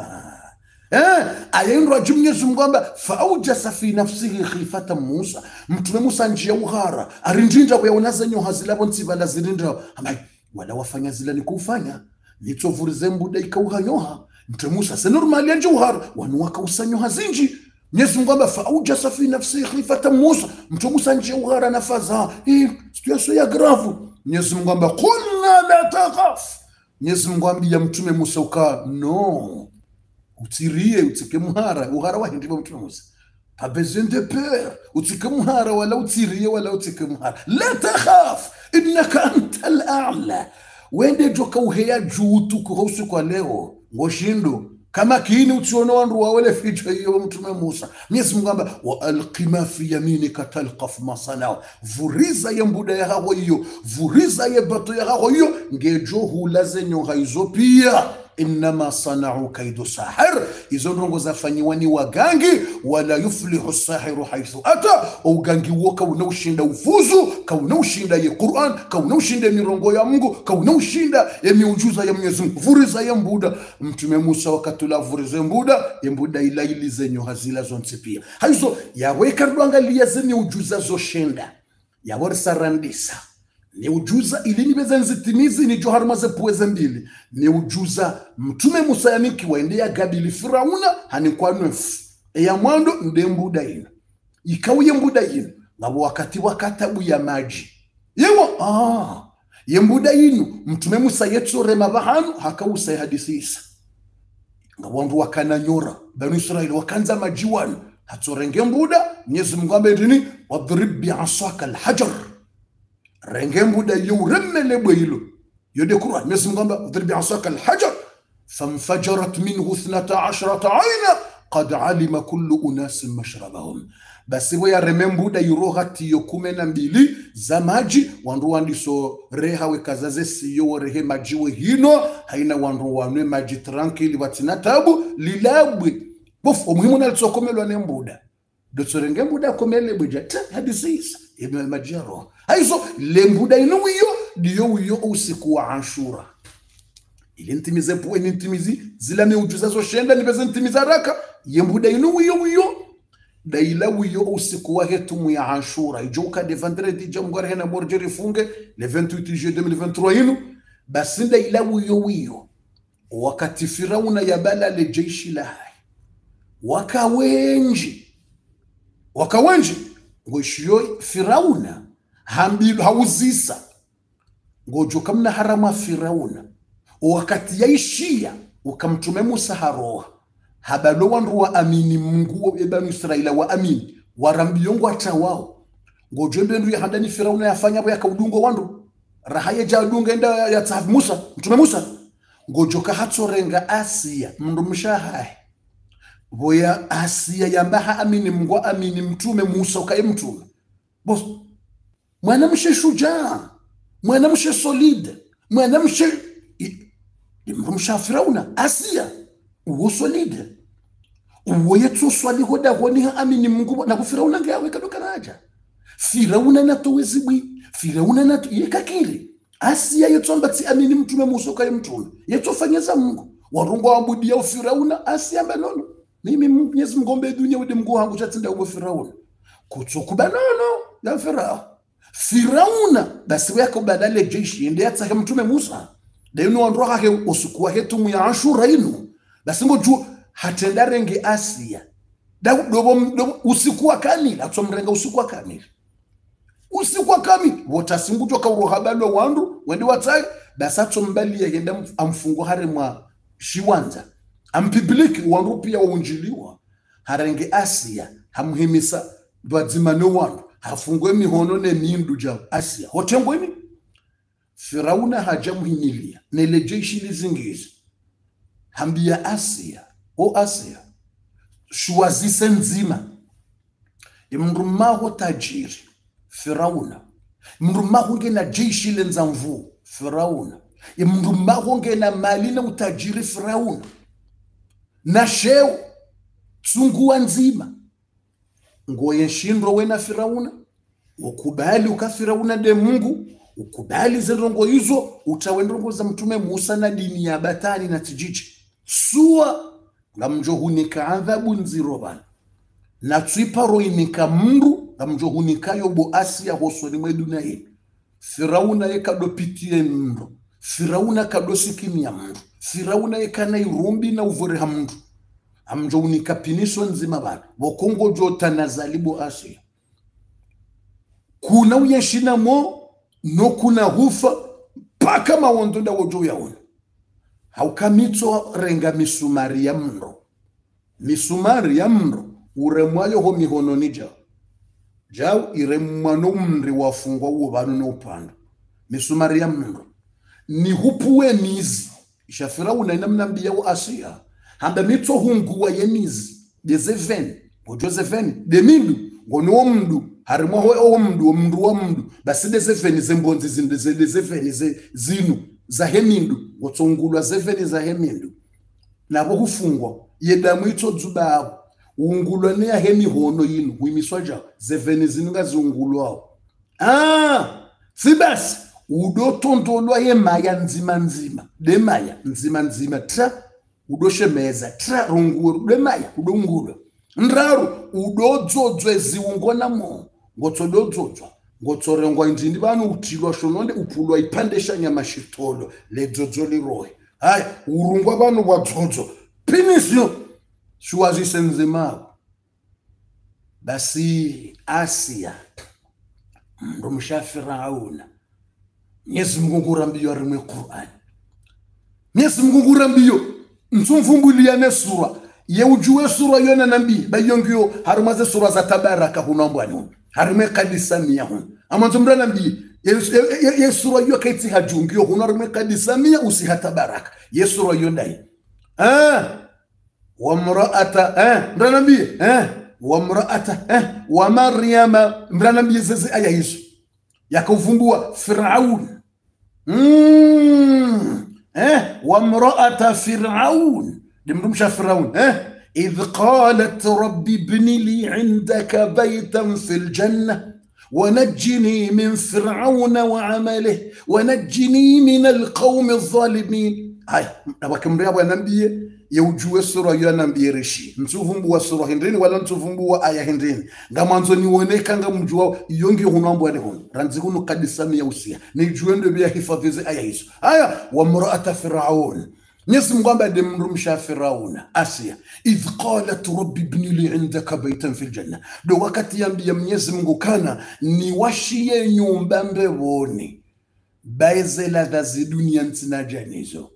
[SPEAKER 1] ayendwa Mwenyezi Mungu amba faujasa fi nafsihi khifata Musa mtume Musa njia uhara arinjinja kwa unazenyo hazila wonsi baada zilinda amai wala wafanya zila ni kufanya nitsovurize mbuda ikauhanyoha mtume Musa se normali anje uhara wanu wakausanyo hazinji Mwenyezi Mungu amba faujasa fi nafsihi khifata Musa mtume Musa njia uhara nafaza situation ya grave Mwenyezi Mungu amba qulna la takhaf Mwenyezi Mungu ambia mtume Musa uka no utirie utikemuhara uhara wa hindi mtume Musa pas besoin de peur utikemuhara wala utirie wala utikemuhara la takhaf innaka antal a'la wende joka uheya juu tukuhusu kwa leo ngoshindo kama kiini utiona wandu wawele ficho hiyo mtume Musa. Mwenyezi Mungu amba wa alqima fi yaminika talqaf ma sanao, vuriza ya mbuda ya hawa hiyo, vuriza ya bato ya hawa hiyo, ngejo hulaze nyonga hizo pia. Innama sanau kaidu sahir, izo ndongo zafanyiwa ni wagangi. Wala yuflihu sahiru haithu ata, ugangi woka unaushinda ufuzu, ka unaushinda ya Qur'an, ka unaushinda mirongo ya Mungu, ka unaushinda ya miujuza ya Mwenyezi Mungu. Vuriza ya mbuda mtume Musa wakatula vuriza ya mbuda ila ilize nyoha zila zonse pia. Haizo ya weka nduangalia zemi ujuza zo shenda ya warisa randisa ni ujuza ili nibeza nzitimizi ni joharma ze puweze mbili. Ni ujuza mtume Musa yaniki waendea gabili Firauna hani kwa nwefu ya mwando nde mbuda ina ikawu ye mbuda ina ngabo wakatabu ya maji yewa ye mbuda inu mtume Musa yetsore mabahanu hakawusa hadisi isa ngabo wandu wakana nyora Banu Israeli wakanza majiwani hatsorenge mbuda. Mwenyezi Mungu amedini wadrib bi'asaka alhajar, renge mbuda yuremmele bwilo yode Qur'an. Mwenyezi Mungu amba wadrib bi'asaka alhajar famfajarat minhu 12 ayna qad alima kullu unasin mashrabahum. Basi ya remembuda yurohati yo 12 za maji wandu wandiso reha we kazaze siyo rehe majiwe hino haina wandu wanwe maji tranquili watina tabu lilabwe bof omuhimu na litsokomelwa nembuda dotsorenge mbuda komele buja hadisi ime majaro haizo lembuda inuyo diyo uyo usiku wa Ashura ili ntimize po ntimizi zila meujuza zo shenda nipeze ntimiza raka yembuda inuyo daila wiyo usiku wa hetumu ya Ashura ijoka de vendredi jamgore hena morjeri funge le 28 juillet 2023 inu basi daila wiyo wakati Firauna yabala le jeshi la hai wakawenji ngoshiyo Firauna hambilu hauzisa ngojo kamna harama Firauna wakati yaishia ukamtume Musa haroha habalo wandu wa amini Mungu wa Banu Israeli wa amini warambiyongo atawao ngojo mbendu ya handani Firauna yafanya bo yakaudungo wandu rahaye jadunga enda ya tsav Musa mtume Musa ngojo ka hatsorenga Asia mndu mshahaye boya Asia yambaha amini Mungu amini mtume Musa ukaye mtume boss mwanamshe shujaa mwanamshe solide mwanamshe mrumsha Firauna Asia uwo solide uwo yetso swali hoda honi amini Mungu na kufirauna ngawe kadoka naja Firauna natowezibwi Firauna natu yekakiri Asia yetso mbati amini mtume Musa ukaye mtume yetso fanyeza Mungu warungo wabudia Firauna Asia mbanono mimi Mwenyezi Mungu ombe dunia wede Mungu wangu chatsinda ubo Firauna kutsokubanono ya Firauna basi wako badale jeshi ende yatsa mtume Musa deno wandu hake usikuwa hetumu ya Ashura inu basi ngoju hatendarenge Asia dobo usikuwa kanila atsomrenga usikuwa kanila wotasimbuto ka urohabalo wandu wende watsai basi atsombali yenda amfungo hare mwa shiwanza ampibiliki wandu pia waunjiliwa harenge Asia hamuhimisa dwadzimane wandu hafungwe mihono ne nindu ja Asia hotengweni Firauna hajamuhimilia nele jeshi lizingizi hambia Asia Asia shuwazise nzima imrumaho tajiri Firauna imrumaho ngena jeshi lenzamvu Firauna imrumaho ngena mali na utajiri Firauna na sheo tsunguwa nzima ngoye shindro wena Firauna ukubali ukafirauna de Mungu ukubali zirongo hizo utawendrongo za mtume Musa na dini ya batani na tijiji suwa ngamjohunika adhabu nzirobana na tsiparo inika mndu ngamjohunika yobo Asia hosoni mweduna hii Firauna yekado pitie mndu Firauna kado sikimia mndu Firauna yekana irumbi na uvore mndu amjohunika piniso nzima bana wakongo jota na zalibu Asia kuna uyeshina mo no kuna hufa paka mawondonda wojo yaona haukamitso renga misumari ya mndo uremwayo ho mihono nija jau iremwano mri wafungwa uo banu na upanda misumari ya mndo ni hupuwe mizi ishafira unainamnambia wa Asia hamba mitso hunguwa yemizi de7 ngo7 de mindu ngono mndu harimo ho mndu basi de7 zembonzi zinde de7 zinu za hemindu ngotsongulwa 7 za hemindu nabo kufungwa yedamu itsodzuba ungulwa ne hemi hono yinu kuimiswa ja 7 zinu ngazungulwa sibasi udo tontolwa yemaya nzima de maya nzima tra udoshemeza tra runguru de maya udongulwa ndraru udodzodzwe ziungona mo ngotsododzwa ngotsorengwa indini banu utilwa shononde upulwa ipandesha nyama shitolo ledzodzo lirohe hayi urungwa banu bwadzodzo pinisyo shwazi senzima basi Asia ndo mshafirauna Mwenyezi Mungu ngurambiyo rimwe Qur'an Mwenyezi Mungu ngurambiyo nsumfumbulia ne sura ye ujue sura yona nambi bayongiyo harumaze sura za tabaraka hunombo anyo harume kadisa miya hun amanzumra nambi ye sura yo kaiti hajungiyo hunarume kadisa miya usiha tabaraka ye sura yondai wa mraata ndranambi wa mraata wa maryama ndranambi zezi aya hizo yakavumbua Firaun wa mraata Firaun dimrumsha Firaun إذ قالت ربي ابن لي عندك بيتا في الجنة ونجني من فرعون وعمله ونجني من القوم الظالمين هاي نبكم رياض نبيه يوجو سورة ينبيه رشي نشوفهم سورة هندرين ولا نشوفهم آية هندرين غمانزو نيونيكا غمجوا يونغي هنامبو عليهم رانزيكو قدسامي يوسيا نيجوا نبيه حفاظي آية هيسو آية وامرأة فرعون نسم غامبا دمرمشا فرعون آسيا إذ قالت ربي ابن لي عندك بيتا في الجنة دو وقت ينبي Mwenyezi Mungu kana niwashie nyumba mbewoni baizela za dunia ntina janizo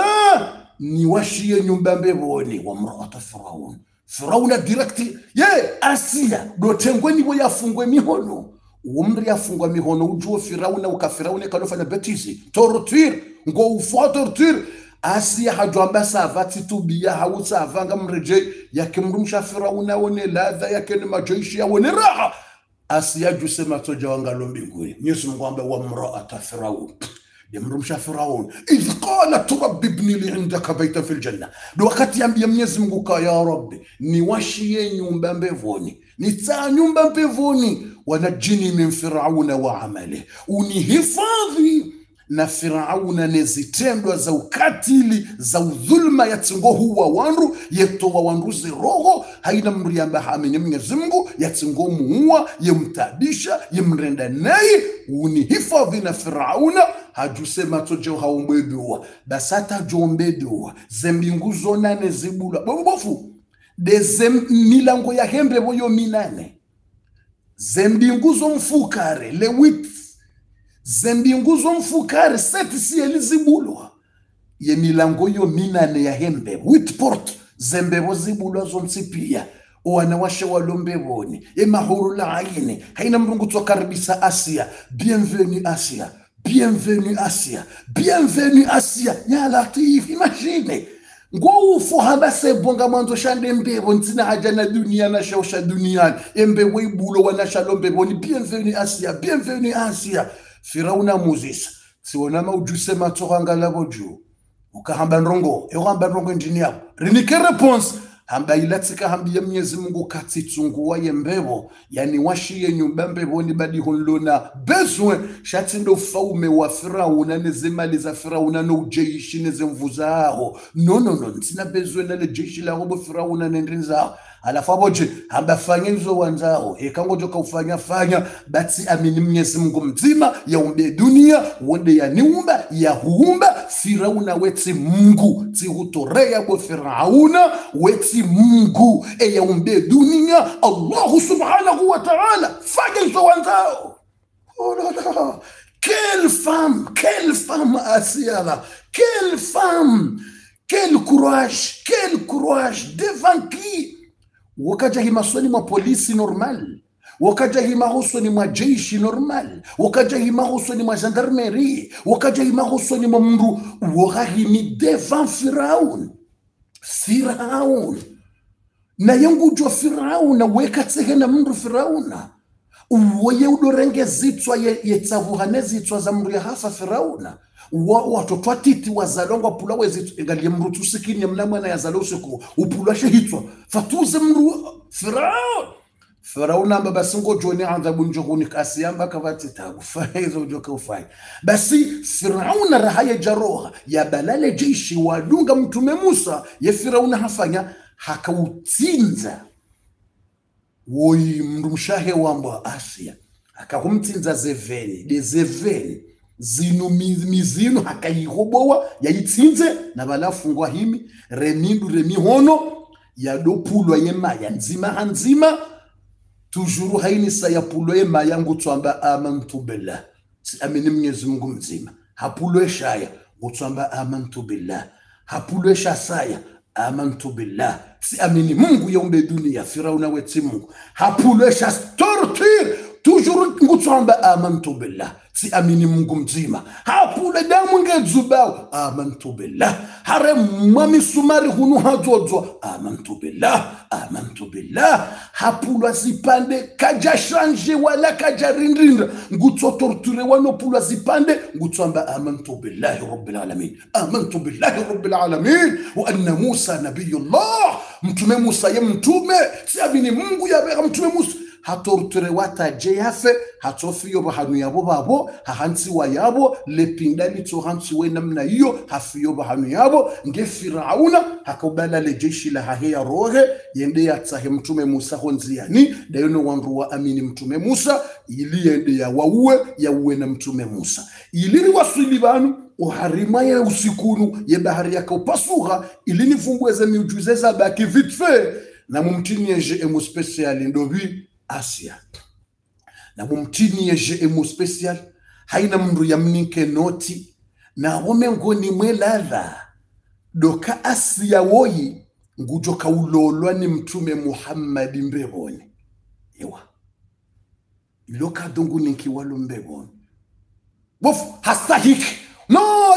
[SPEAKER 1] niwashie nyumba mbewoni wa mraata Firaun Firauna directi Asia do tengweni bo yafungwe mihono umri yafungwa mihono ujuo Firauna ukafiraune kalofanya betisi torture ngo ufo torture Asia hajwamba sava titubia hausa avanga mreje yake mrumsha Firauna wone ladha yake ni majeshi ya wone raha Asia jusema toja wangalo mbinguni Mwenyezi Mungu ambe wa mraata Firaun mrumsha Firaun idh qalat rabbi ibni li indaka bayta fil janna do wakati yambia Mwenyezi Mungu ka ya rabbi niwashie nyumba mbevoni nitaa nyumba mbevoni wanajini min Firauna wa amali unihifadhi na Firauna nezitendwa za ukatili za udhulma yatingo huwa wanru yetowa wanruzi roho haina mriamba hamenye Mwenyezi Mungu yatingo muua yemtabisha yemrenda naye unihifadhi na Firauna hajusema tojo haumbedoa basata jombedoa zembingu zona nezibula bobofu milango ya hembe boyo minane zembingu zo mfukare le 8 zembinguzo mfukare 7 si elizibulwa ye milango yo minane ya hembe 8 port zembebo zibulwa zonsipia wanawashe walombeboni mahuru la aine haina mrungu tokaribisa Asia bienvenue Asia bienvenue Asia bienvenue Asia ya latif imagine ngo ufo habase bonga mwanzo shande mbebo ntina haja na dunia na shausha duniani mbebo ibulo wana shalombeboni bienvenue Asia Firauna Moses siona maujuse matoranga laboju ukahamba nrongo engineer rinike response hamba ilatika hambia Mwenyezi Mungu katitsunguwa yembebo yani washie nyumba mbeboni badi honlona bezwe shatindo faume wa Firauna nezemali za Firauna no ujeishi nezemvuza aho no ntina bezwe na le jeishi la robo Firauna nendrinza alafu aboje hamba fanya nzo wanzao kango joka ufanya bati amini Mwenyezi Mungu mzima yaumbe dunia wonde ya niumba ya huumba Firauna weti Mungu ti hutorea bo Firauna weti Mungu yaumbe dunia Allah subhanahu wa ta'ala fanya nzo wanzao oh la quelle femme Asia quel courage devant qui wakaja himasoni mwa polisi normal wakaja himahusoni mwa jeshi normal wakaja himahusoni mwa gendarmerie wakaja himahusoni mwa mru wakahimi devant Firaun Firaun na yangu Firauna weka tsehena mndu Firauna uwoye udorenge zitswa yetsavuhane zitswa za mndu ya hafa Firauna watoto atiti wazalongwa pula wezitswa ingalie mndu tusikini ya mlamwana ya zalo usiku upula shehitswa fatuze mndu Firauna amba basi ngojoni adhabu njoguni kasi amba kavati tagufa hizo ujoka ufai basi Firauna rahaya jaroha ya balale jeshi wadunga mtume Musa ya Firauna hafanya hakautinza woi mndu mshahe wamba Asia akahumtinza zeveni zinu mizinu hakayihobowa yayitsinze na balafungwa himi remihono yadopulwa yemaya nzima tujuru haini sayapulwa yemaya ngutwamba amantu billah si amini Mwenyezi Mungu mzima hapulwe shaya ngutwamba amantu billah hapulwe shasaya amantu billah si amini Mungu yaumbe dunia Firauna weti Mungu hapulwe shastortir tujuru ngutwamba amantu billah si amini Mungu mzima hapule damu ngedzubao amantu billah hare mami sumari hunu hazodzwa amantu billah hapulwa zipande kaja shanje wala kaja rindrinda ngutso torture wanopulwa zipande ngutsamba amantu billahi rabbil alamin wa anna Musa nabiyullah mtume Musa ya mtume si amini Mungu ya mtume Musa hatorture wataje yafe hatofiyo bahanu yabo babo hahansi wa yabo lepinda lito hansi we namna hiyo hafiyo bahanu yabo nge Firauna hakubala le jeshi la hahia rohe yende yatsahe mtume Musa honziani dayono wanru wa amini mtume Musa ili yende ya uwe na mtume Musa iliri wasili banu uharima ya usikunu ye bahari yaka upasuha ili nifungueze miujuzeza baki vitfe na mumtini ya JM special ndobi Asia na mumtini ya JM special haina mndu ya mnike noti na wome ngoni mweladha doka Asia woyi ngujoka ulolwa ni mtume Muhammad mbeboni ewa iloka dongu ninki walo mbeboni bof hastahiki no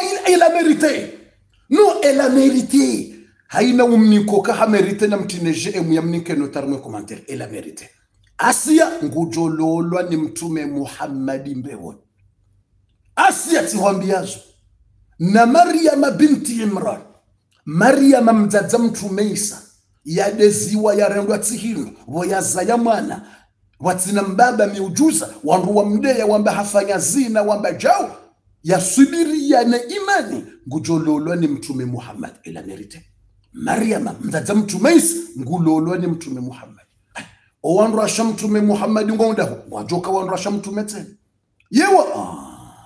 [SPEAKER 1] il a mérité haina umnikoka ha mérité na mtine JM ya mnike notarme commentaire il a mérité Asia ngujololwa ni mtume Muhammad mbewoni Asia tiwambiazo na Maryam binti Imran Maryam mzaza mtume Isa yadeziwa yarendwa tsihino voyaza ya mwana watina mbaba miujuza wanruwa mdeya wamba hafanya zina wamba jao yasubiria na imani ngujololwa ni mtume Muhammad ila merite Maryam mzaza mtume Isa ngulolwa ni mtume Muhammad owanru mtume Muhammad ngonda wajoka wanru mtume tena yewa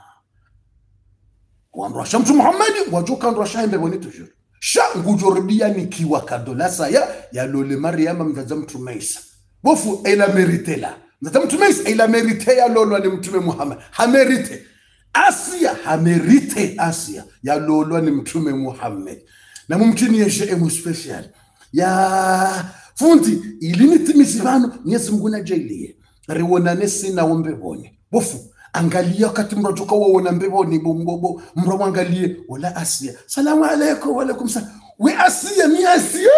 [SPEAKER 1] wanru mtume Muhammad wajoka wanru shembe boni toujours sha ngujoribia nikiwa kadolasa ya lole Maryam mzaza mtume Isa bofu ila merite la mzaza mtume Isa ila merite ya lolwa ni mtume Muhammad hamerite Asia hamerite Asia ya lolwa ni mtume Muhammad na mumtini ya JM special ya fundi ilinitimizi vano Mwenyezi Mungu na jailie riwonane sina wombeboni bofu angalia wakati mrotoka waona mbeboni bombobo mro angalie wala Asia salamu alaykum wa alaykum salam we Asia mi Asia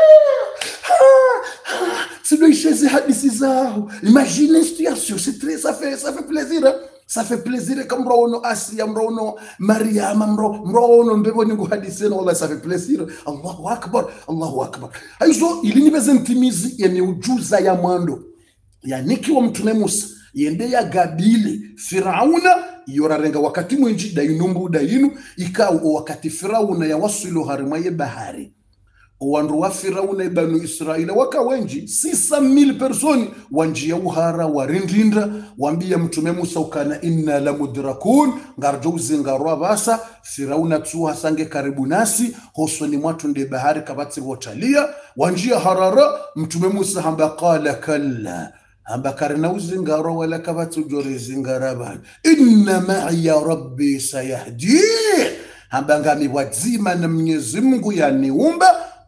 [SPEAKER 1] c'est le chez hadisi zao imagine situation c'est très ça fait plaisir comme mrono Asia mrono Maryam mrono mbeboni ngo hadisi na wala ça fait plaisir Allahu akbar aizo ilinibeza ntimizi yani ujuza ya mwando ya niki wa mtume Musa yende ya gabili Firauna yorarenga wakati mwinji dainu ikao wakati Firauna ya wasilu harima ye bahari wandu wa Firauna banu Israila waka wenji 600,000 personi wanjia uhara warindinda wambia mtume Musa ukana inna la mudrakun ngarjouzi ngarwa basa Firauna tuha sange karibu nasi hosoni mwatu nde bahari kabati wotalia wanjia harara mtume Musa hamba qala kalla hamba karna uzingaro wala kabati jori zingaraban inna ma'iya rabbi sayahdi hamba ngami wazima na Mwenyezi Mungu yaniumba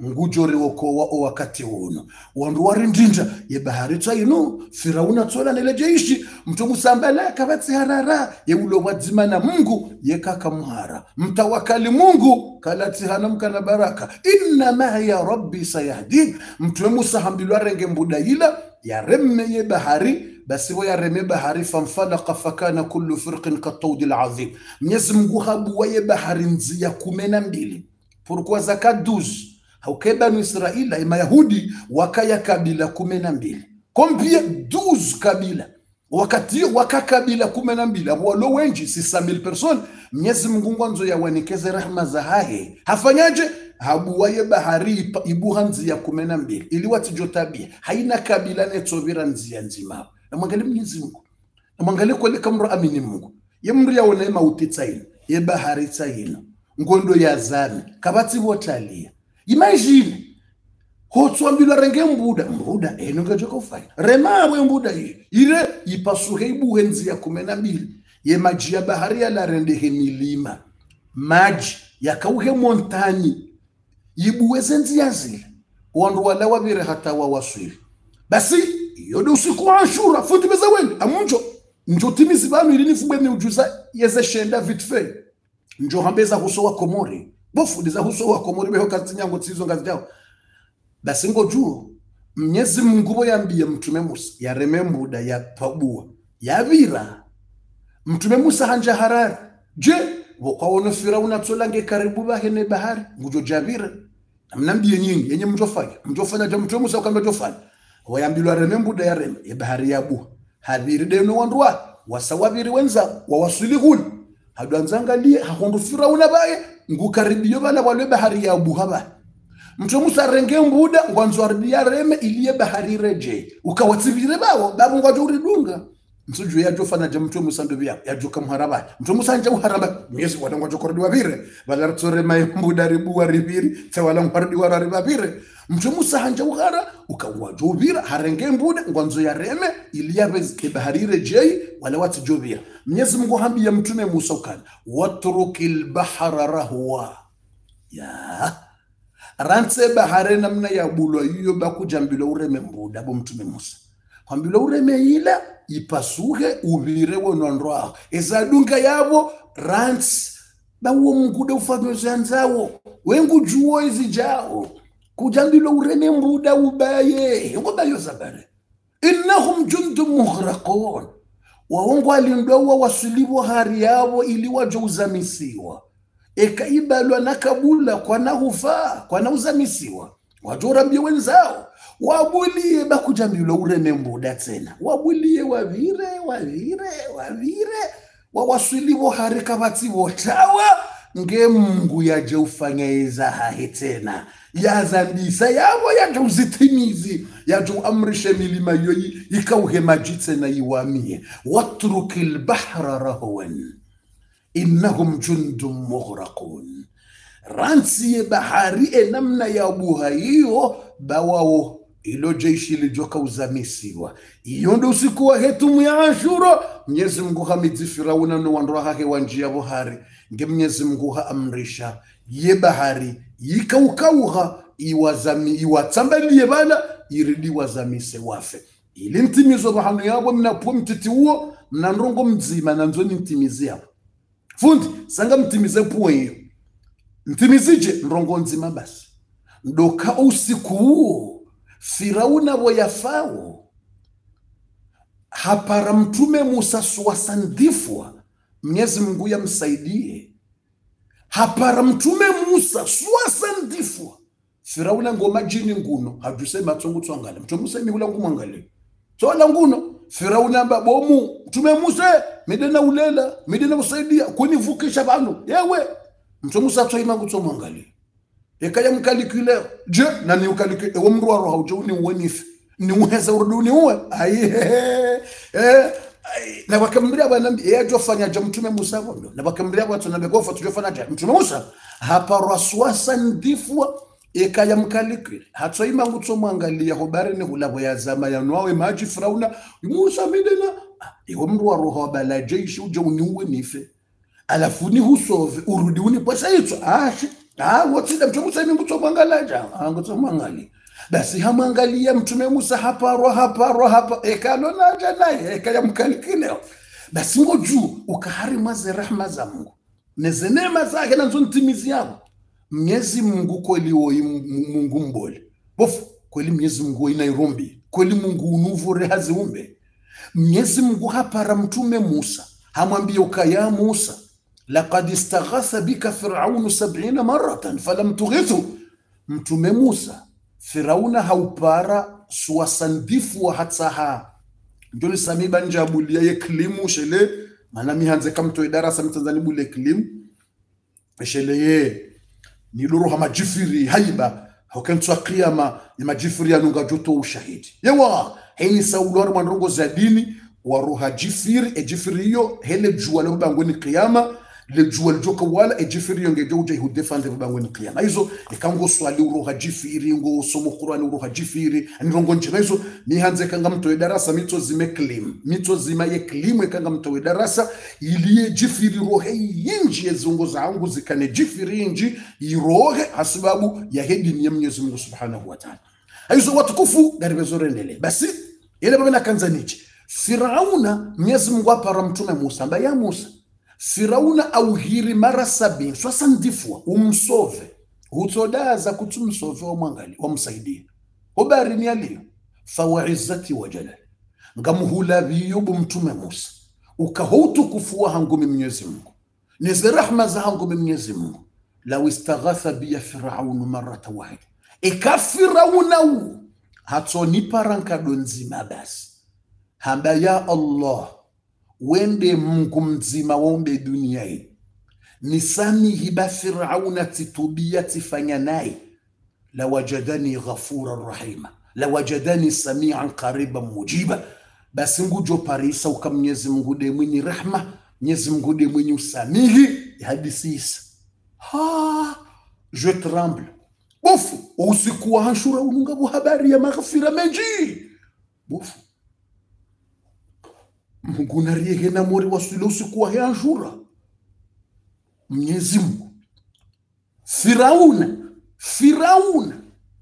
[SPEAKER 1] ngujori wokowa o wakati uno wandu warindinja ye bahari tsaino Firauna tsola nele jeishi mtu musambala kabatsi harara ye ulo wadzimana Mungu ye kaka muhara mtawakali Mungu kalati hana mkana baraka inna ma ya rabbi sayahdin mtu musa hambilwa renge mbuda ila ya remme ye bahari basi wa ya remme bahari famfalaqa fakana kullu firqin katawdil azim Mwenyezi Mungu habu ye bahari nzia 12 pourquoi zakat 12 haukebanu Israila ima Yahudi wakaya kabila 12 combien 12 kabila wakati wakakabila 12 walo wengi 600,000 personnes Mwenyezi Mungu ngwanzo ya wanikeze rahma za hahe hafanyaje habuwaye bahari ibuha nzia 12 ili watijo tabia haina kabila netsobira nzia nzima na mwangalie Mwenyezi Mungu na mwangalie kwa kamro amini Mungu ye mri ya ona mauti tsaino ye bahari tsaino ngondo ya zami kabati botalia imagine hotswambila renge mbuda eno joka ufanya remawe mbuda ile ipasuhe ibuhe nzia 12 ye maji ya bahari ya la rendehe milima maji yakauhe montani ibuweze nzia zile wandu wala wabire hata wawaswili basi yodo usiku wa Ashura futi beza wende amunjo njo timizi banu ili nifubwe ni ujuza yeze shenda vitfe njo hambeza huso wa Komori bofu diza huso wa Komori beho katinyango tizo ngazi jao basi ngo juu Mwenyezi Mungu yambie mtume Musa ya remembuda ya pabua ya vira mtume Musa hanja harari je wakaona Firauna tsolange karibu bahene bahari ngujo javira mnambie nyingi yenye mjofanya ja mtume Musa ukamba jofanya wayambilwa remembuda ya reme ya bahari ya bu hadiri deno wandwa wasawabiri wenza wawasuli huli hadanzangalie hakondo Firauna baye ngukaribiyo bala wale bahari ya bu haba mtume Musa renge mbuda ngwanzo ardia reme iliye bahari reje ukawatsivire bawo babu ngwajo uridunga msuju ya jofana ja mtume Musa ndobia ya joka muharaba mtume Musa nja uharaba Mwenyezi wala ngwajo kordiwa bire bala rtsore mai mbuda ribuwa ribiri tawala ngwardiwa rariba bire mtume Musa hanja uhara ukangwajo bira harenge mbuda ngwanzo ya reme iliye bezke bahari reje wala watijobia Mwenyezi Mungu hambia mtume Musa ukana watrukil bahra rahwa ya rantse bahare namna ya bulo iyo bakujambilo ureme mbuda bo mtume Musa hambilo ureme ila ipasuhe ubire wonondwa ezadunga yabo rants bawo mgude ufadwe zanzawo wengu juo izijao kujambilo ureme mbuda ubaye ngobayo zabare innahum jundum mughraqun waongo alindoa wasulibu hari yabo ili wajouzamisiwa ekaibalwa na kabula kwa nahufa kwa nauzamisiwa wajorambie wenzao wabulie bakujambilo ureme mbuda tena wabulie wavire wawaswilivo harika bativo tawa nge Mungu yaje ufanyeza hahe tena yazandisa yabo yaje uzitimizi yaje amrishe milima yoyi ikauhe maji tena iwamie watrukil bahra rahwan innahum jundum mughraqun ransi bahari namna ya buha hiyo bawao ilo jeshi lijoka uzamisiwa iyo ndo usiku wa hetumu ya Ashura Mwenyezi Mungu hamidzi Firauna no wandu hake wanjia bahari nge Mwenyezi Mungu haamrisha ye bahari yikaukauha iwatsambalie bana iridi wazamise wafe ili ntimizo bahanu yabo mnapo mtiti huo mnandrongo mzima na nzoni ntimizia fundi sanga mtimize puwe hiyo ntimizije ndrongo nzima basi ndoka usiku huo Firauna boyafao hapara mtume Musa swasandifwa Mwenyezi Mungu yamsaidie hapara mtume Musa swasandifwa Firauna ngoma jini nguno hadusema tsongo tsongala mtume Musa mihula ngumangale sola nguno Firauna babomu mtume Musa medena ulela medena usaidia kunivukisha banu yewe mtume Musa tsoima ngutsomangale ekaya mkalikule je na ni ukalikule ewo mru waro haujo ni uwenife ni uheza uruduni uwe na wakambiria bwana yajofanya ja mtume Musa bondo na wakambiria watu na begofa tujofanya ja mtume Musa hapa raswasa ndifwa ekaya mkalikule hatsoima ngutsomwangalia hobare ni hulabo ya zama ya nwawe maji Firauna Musa midena ewo mru waro habala jeshi ujo ni uwenife alafu ni husove urudi uni pesa hicho Wotida mtume Musa iminguto mwangalaja nguto mwangali basi hamwangalia mtume Musa hapa ekalo naja naye ekaya mkalikileo basi ngoju ukahari maze rahma za Mungu neze neema zake na nzonitimizi yabo Mwenyezi Mungu kweli woi Mungu mbole bofu kweli Mwenyezi Mungu inairombi kweli Mungu unuvure haziumbe Mwenyezi Mungu hapara mtume Musa hamwambia ukaya Musa laqad istaghatha bika fir'aun 70 maratan falam tughithu mtume Musa Firauna haupara suwasandifu wa hatsaha njoli samiba njabulia ye klimu shele mana mihanze kamto idarasa mtanzani bule klimu shele ye niluru hama jifiri haiba hokentwa qiyama ya majifiri ya nunga joto ushahidi yewa hini saulwar manrongo za dini waruha jifiri jifiri yo hele juwa leo bangweni qiyama le juwa joka wala jifiri yonge joja hu defende bangweni qiyama hizo ikango swali uruha jifiri ngo somo Qur'ani uruha jifiri anirongo njina hizo mihanze kanga mto darasa mito zime klim mito zima ye klim kanga mto darasa iliye jifiri rohe yinji ezongo zangu zikane jifiri yinji irohe hasababu ya hedi ya Mwenyezi Mungu Subhanahu wa Ta'ala hizo watukufu garibezorendele basi ile baba na kanzanichi Firauna Mwenyezi Mungu apara mtume Musa ambaye ya Musa Firauna auhiri mara 70 60 umsove hutodaza kutumsove wa mwangali wamsaidie ubari ni aliyo fawaizati wa jalal ngamuhula biyubu mtume Musa ukahutu kufua hangumi Mwenyezi Mungu neze rahma za hangumi Mwenyezi Mungu law istaghatha biya Firaun marata wahida Firauna hatoni paranka donzima basi hamba ya Allah wende Mungu mzima waumbe dunia hii nisami hiba Firauna titubia tifanya naye la wajadani ghafura rahima la wajadani samian qariban mujiba basi ngujo parisa uka Mwenyezi Mungu de mwenye rahma Mwenyezi Mungu de mwenye usamihi hadisi isa je tremble bofu usiku wa Ashura ununga habari ya maghfira menji bofu Mungu nariege na mori wasule usiku wa Ashura Mwenyezi Mungu Firauna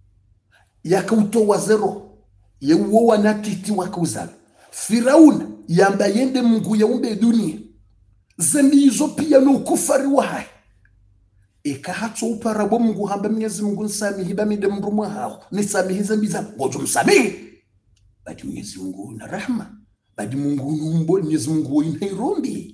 [SPEAKER 1] yakautoa zero yewo wanatiti wakauzala Firauna yamba yende Mungu yaumbe dunia zembi hizo pia no kufari wahai ikahatso uparabo Mungu hamba Mwenyezi Mungu nsamihi bamide mrumu hao nisamihi zambi za ngojo msamihi badi Mwenyezi Mungu na rahma badi Mungu numbo Mwenyezi Mungu inairombi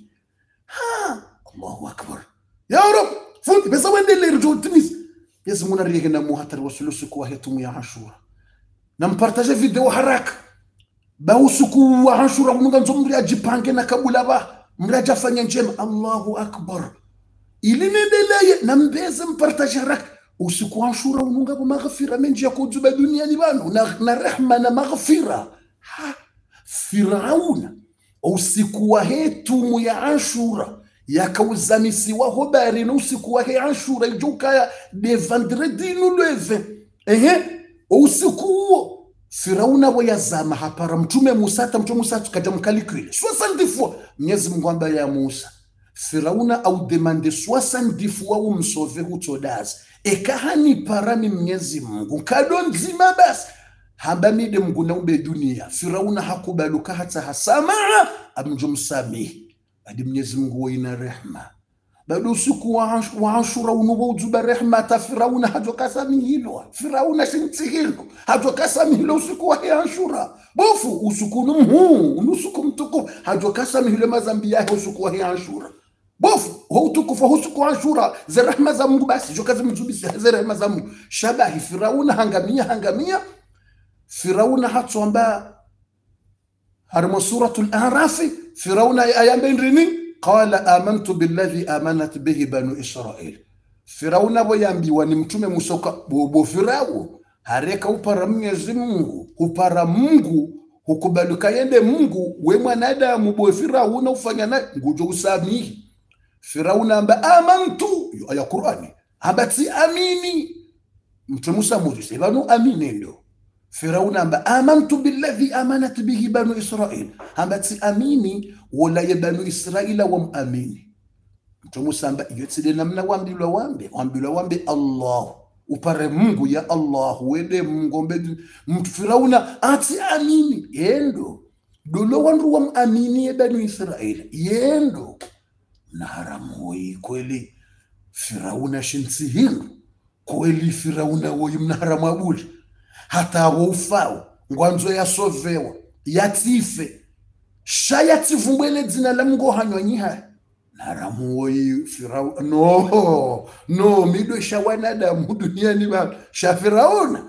[SPEAKER 1] Allahu akbar ya rab fundi besa wende lerjo timis Mwenyezi Mungu nariege na muhatari wasulusu kwa hetumu ya Ashura na mpartaje video haraka ba usiku wa Ashura munga nzomri ajipange na kabula ba mraja fanya njema Allahu akbar ili nendeleye na mbeze mpartaje haraka usiku wa Ashura munga kwa maghfira menji ya kujuba duniani banu na rehma na maghfira Firauna usiku wa hetumu ya Ashura yakauzamisi wa hobari na usiku wa Ashura ijuka ya de vendredi nuleve usiku huo Firauna wayazama hapara mtume Musa tukaja mkalikile 60 fois Mwenyezi Mungu ambaye ya Musa Firauna au demande 60 fois umsove hutodazi ekahani parami Mwenyezi Mungu kadonzima basi hambamide Mungu naumbe dunia Firauna hakubaluka hata hasama amjumsamihi badi Mwenyezi Mungu ina rehma bado usiku wa Ashura unubo ujuba rehma ta Firauna hajokasami hilo Firauna shinti hilo hajokasami hilo usiku wa Ashura bofu usiku unusuku mtuku hajokasami hilo mazambi yake usiku wa Ashura bofu hutukufa usiku wa Ashura za rehma za Mungu basi jokazi mzubisi za rehma za Mungu shabahi Firauna hangamia Firauna hatuamba harimo suratul A'raf Firauna ayambe ndrini qala amantu billadhi amanat bihi banu Israil Firauna boyambiwa ni mtume Musa bobo Firao hareka upara Mwenyezi Mungu upara Mungu hukubaluka yende Mungu we mwanadamu bo Firauna ufanya na ngujo usamihi Firauna amba amantu aya Qur'ani abati amini mtume Musa Moses banu amini ndo Firauna amba amantu billadhi amanat bihi banu Israil ambati amini wala ya banu Israila wamamini mtume samba yotside namna wambilwa wambe Allah upare Mungu ya Allah wede mngombe mtu Firauna ati amini yendo dolo wandu wa amini ya Bani Israeli yendo na haramu kweli Firauna shinsihiru kweli Firauna woyi mna haramu abuli hata wofao ngwanzo ya sovewa yatife shayativumbwele dzina la Mungu hanywanyiha haramu woyi Firauna no mido shawanadamu duniani ba Firauna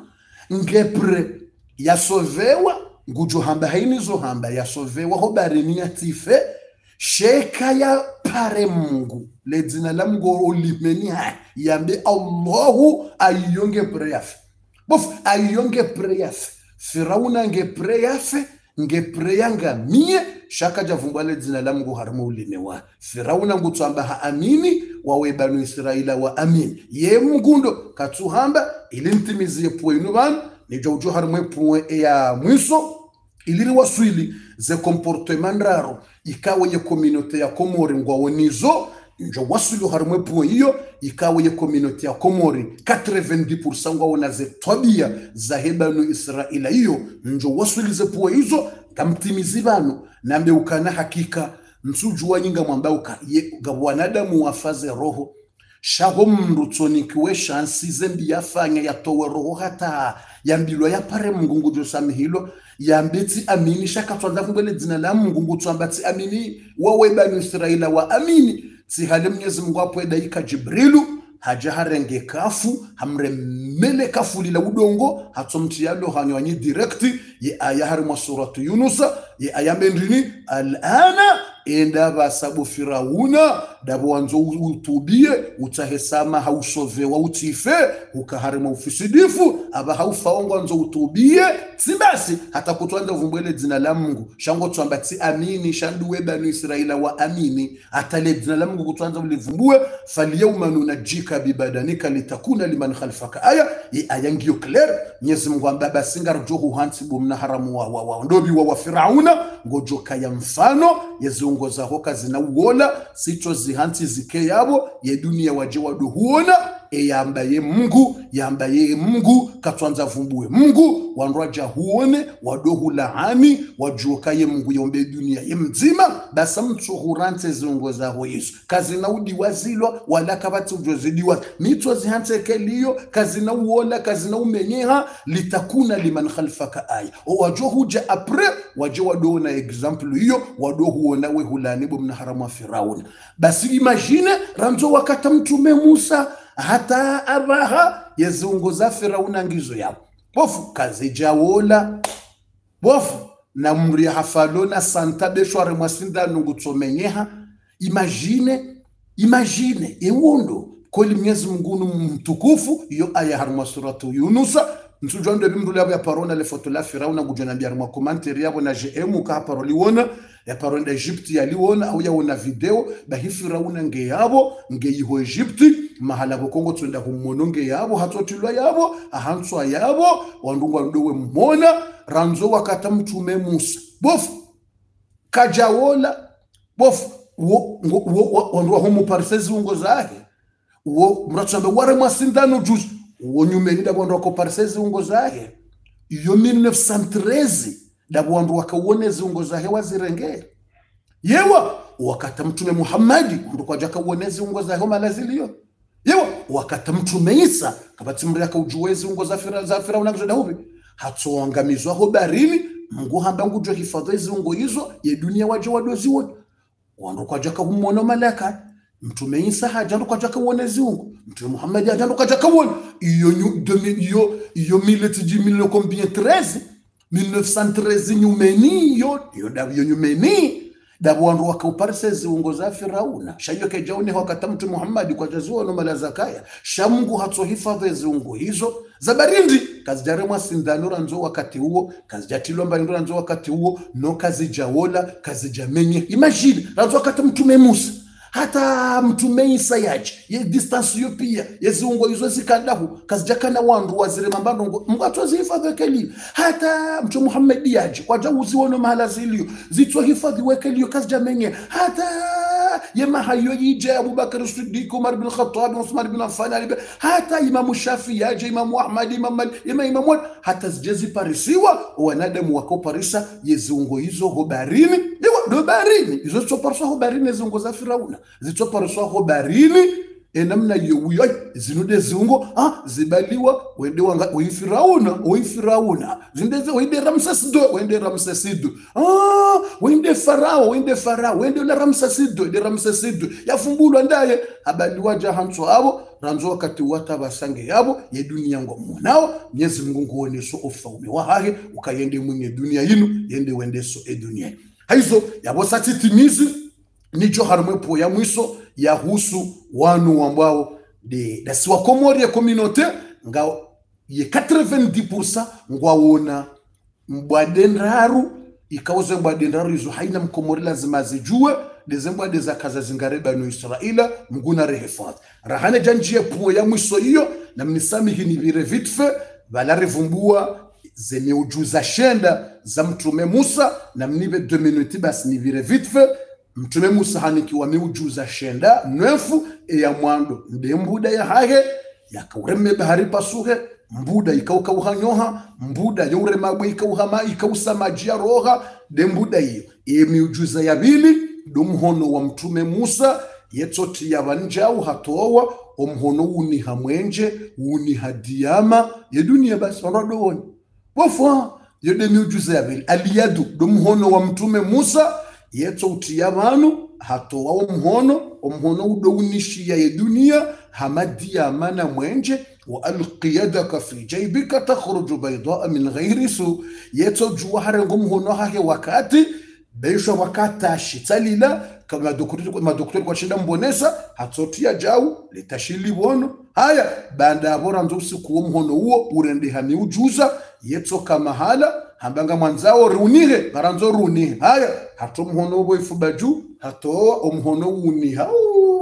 [SPEAKER 1] ngepre yasovewa ngujo hamba hainizo hamba yasovewa hobarini yatife sheka ya pare Mungu le dzina la Mungu olimeni yambe Allahu ayonge preyafe bof ayonge preyafe Firauna nge preyafe nge preyanga mie shaka javumbwa le dzina la Mungu harimo ulimewa Firauna ngutsamba ha amini wawe Bani Israila wa amini ye mgundo katsuhamba ili ntimizie poinu banu ni jojo harimo poe ya mwiso iliri waswili ze comportement raro ikawe ye communauté ya Komori ngwawonizo njo waswili harimo poe hiyo ikawe ye communauté ya Komori 90% ngwawona ze tabia za Bani Israila hiyo njo waswili ze poe hizo kamtimizi banu nambe ukana hakika msujua nyinga mwambauka wanadamu wafaze roho shaho mndu tsonikiwe shansi zembi yafanya yatowe roho hata yambilwa ya pare Mungu josami hilo yambeti amini shaka twanza kumbele dzina la Mungu tsambati amini wawe Bani Israila wa amini si hale Mwenyezi Mungu apo daika Jibrilu haja harenge kafu hamremele kafu lila udongo hatomti yalo hanywanyi direkti ye aya harimo suratu Yunus ye aya mendrini alana enda basabu Firauna dabo wanzo utubie utahesama hausovewa utife ukaharimo ufisidifu aba haufaongo wanzo utubie simbasi hata kutwanda vumbwele dzina la Mungu shango twambati amini shanduwe Bani Israila wa amini atale dzina la Mungu kutwanza ulivumbue falyawma nunajika bibadanika litakuna liman khalfaka aya ngiyo clear Mwenyezi Mungu ambaba singar johu hansibu mna haramu wa ndobi wa Firauna ngojoka ya mfano yeziongoza hoka zina uola sito zihanti zike yabo ye dunia waje waduhuona yambaye Mungu katwanza vumbue Mungu wanraja huone wadohu laani wajuka ye Mungu yombe dunia ye mzima basa mtu hurante ziongoza ho Yesu kazi na udi wazilwa wala kabati ujozidiwa mito zihante keliyo kazi na uola kazi na umenyeha litakuna liman khalfaka aya wajohu ja apre waje wadohu na example hiyo wadohu ona we hulanibu mna haramu wa Firauna basi imagine ramzo wakata mtume Musa hata abaha yezunguza Firauna ngizo yao bofu kazi jawola bofu na mri hafalona santa beshware mwasinda nungutsomenyeha imagine ewundo koli Mwenyezi Mungu mtukufu yo aya harma suratu Yunus nsujwande bimrula ya parona le foto la Firauna gujana biar mwa commentaire yabo na GM ka paroli wona ya parona da Egypt ya liwona au ya wona video bahi Firauna nge yabo nge yiho Egypt mahala bokongo twenda kumononge yabo hatotilwa yabo ahanswa yabo wandungwa ndowe mmona ranzo wakata mtume Musa bofu kajawola bofu wandwa homo parsezi ungo zahe mratsambe ware mwasindano juzi wonyumeni dabo ndoko parsezi ungo zahe iyo 1913 dabo wandu wakawonezi ungo zahe wazirenge yewa wakata mtume Muhammadi ndoko jaka wonezi ungo zahe malaziliyo yewa wakata mtume Isa kabati mri akaujuwezi ungo za Firauna kuzoda hubi hatsoangamizwa ho barini Mungu hamba ngujwa hifadhi ungo hizo ye dunia waje wadozi wote wandu kwa jaka humona malaka mtume Isa hajando kwa jaka wonezi ungo mtume Muhammad hajando kwa jaka won iyo mileti jimilo combien 1913 nyumeni yo dabiyo nyumeni dabo wandu wakauparsezi ungo za Firauna shayo kejaone wakata mtume Muhammad kwa jazuo no malazakaya shamungu hatso hifadhi ungo hizo zabarindi kazijare mwasindano ranzo wakati huo kazijatilwa mbalindo ranzo wakati huo no kazijawola kazijamenye imagine ranzo wakati mtume Musa hata mtume Isa yaje ye distance yo pia yeziungo hizo zikandahu kazijakana wandu wazire mambando Mungu atwazi hifadhi keli hata mtume Muhammad yaje kwa jauzi wono mahala zilio zitwa hifadhi wekeli kazijamenye hata yema hayo yija Abubakar Siddiq, Umar bin Khattab, Uthman bin Affan, hata Imam Shafi yaje, Imam Ahmad, Imam hata zijezi parisiwa wanadamu wako parisa yezungo hizo hobarini do barini izo tsoparso hobarini zungo za Firauna zitsoparso hobarini namna yoyo zinude zungo zibaliwa wende wanga Firauna zindeze wende Ramsesido wende Farao wende la Ramsesido yafumbulwa ndaye abaliwa jahanso abo ranzo wakati wata basange yabo ye dunia ngo nao Mwenyezi Mungu ngoneso ufaume wahahe ukayende mwenye dunia yinu yende wendeso dunia haizo yabo satitimizi nicho harumwepo ya mwiso ya husu wanu ambao de dasiwa komori ya communauté nga ye 90% ngwawona mbwadendaru ikauze mbwadendaru izo haina mkomori lazima zijue dezembwade za kaza zingareba no Israila mguna rehefat rahane janjie po ya mwiso hiyo na mnisamihi ni vire vitfe valarivumbua zeme ujuza shenda za mtume Musa na mnibe 2 minutes basi ni vire vitfe mtume Musa hanikiwa miujuza shenda nwefu ya mwando nde mbuda ya hahe yakaureme bahari pasuhe mbuda ikauhanyoha mbuda yaure magwe ikauhama ikausa majia roha de mbuda hiyo miujuza ya bili dumhono wa mtume Musa yetsoti yabanjau hatowa omhono uni hamwenje uni hadiyama ye dunia basi wanadoni wafa yode miujuza ya bili aliyadu dumhono wa mtume Musa yetsoti yabanu hatowa omhono udonishia ye dunia hamadiyama na mwenje وألق يدك في جيبك تخرج بيضاء من غير سوء يتوجه هرنغم هنوها wakati beisho wakati shitalila kama doktori kwa shinda mbonesa hatotia jau litashili bono haya banda bora nzo usiku mhono huo urende hami ujuza yetoka mahala hambanga mwanzao runihe baranzo runihe haya hato mhono huo ifubaju hatoa omhono uniha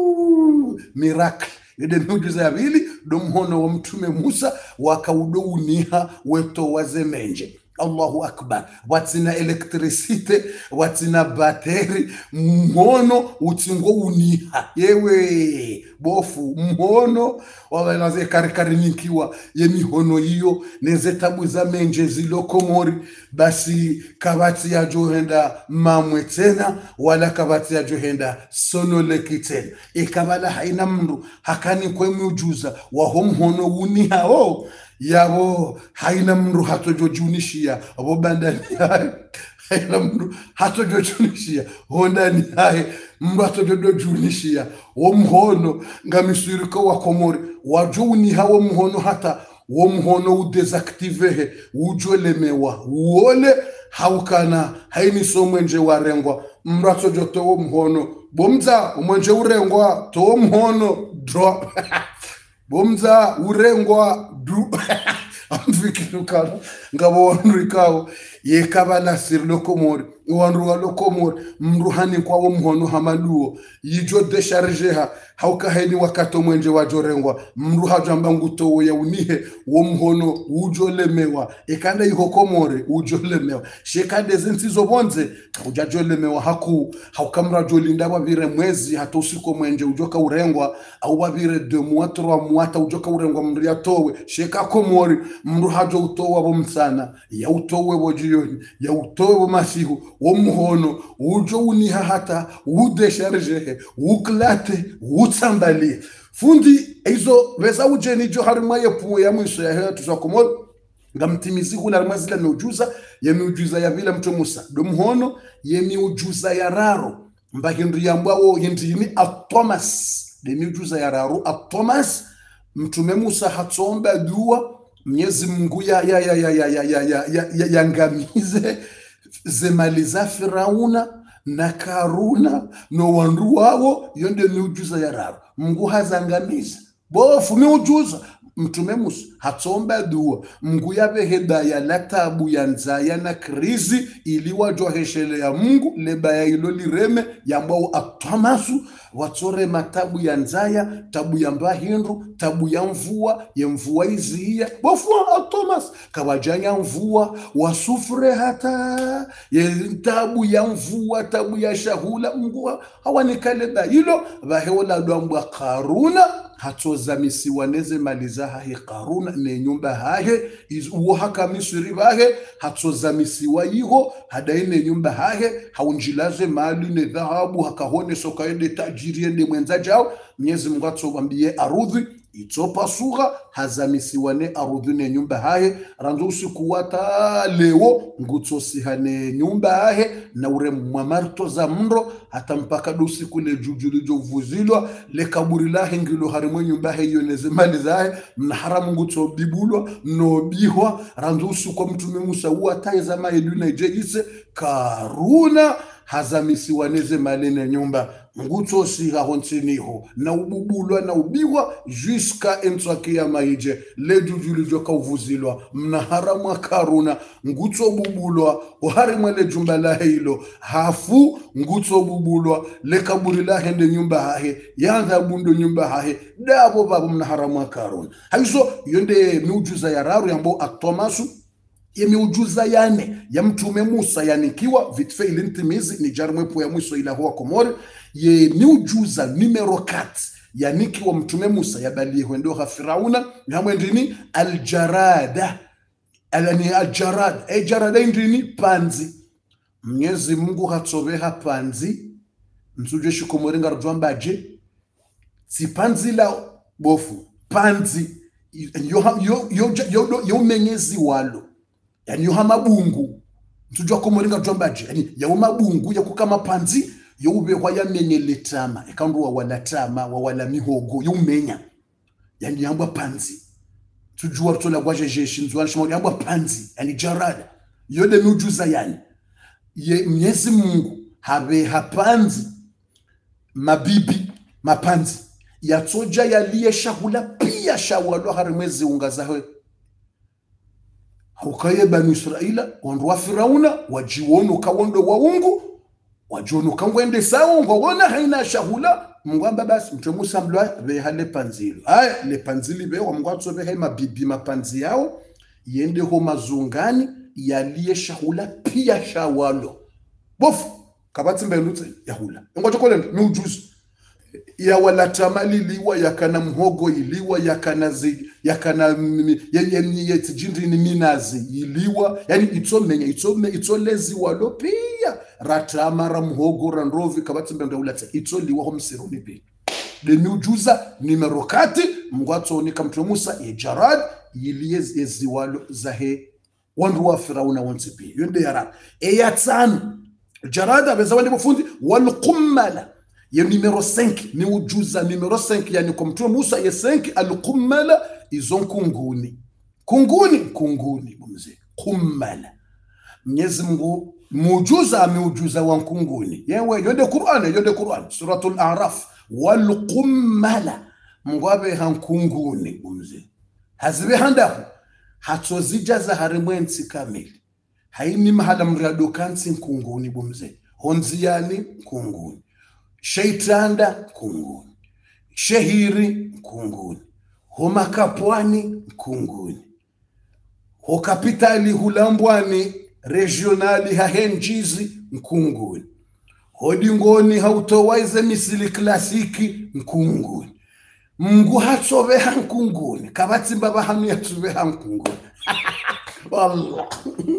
[SPEAKER 1] miracle yede miujiza ya bili domhono wa mtume Musa wakaudoniha weto wazemenje Allahu akbar watina electricity watina bateri mhono utingo uniha yewe bofu mhono walaze karikari nikiwa yemihono hiyo neze tabu za menje zilokomori basi kabati ya johenda mamwe tena wala kabati ya johenda sonoleki tena ikabala haina mndu hakani kwe miujuza wa mhono uniha yabo haina mndu hatojojunishia abo bandani haina mndu hatojojunishia hondani hae mndu hatojojunishia mhono ngamisiriko wa komori wajuni hawo mhono hata mhono udesactivehe ujolemewa uole haukana haini somwenje warengwa mndu hatojoto mhono bomza umwenje urengwa to mhono drop bomza urengwa du amfikirukana ngabo wanrikao yekabala sirlokomori wanru walokomori mruhani kwa mhono hamaduo yijo dechargeha haukaheni wakato mwenje wajorengwa mruha jamba nguto ya unihe mhono ujolemewa ekanda ihokomori ujolemewa shekade zensizo bonze ujajolemewa haukamra jolinda wabire mwezi hata usiku mwenje ujoka urengwa au wabire 2 mois 3 mois hata ujoka urengwa mria towe sheka komori mruha jo utowa bomsana ya utowe bojioni ya utowe masihu mhono ujo uniha hata udeshargehe uklate utsambali fundi izo veza ujeni jo harima yepu ya mwiso ya hea tusakomori ngamtimizi kuna armazila miujuza ya miujuza ya vile mtu Musa domhono ya miujuza ya raro mbahindu ya mbao yindini atomas de miujuza ya raro atomas mtume Musa hatomba dua Mwenyezi Mungu ya ngamize zemaliza Firauna na Karuna no wandu wao yonde miujuza ya raro Mungu hazangamiza bofu miujuza mtume Musa hatomba dua Mungu yabe hedaya la tabu ya nzaya na krizi ili wajoheshele ya Mungu lebaya ilo lireme yambao atamasu watore matabu ya nzaya tabu ya mbahindu tabu ya mvua iziya bofua atomas kawajanya mvua wasufre hata tabu ya mvua tabu ya shahula Mungu hawanikale hilo baheola dwambwa Karuna hatozamisiwa neze maliza hahe Karuna ne nyumba hahe uo haka Misri bahe hatozamisiwa yiho hadaine nyumba hahe haunjilaze mali ne dhahabu hakahone sokaende tajiri ende mwenza jao Mwenyezi Mungu atobambie arudhi itopasuga hazamisiwa ne arudhi ne nyumba hahe randusi kuwata leo ngutsosihane nyumba hahe na ure mwamarto za mndo hata mpaka dusi kule jujulijo uvuzilwa le kaburi lahe ngilo harimwe nyumba hahe yoneze mali zahe mnaharamu ngutsobibulwa nobihwa randusi kwa mtume Musa uwataye zama eduna ijegise Karuna hazamisiwa neze mali ne nyumba ngutosiha honsiniho na ububulwa na ubiwa jiska entswaki ya maije lejujulijo kauvuzilwa mnaharamu Karuna ngutsobubulwa uharimwe le jumba lahe hilo hafu ngutsobubulwa le kaburi lahe nde nyumba hahe yandha bundo nyumba hahe dabo babo mnaharamu Karuna haizo yonde miujuza ya raru yambo atomasu ye miujuza yane ya mtume Musa yanikiwa vitfe ilintimizi ni jarumwepo ya mwiso ila huwa Komori ye miujuza numero 4 yanikiwa mtume Musa yabalie huendoha Firauna hamwe ndini aljarada alani aljarada jarada ndini panzi Mwenyezi Mungu hatsobeha panzi msuje shikomori ngarujwambaje si panzi la bofu panzi yo menyezi walo yani yo hamabungu msuje komori ngarujwambaje yani yo mabungu ya kukama panzi yo ubehwa yamenye letama ekandu wa walatama wa wala mihogo yo umenya yani yambwa panzi tujua tola gwaje jeshinzwa shimo yambwa panzi yani jarada yode miujuza yani ye Mwenyezi Mungu habe hapanzi mabibi mapanzi yatsoja yaliye shahula pia shawalo harimwezi ungazawe haukaye bani Israila wandu wa Firauna wajiwono kawondo wa ungu wajono kangwende sawo ngona haina shahula mngwamba basi mtume Musa mlwa be hale panzilo aya le panzili be wamngwatso be mabibi mapanzi yao yende ho mazungani yaliye shahula pia shawalo bofu kabati mbelutse yahula ngoto kole miujuzi ya wala tamali liwa yakana mhogo iliwa yakana yenye yetijindi ni minazi iliwa yani itsolezi walo pia ratamara mhogo ranrovi kabati mbelutse itsoliwa ho msiruni pia le miujuza numero 4 mngwatso ni kamtume Musa jarad yiliye eziwalo zahe wandu wa Firauna wonsipi yonde yara eyatsan jarada bezawande bufundi wal qummala ya numero 5 ni ujuza numero 5 yani kwa mtume Musa ya 5 al qummala izon kunguni bumze qummala Mwenyezi Mungu mujuza ameujuza wa kunguni yewe yonde Qur'an suratul A'raf wal qummala mngwabe hankunguni bumze hazibe handaho hatsozijaza harimwensi kamili haini mahala mrado kansi kunguni bumze honziani kunguni sheitanda kunguni shehiri kunguni homakapwani kunguni hokapitali hulambwani regionali hahenjizi kunguni hodingoni hautowaize misili klasiki kunguni Mungu hatsobeha kunguni kabati mbaba hanu yatsobeha kunguni wallah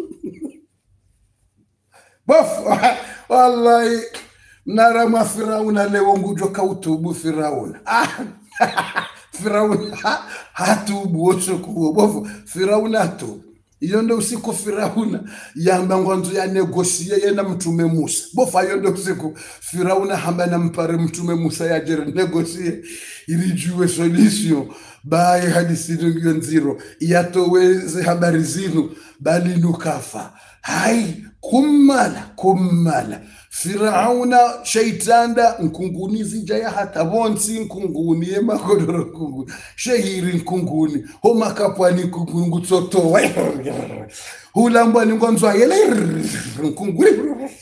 [SPEAKER 1] bof wallahi nara Firauna leo ngujo kautubu Firauna Firauna hatubu wochokuo bof Firauna hatubu Yondo usiku Firauna yamba ngwanzo ya negosie yena mtume Musa bofa yondo usiku Firauna hamba na mpare mtume Musa ya jere negosie irijuwe solution bae hadisi nziro yatoweze habari zinu bali nukafa hai kumala Firauna shaitanda nkunguni zijaya hata bonsi nkunguni emagodoro nkunguni shehiri nkunguni homa kapwani nkunguni tsoto hulamba ningonzwa yele nkunguni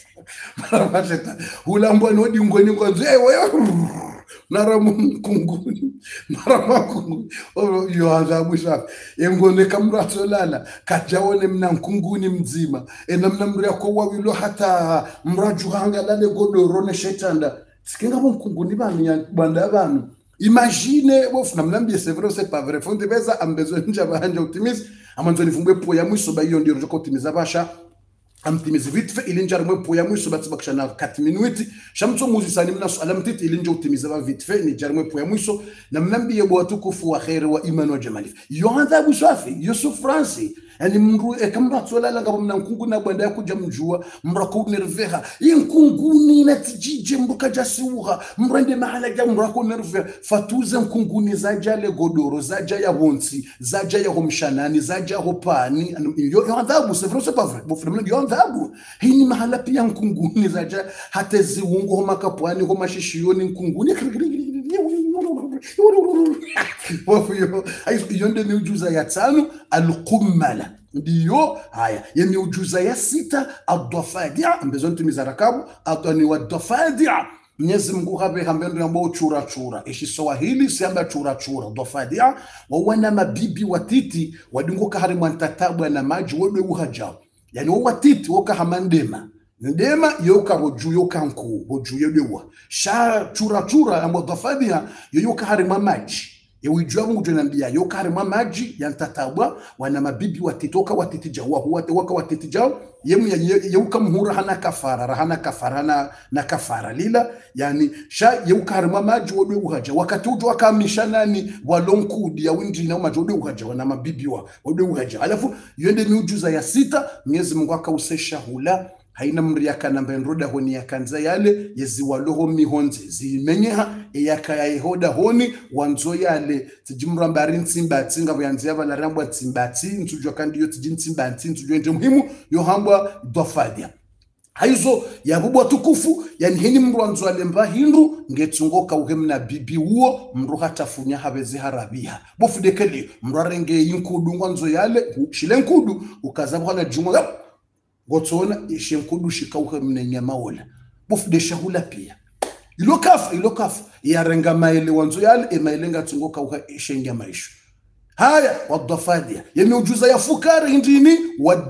[SPEAKER 1] hulamba nodi ngoni ngonzwa naramu nkunguni yo adhabu safi engone kamratsolala kajaone mna nkunguni mzima ena mna mria ko wawilo hata mraju hanga lale godoro ne shetanda sikenga bo nkunguni bamya banda banu imagine bofuna mnambie c'est vrai c'est pas vrai fond de beza ambezo njaba hanja optimisme amanzoni fumbe po ya mwiso ba iyo ndio ko optimiza basha amtimizi vite fait il njara mwe po ya mwiso batibakisha na 4 minutes shamtso muzisani mna swala mtiti il njo optimiza ba vite fait ni njara mwe po ya mwiso na mnambie bo watukufu wa khair wa iman wa jamalif yo adhabu safi Yusuf Franci yani mru ekamratsola la ngabo mna nkunguni na bwanda yakuja mjua mrako nerveha inkunguni na tijije mbuka jasiuha mrende mahala ja mrako nerveha fatuze nkunguni zaja le godoro zaja ya bonsi zaja ya homshanani zaja hopani yo adhabu c'est vrai c'est pas vrai bofremle yo adhabu hini mahala pia nkunguni zaja hata ziungo homa kapwani homa shishiyoni nkunguni wafuyo hiyo ndio miujiza ya 5 al-qummala ndiyo haya ya miujiza ya 6 ad-dafadia ambazo ntumiza rakabu atani wad-dafadia Mwenyezi Mungu habe hambendo ambao chura ishi Swahili siamba chura dafadia wa wana mabibi watiti wadunguka hari mwantatabu na maji wode uhaja yani watiti woka hamandema ndema yoka hoju yoka nku hoju yodewa sha chura ambao dafadia yoka hari maji Yewijua Mungu tunambia yoka hari maji yantatabwa wana mabibi watitoka watiti jawa waka watiti jawa yemu yeuka muhura hana kafara na kafara lila yani sha yeuka hari maji wode uhaja wakati ujo wakamisha nani walonkudi ya windi na maji wode uhaja wana mabibi wode uhaja alafu yende miujuza ya 6 Mwenyezi Mungu akausesha hula haina mriaka na mbenroda honi ya kanza yale yeziwaloho mihonze zimenyeha eyaka yehoda honi wanzo yale tijimura mbari ntsimbati ngabo yanzi yaba larambwa tsimbati ntujwa kandi yo tijintsimbati ntujwa nje muhimu yo hambwa dofadia haizo yabubwa tukufu yani hini mru wanzo alemba hindu ngetsungoka uhemna bibi huo mru hatafunya habezi harabiha bofudekeli mru arenge yinkudu ngwanzo yale shilenkudu ukazabwa na jumo Gotsona ishemkudu shikauka mnenyama wala bufde shahula pia ilokafa yarenga maile wanzo yale mailenga tsungoka uka ishenga maisho haya wadafadia yemiujuza ya fukari indini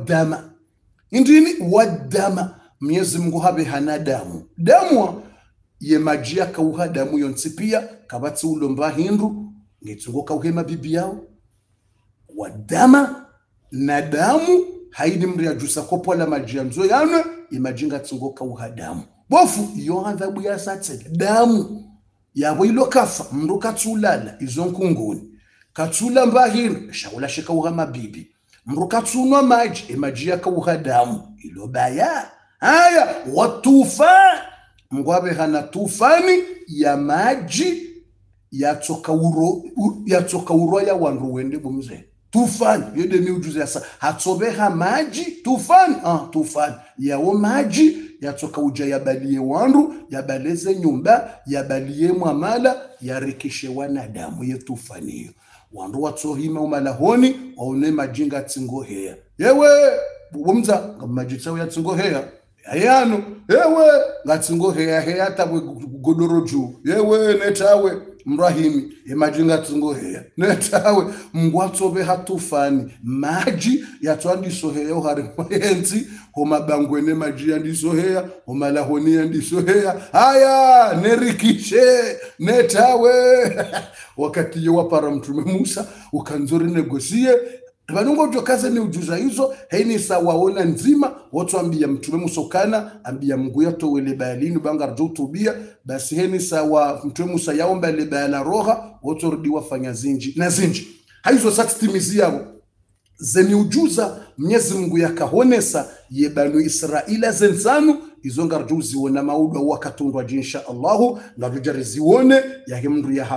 [SPEAKER 1] wadama Mwenyezi Mungu habe hana damu ye majia kauha damu yonsipia kabatsi ulomba hindu ngetsungoka uhema bibi yao wadama na damu haidi mria jusa kopo la majianzo yana imajinga tsungoka uhadamu bofu iyo adhabu ya satse damu yabo ilokafa mru katsulala izo nkunguni katsula mbahino shaula shika uhama bibi mru katsunwa maji imajia ka uhadamu ilobaya haya watufa mgwabe hana tufani ya maji yatoka uro ya wanru wende bumze tufani yede miujuza yasa hatsobeha maji tufani yawo maji yatoka uja yabalie wandu yabaleze nyumba yabalie mwamala yarikishe wanadamu yetufani wandu watsohima umalahoni waone majinga tsingohea yewe bumza ngamajitsawo ya tsingohea ayano yewe ngatsingohea hea tabwe godoro juu yewe netawe mrahimi imajinga tsingohea netawe mngwatsobe hatufani maji yatwandisohea hari mwenzi homabangwene maji yandisohea homalahoni yandisohea haya nerikishe netawe wakati yewapara mtume Musa ukanzori negosie Banungo jokaze ni ujuza hizo haini sawaona nzima watu ambia mtume Musokana ambia Mungu yato wele bayalini banga rjotubia basi haini sawa mtume Musa yaomba le bayala roha watu rudi wafanya zinji na zinji haizo satimizi yao zeni ujuza Mwenyezi Mungu yakahonesa ye banu Israila zensanu izo ngarjuzi wona maudo wakatundwa insha Allah ngarujari zione ya himru ya hafa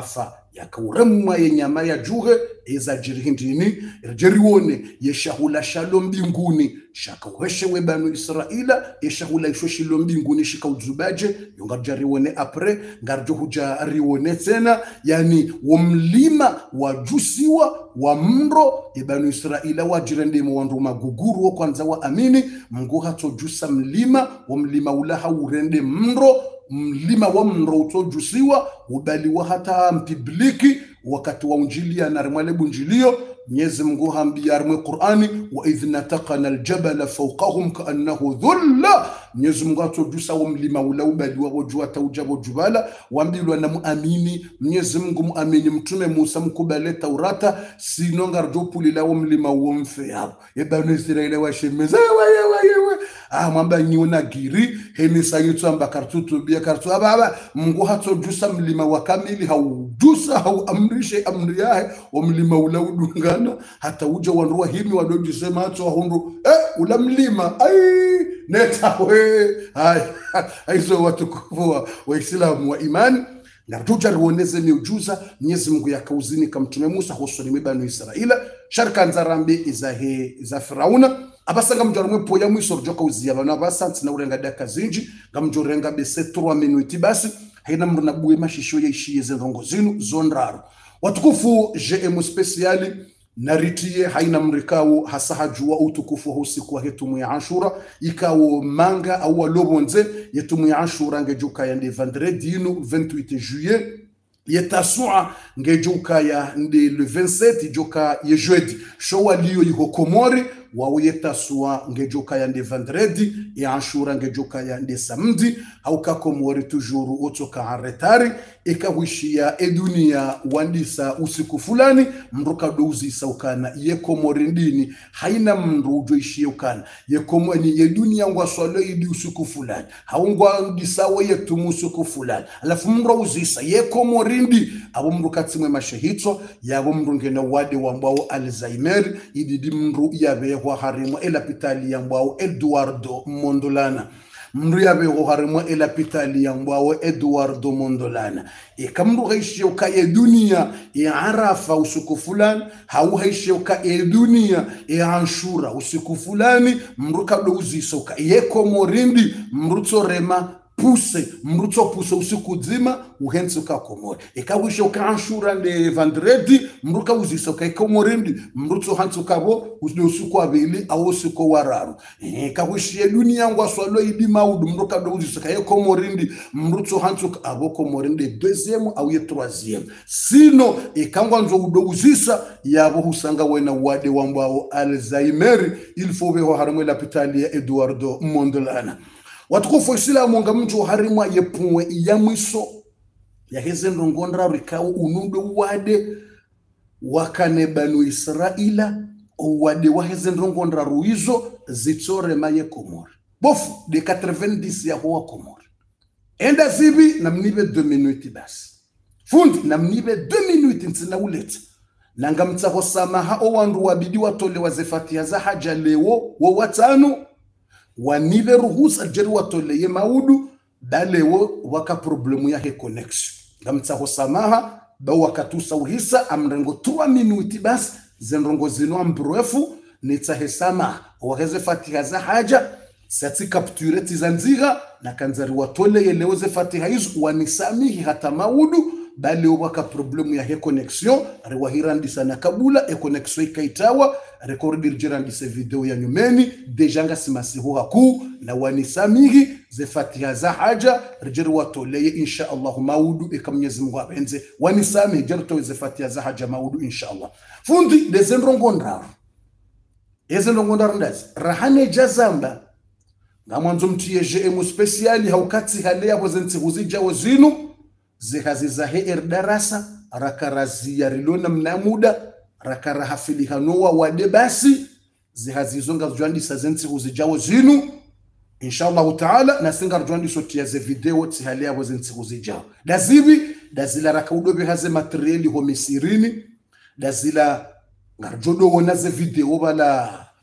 [SPEAKER 1] yakauremwa yenyama ya juhe eza jirihindini rjeriwone yeshahula shalom mbinguni shakauheshe webanu Israila yeshahula isho shilo mbinguni shikauzubaje yongarjariwone apre ngarjo huja riwone tena yani womlima wajusiwa wa mro ibanu Israila wajirende mwandu maguguru wa kwanza wa amini Mungu hatojusa mlima womlima ulaha urende mro mlima wa mro utojusiwa ubaliwa hata mpibliki wakati wa unjilia na rimwale bunjilio Mwenyezi Mungu hambia rimwe Qur'ani wa idh nataqana aljabala fawqahum ka'annahu dhulla Mwenyezi Mungu atojusa wa mlima ula ubaliwa wajua taujabo jubala wambilwa na muamini Mwenyezi Mungu muamini mtume Musa mkubale Taurata sinonga rjopulila wa mlima wa mfe hapo yebanu Israila wa shemeza mwamba nyiona giri heni sayitu amba kartutu bia kartu ababa Mungu hatojusa mlima wa kamili haujusa hauamrishe amri yahe wa mlima ula udungana hata uja wanruwa himi wadojisema hatu wa hundu ula mlima netawe aizo watukufu wa Islamu wa imani na tuja ruoneze ni ujuza Mwenyezi Mungu yakauzini kamtume Musa husoni mibanu Israila sharka nzarambi iza Firauna abasanga mjorumwe poya mwiso rjoka uzia bana basanti na urenga daka zinji ngamjorenga bese 3 minuti basi haina mru na buwe mashisho yaishiye zenrongo zinu zonraro watukufu JM speciali naritiye haina mrikao hasahajua utukufu usiku wa hetumu ya Ashura ikawo manga au walobonze yetumu ya Ashura ngejuka ya ndi vendredi inu 28 juillet yetasua ngejuka ya ndi le 27 joka ye jeudi showa liyo yiho Komori wawo yetasua ngejuka ya ndi vendredi ya Ashura ngejuka ya ndi samedi hauka Komori tujuru otoka aretari ikawishia edunia wandisa usiku fulani mruka douzi saukana ye Komori ndini haina mndu ujoishie ukana ye Komori ye dunia ngwaswalo idi usiku fulani haungwa ndisawo yetumu usiku fulani alafu mru uzisa ye Komori ndi abo mru katimwe mashahito yabo mru ngena wade wambao Alzheimer ididi mru yabewa harimwa elapitali yambao Eduardo Mondolana mru yabewa harimwa elapitali yambao Eduardo Mondolana ikamru gaishio ka dunia ya Arafa usiku fulani hau haishio ka dunia ya Ashura usiku fulani mru kadouzi soka ye Komorindi mru torema puse mruto puse usiku dzima uhensu ka Komori ikawisho ka Ashura nde vendredi mruka uziso ka Komorindi mruto hansu kabo usiku abili au usiku wararu ikawishie dunia ngwaswalo idi maudu mruka do uziso ka Komorindi mruto hansu abo Komorindi deuxième au ye troisième sino ikangwa nzo udo uzisa yabo husanga wena wade wambao Alzheimer il faut be haramwe l'hôpital ya Eduardo Mondolana watukufu Islamu nga mtu harimwa yepuwe ya mwiso ya heze ndongondra rikao unundo wade wakane banu Israila wade wa heze ndongondra ruizo zitore maye Komori bofu de 90 ya huwa Komori enda zibi na mnibe 2 minuti basi fundi na mnibe 2 minuti ntina uleta nanga mtako samaha owandu wabidi watole wazefatiha za haja lewo wa watano wanibe ruhusa jeri watoleye maudu balewo waka problemu ya he connection ngamtsaho samaha ba wakatusa uhisa amrengo 3 minuti bas zenrongo zino ambrefu nitsahe samaha wakeze fatiha za haja sati capture tizanziga na kanzari watoleye leo ze fatiha hizo wanisamihi hata maudu bale waka problemu ya he connection rewahirandi sana kabula e connection ikaitawa recordir jirandi se video ya nyumeni dejanga simasihu haku na wanisamihi ze fatiha za haja rejeri watoleye insha Allah maudu ikamnyezi Mungu apenze wanisamihi jerto ze fatiha za haja maudu insha Allah fundi dezendrongondraro ezendrongondraro ndazi rahane jazamba ngamwanzo mtiye JM speciali haukati halea bozenzi huzija wazinu zihaziza he darasa rakarazia rilona mnamuda rakarahafili hanoa wade basi zihazizonga zjwandi sazenzi huzijawo zinu inshallah taala na singa rjwandi sotia ze video tihali yabo zenzi huzijawo dazibi dazila rakaudobe haze materiali homisirini dazila ngarjodo wona ze video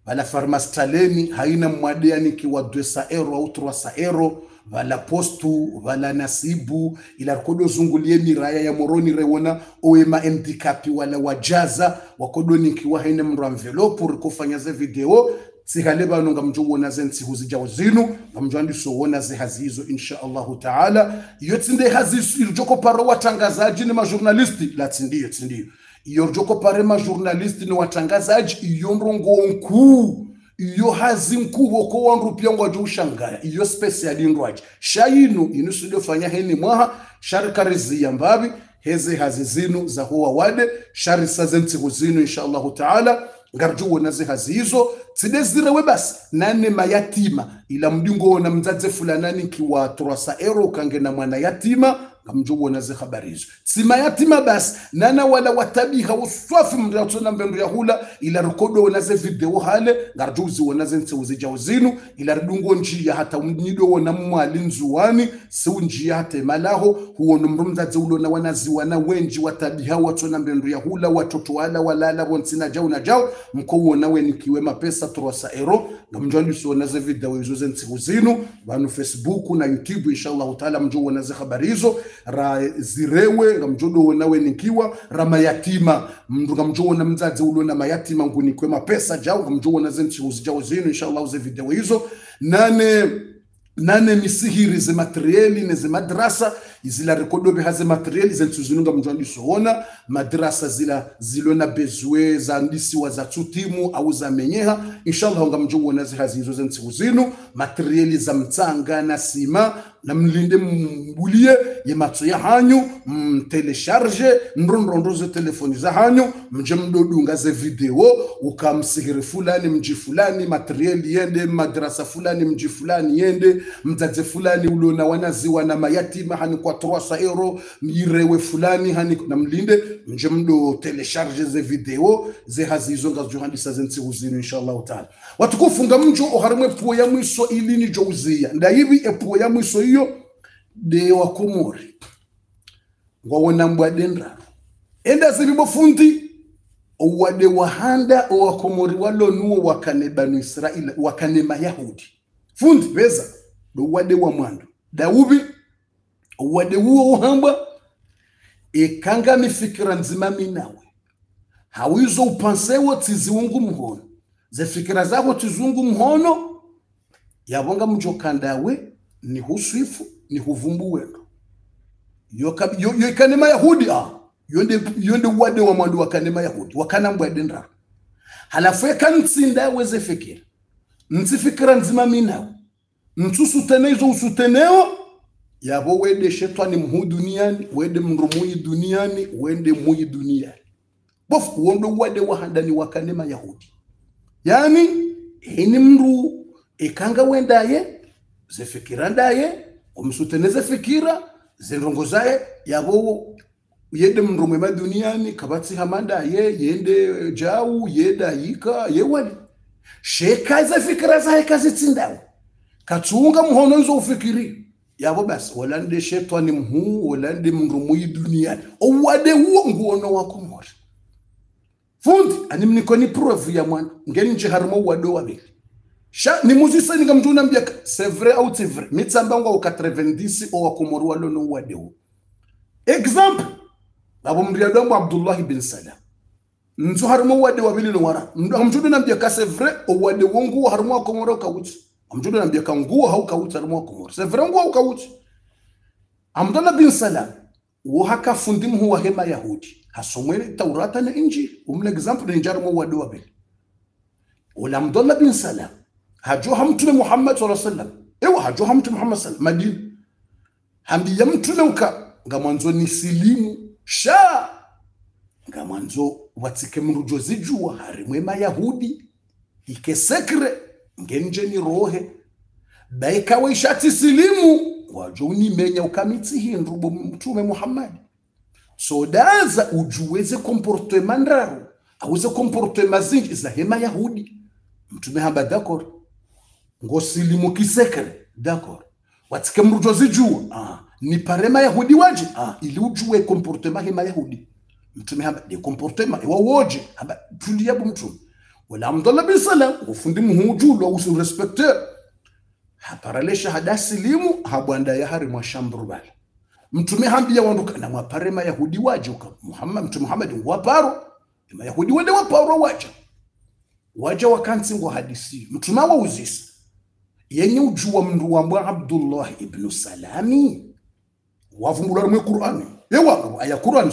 [SPEAKER 1] vala farmasi taleni haina mwade yani kiwa 200 euro au 300 euro vala postu vala nasibu ila kodo zungulie miraya ya moroni rewona oema handicap wala wajaza wakodo nikiwa haina mro envelope kufanya ze video sikale bano ngamjubona zensi huzija zinu ngamjwandi so wona ze hazizo insha Allah taala yotsinde hazizo irjoko paro watangazaji ni majournalisti latsindiyo tsindiyo yorjoko pare majournalisti ni watangazaji iyo mrongo nkuu iyo hazi mkuu woko wanrupia ngwa ushangaya iyo special indwaji shayinu inusudio fanya heni mwaha sharikarizi ya mbabi heze hazi zinu za huwa wade sharisa zensi huzinu insha Allah taala ngarju wonaze hazizo zirewe basi nane mayatima ila mdingo na mzaze fulanani kiwa 300 euro kange na mwana yatima ngamju wonaze habarizo si mayatima basi nana wala watabiha uswafi mratona mbendu ya hula ila rekodo wonaze video hale ngarju wonaze ntse jawzinu ila rdungo njia hata mnido wona mwalinzuwani si njia hata malaho huo numrumzaze ulo na wanazi wana wenji watabiha watona mbendu ya hula watoto wala walala wonsina jao mko wona weni kiwema pesa 300 euro ngamjwandi so naze video hizo zentsiku zinu banu Facebook na YouTube inshallah taala mjo naze habari hizo ra zirewe ngamjodo wona weni kiwa ra mayatima mndu ngamjo na mzazi ulo na mayatima nguni kwema pesa jao ngamjo naze zentsiku zinu inshallah ze video hizo nane misihiri ze materiali ne ze madrasa izila rekodo be haze materiali zentu zinunga mjwandi soona madrasa zilona bezwe za ndisi wa za tutimu au za menyeha inshallah ngamjubona ze hazizo zentu zinu materiali za mtsanga na sima na mlinde mbulie ye matso ya hanyu telecharge ndrondondo ze telefoni za hanyu mjemdodunga ze video ukamsihiri fulani mji fulani materiali yende madrasa fulani mji fulani yende mzaze fulani ulona wanaziwa na mayatima hani kwa 300 euro mirewe fulani hani na mlinde mjemdo telecharge ze video ze hazizo ngazohandisa zensi uzinu inshallah taala watukufunga mjo oharimwe puo ya mwiso ilini jouzia nda hivi epuo ya mwiso hiyo de wakomori ngwawona mbwadendra enda zibibo fundi owade wahanda owakomori walonuo wakane banu Israeli wakane mayahudi fundi beza do wade wa mwando daubi wade huo uhamba ekanga mifikira nzima minawe hawizo upansewo tiziungu mhono ze fikira zako tizungu mhono yabonga mjokandawe ni huswifu ni huvumbu wendo yo ikanema yahudi yonde wade wa mwando wakanema yahudi wakana mbwade ndra halafu ekanitsinda weze fikira ntsifikira nzima minawe ntusutenezo usuteneo yabo wede shetani mhu duniani wede mrumui duniani wende mui duniani bofu wondo wade wahandani wakanema yahudi yani hini mru ekanga wendaye ze fikira ndaye umsuteneze fikira zinrongozaye yabo yede mrumui duniani kabati hamandaye yende jau yeda yika yewali sheka ze fikira zaye kazitsindawo katunga mhono nzo ufikiri yabo basi walande shetani mhu walande mrumui duniani owade huo nguono wakomori fundi animniko ni proof ya mwana ngeni nje harimo wado wabili sha ni muzisa ni ngamjuna mbiaka c'est vrai ou c'est vrai mitsamba ngo 90 o wakomori walono wade huo exemple abo mriado mu Abdullah ibn Salam nzo harimo wade wabili no wara ngamjuna mbiaka c'est vrai o wade wongu harimo wakomori kawuti amjudo nambia kanguo haukauta rumwa komori c'est vrai nguo haukauti Abdullah bin Salam wo haka fundimu huwa hema yahudi hasomwele taurata na injili umle example ni jarmo wadu wabili wala Abdullah bin Salam hajoha mtume Muhammad sallallahu alaihi wasallam ewa hajoha mtume Muhammad sallallahu alaihi wasallam Madina hambi ya mtume uka ngamanzo ni silimu sha ngamanzo watike mrujo zijua harimwema yahudi ike sekre ngenje ni rohe baikawe ishati silimu wajoni menya ukamitsi hindu mtume Muhammad so daza ujuweze comportement raro aweze comportement zingi za hema yahudi mtume hamba d'accord ngo silimu kisekre d'accord watike mrujo zijua ni parema yahudi waje ili ujue comportement hema yahudi mtume hamba de comportement wa woje hamba tuliabu mtume wala Abdullah bin Salam ufundi muhujulu au respecter haparalesha hadasilimu habwanda ya hari mwashamburu bali mtume hambia wanduka na mwaparema Yahudi wajuka mtume Muhammad waparo ima Yahudi wende waparo waja wakansi ngo hadisi mtume wa uzisa yenye ujua mndu wa Abdullah ibn Salami wavumbula mu Qur'ani yewa aya Qur'an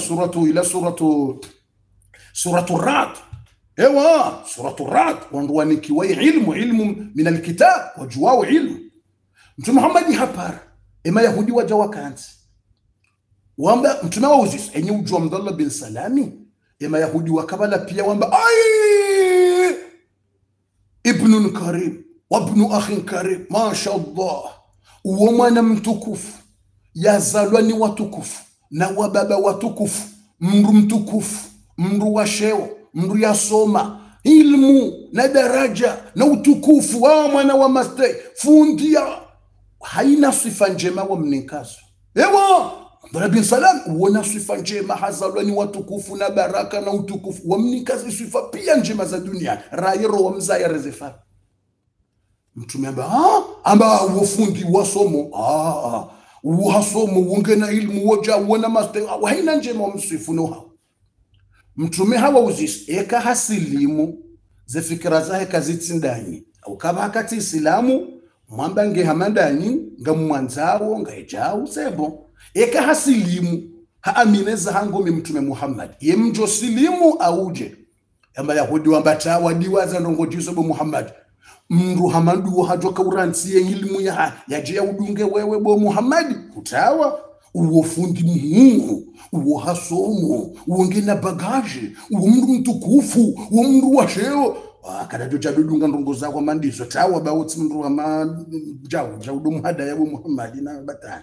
[SPEAKER 1] suratu Ra'd ewa suratu Ra'd wanduanikiwa ilmu min alkitab wajua ilmu mtume Muhammad hapara ima Yahudi waja wakansi wamba mtume wa uzisa yenye ujua Abdullah bin Salami ima Yahudi wakabala pia wamba ay ibnun karim wabnu akhin karim mashallah uwo mwana mtukufu yazalwa ni watukufu na wababa watukufu mndu mtukufu mndu wa sheo mndu yasoma ilmu na daraja na utukufu wa mwana wa mastay fundia haina sifa njema wa mnikazo ewa Abdullah bin Salam uona sifa njema hazalwa ni watukufu na baraka na utukufu wa mnikazi sifa pia njema za dunia rairo wa mzaya rezefa mtume amba ufundi wasomo uhasomo ungena ilmu woja uona master haina njema wa msifu no mtume hawa uzisi eka hasilimu ze fikra zahe kazitsindani au kama hakati islamu mwamba nge hamandani ngamwanzaro ngaijao sebo eka hasilimu haamineza hangomi mtume Muhammad ye mjo silimu auje amba Yahudi wambata wadiwaza ndongojizo bo Muhammad mru hamandu hajoka uransiye ilmu ya jia udunge wewe bo Muhammad utawa uofundi muhungu uo hasomo uongena bagaje uo mru mtukufu uo mru wa sheo akadajo jadudunga ndongo zako mandizo tawa bawuti mru wa jaudu muhada ya bo Muhammad na batani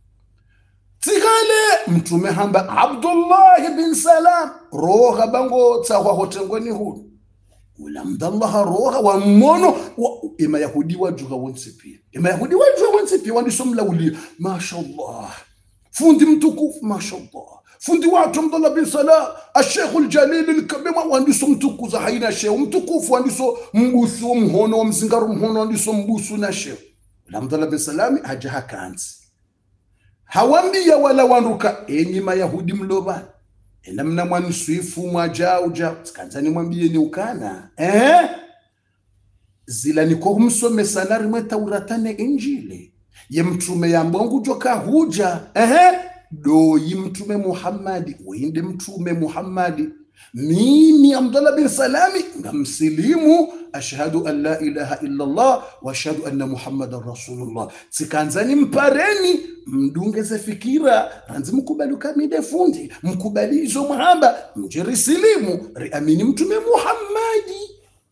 [SPEAKER 1] tikale mtume hamba Abdullah bin Salam roha bango tsawa hotengoni hu ula Abdullah roha wa mono ima Yahudi wajuga wonsipia ima Yahudi wajuga wonsipia wandisomla uli mashallah fundi mtukufu mashallah fundi watu Abdullah bin Salam الشيخ الجليل الكبير wandiso mtukuza haina shehe mtukufu wandiso mbusu mhono mzingaru mhono wandiso mbusu na shehe ula Abdullah bin Salam hajaha kanzi hawambia wala wanduka enyima Yahudi mloba enamna mwansuifu mwajauja sikanzani mwambie ni ukana zila niko humsome sana rimwe Tauratane Injili ye mtume ya mbongu joka huja do yi mtume Muhammadi wende mtume Muhammadi mimi Abdullah bin Salami ngamsilimu ashhadu an la ilaha illa Allah wa ashhadu anna Muhammadar Rasulullah sikanzani mpareni mdungeze fikira ranzi mkubali ukamide fundi mkubali izo mahaba mjirisilimu riamini mtume Muhammadi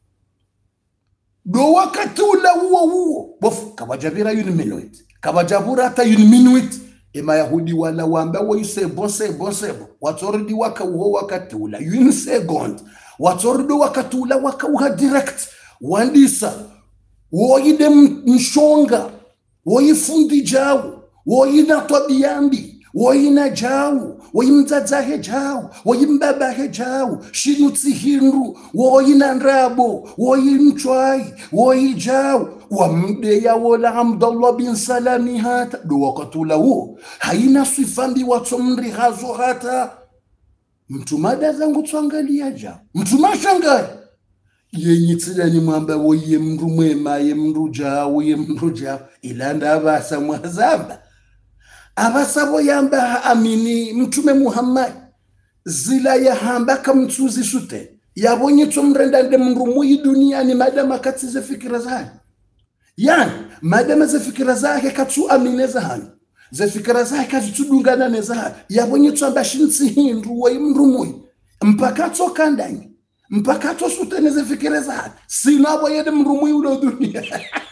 [SPEAKER 1] do wakati ula huo bofu kabajabira yuniminuit kabajabura hata yuniminuit ima Yahudi wala wamba sebo watoridi waka uho wakati ula yun second watoridi wakati ula waka uha direct wandisa woyide mshonga woyifundi jawu woyina twabiyambi woyina jawu woyimdzadzahe jawu woyimbabahe jawu shinutsi hindu woyina nrabo woyimchwai woyijawu wamde ya wala Abdullah bin Salami hata do wakatula huo haina sifambi watomri hazo hata mtumada zangu tuangalia ja mtumashangai yenye tsidani mwamba woye mndu mwema ye mndu jawo ye mndu jawo ilanda abasa mwazamba abasabo yamba amini mtume Muhammad zila ya hamba kamtuzi sute yabonye tumrenda nde mndu muyi duniani madama katize fikira zake yani madama ze fikira zake katu amineza hani ze fikira zake katudungana neza yabonye tsamba shinsi hindu wa mndu muyi mpaka toka ndani mpaka tosuteneze fikira zake sinabo yede mndu muyi ulo dunia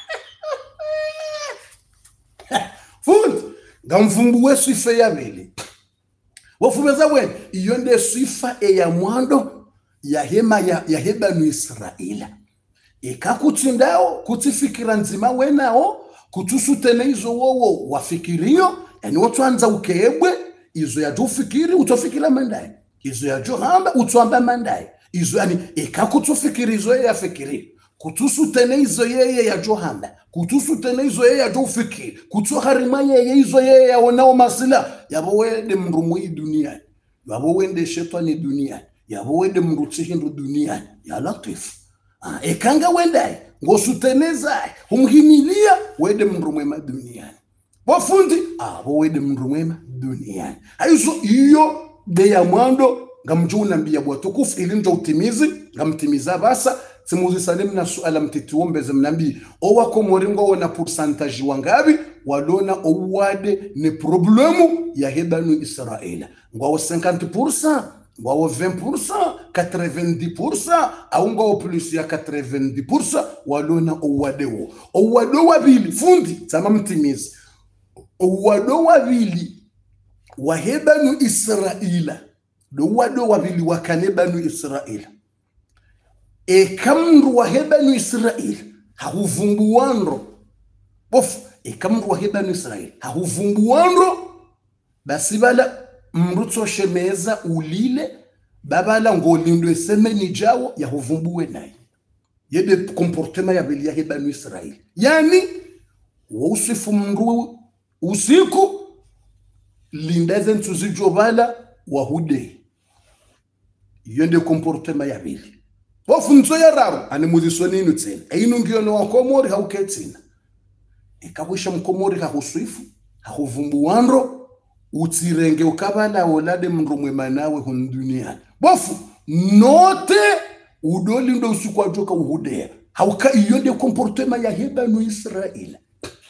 [SPEAKER 1] fundi ngamfumbu wesu ife ya vile wafumeza we iyonde sifa ya mwando ya heba nu Israela ikakutindao kutifikira nzima wenao kutusutene izo wowo wafikirio yani watuanza ukeebwe izo ya tufikiri utofikira mandaye izo ya johamba utuamba mandaye izo yani ekakutufikiri izo ya fikiri kutusu tene izo yeye ya johamba kutusu tene izo yeye ya jofikiri kutu harima yeye izo yeye ya onao masila yabo wende mrumu dunia yabo wende shetani dunia yabo wende mruti hindu dunia ya latif ekanga wenda ngosuteneza humhimilia wende mrumwema dunia wafundi abo wende mrumwema dunia aizo iyo de ya mwando ngamjuna mbia bwatukufu ili njo utimizi ngamtimiza basa simuzi salim na suala mtituombe zemnambi owako moringo wana pourcentage wangabi walona owade ne problemu ya hebanu Israela ngwa 50% ngwa 20% 90% au ngwa plus ya 90% walona owadewo owado wabili fundi tama mtimizi owado wabili wa hebanu Israela do wado wabili wakane banu Israela kamru wa hebanu Israela hahuvumbuwanro bof kamru wa hebanu Israela hahuvumbuwanro basi bala mrutso shemeza ulile babala ngolindo semeni jawo yahuvumbuwe naye yede comportement ya beli ya hebanu Israela yani wausifu mru usiku lindaze ntuzijobala wahude yende comportement ya beli wafunzo ya raro animuzisoni inu tsena ainu ngiyono wakomori hauketsina ekabwisha mkomori hahusifu hahuvumbuwanro utsirenge ukabala olade mrumwe manawe hundunia bofu note udoli ndo usiku atoka uhudea hauka iyonde comportement ya hebanu Israela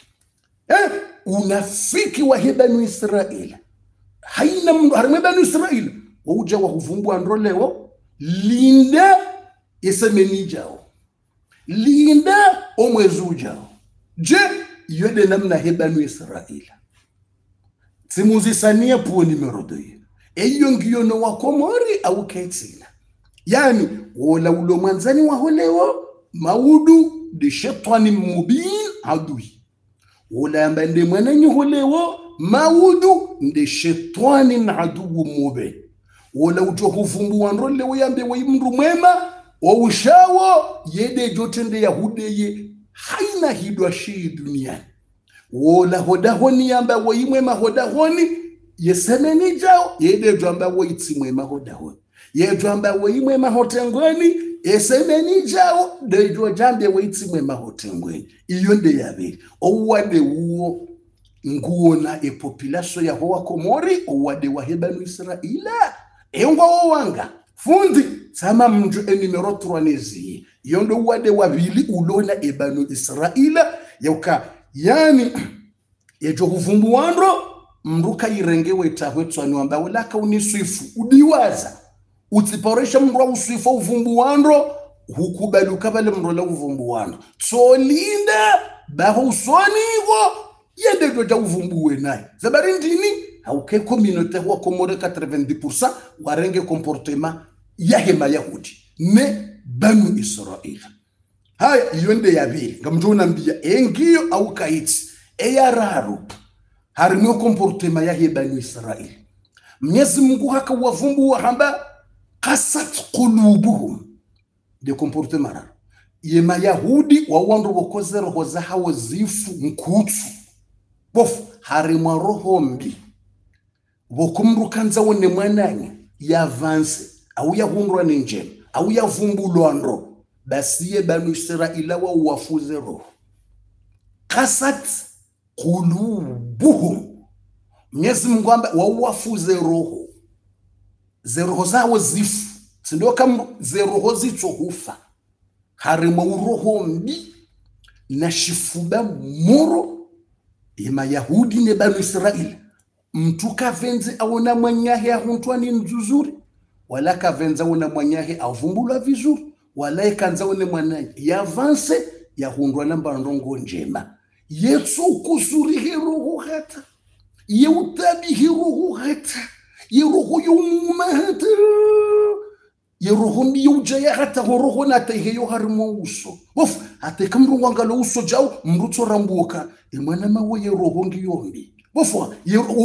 [SPEAKER 1] unafiki wa hebanu Israela haina mndu harimebanu Israela wauja wa huvumbu androlewo linda yesemeni jao linda omwezu jao je yode namna hebanu Israela simuzisania po numero 2 eyo ngiyono wakomori au ketsina yani wola ulo mwanzani wa holewo maudu de shetani mubin adui wola ambande mwananyi holewo maudu de shetani adu mubin wola ujohuvumbu wanrole wayambe wayimru mwema wa ushawo yede jotende yahudeye haina hidwa shi duniani wola hodahoni yamba wayimwema hodahoni yesemeni jao yede jamba wayitsimwema hodahoni yejamba wayimwema hotengweni yesemeni jao dejo jambe wayitsimwema hotengweni iyo nde yabe owade uwo nguona population ya hoa komori owade wa hebanu Israela engwa wanga fundi sama mju numero 3 nezi yondo wade wabili ulona ebanu Israela yauka yani yejo huvumbu wandro mruka irengewe tahwetswani wamba ulaka uniswifu udiwaza utiporesha mrwa uswifu uvumbu wandro hukubaluka bale mrola uvumbu wandro tsolinda baho uswanigo yende doja uvumbuwe naye zabari ndini hauke communauté wa komore 90% warenge comportement ya hema yahudi ne banu Israela haya yonde yabili ngamjona mbia engiyo au kaitsi eyararu harimo comportement ya hebanu Israela Mwenyezi Mungu haka wavumbu hamba qasat qulubuhum de comportement raru yema yahudi wawando bokoze roho za hawo zifu mkutsu bof harimo roho mbi bokumrukanza wone mwananya ya avance au ya hundwa ninje au ya vumbulwa ndo basiye banu Israila wa wafuze roho qasat qulubuhum Mwenyezi Mungu amba wawafuze roho zeroho zawo zifu sindio kama zeroho zitsohufa harimo roho mbi na shifuba moro ima yahudi ne banu Israila mtu kavenze awona mwanyahe ahuntwani nzuzuri wala kavenza awona mwanyahe avumbulwa vizuri wala kanza awone mwanyahe yavance yahundwa namba ndongo njema yetsu kusuri roho hata yeutabi roho hata yeroho yuma hata yeroho miyujaya hata roho nata heyo harimo uso of ate kamru wangalo uso jao mrutso rambuka imwana mawe yeroho ngiyombi bofwa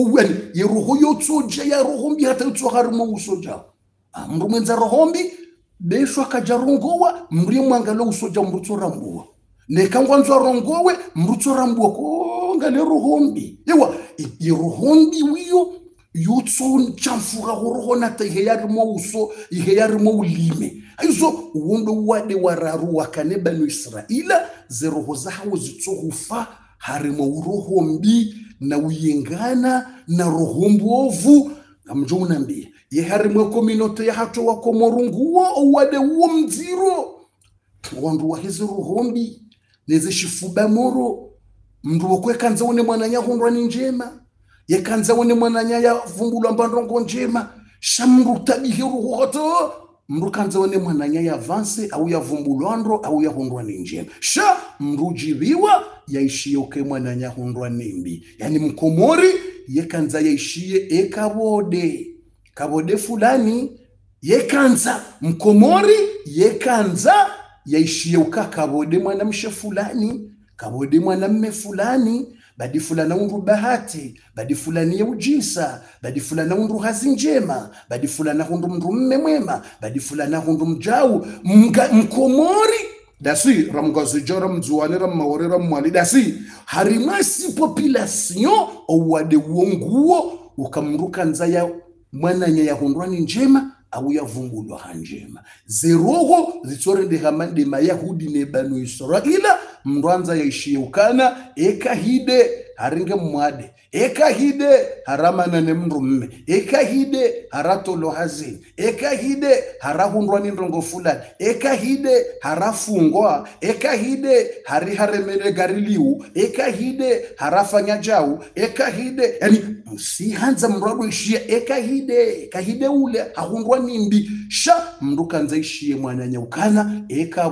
[SPEAKER 1] yeroho yotsoja ya roho mbi hata utso harimo uso jao mrumwenza roho mbi besho kajarongowa mri mwangalo usoja mrutsora mbuwa nekangwanzwa rongowe mrutsora mbuwa ko ngale ruhombi yewa iruhombi wiyo yutso chamfura horohona te heyarimo uso iheyarimo ulime aizo uwondo wade wararu wakane banu Israila zeroho zawo zitsohufa harimo urohombi na uyengana na rohombovu ngamjona mbia ye harimo kominote ya hato wa komorunguo owade uo mziro wandu wa hizo rohombi neze shifuba moro mndu wakwekanza one mwananya hondwa ni njema yekanza one mwananya ya vumbulwa mbandongo njema shamru tabihiru hoto mndu kanza one mwananya ya avance au ya vumbulwandro au ya hondwa ni njema sha mndu jiriwa yaishie uke mwananya hondwa nimbi yani mkomori yekanza yaishie kabode fulani yekanza mkomori yekanza yaishie ukakabode mwanamshe fulani kabode mwanamme fulani badi fulana undu bahati badi fulani ya ujisa badi fulana undu hazi njema badi fulana undu mndu mme mwema badi fulana undu mjau mkomori dasi ramgazi jara mzuwane ramawore ramwali dasi harimasi population owade uonguo ukamruka nzaya mwananya ya hundwani njema au ya vumbulwa hanjema zeroho zitsore ndehamande mayahudi ne banu Israila mndwanza yaishie ukana ekahide haringe mwade ekahide haramana ne mndu mme ekahide haratolo hazini ekahide harahundwani ndongo fulani ekahide harafungwa ekahide haremene gariliu ekahide harafanya jau ekahide yani msihanza mrado ishia ekahide ule hahundwani mbi sha mndu kanza ishie mwananya ukana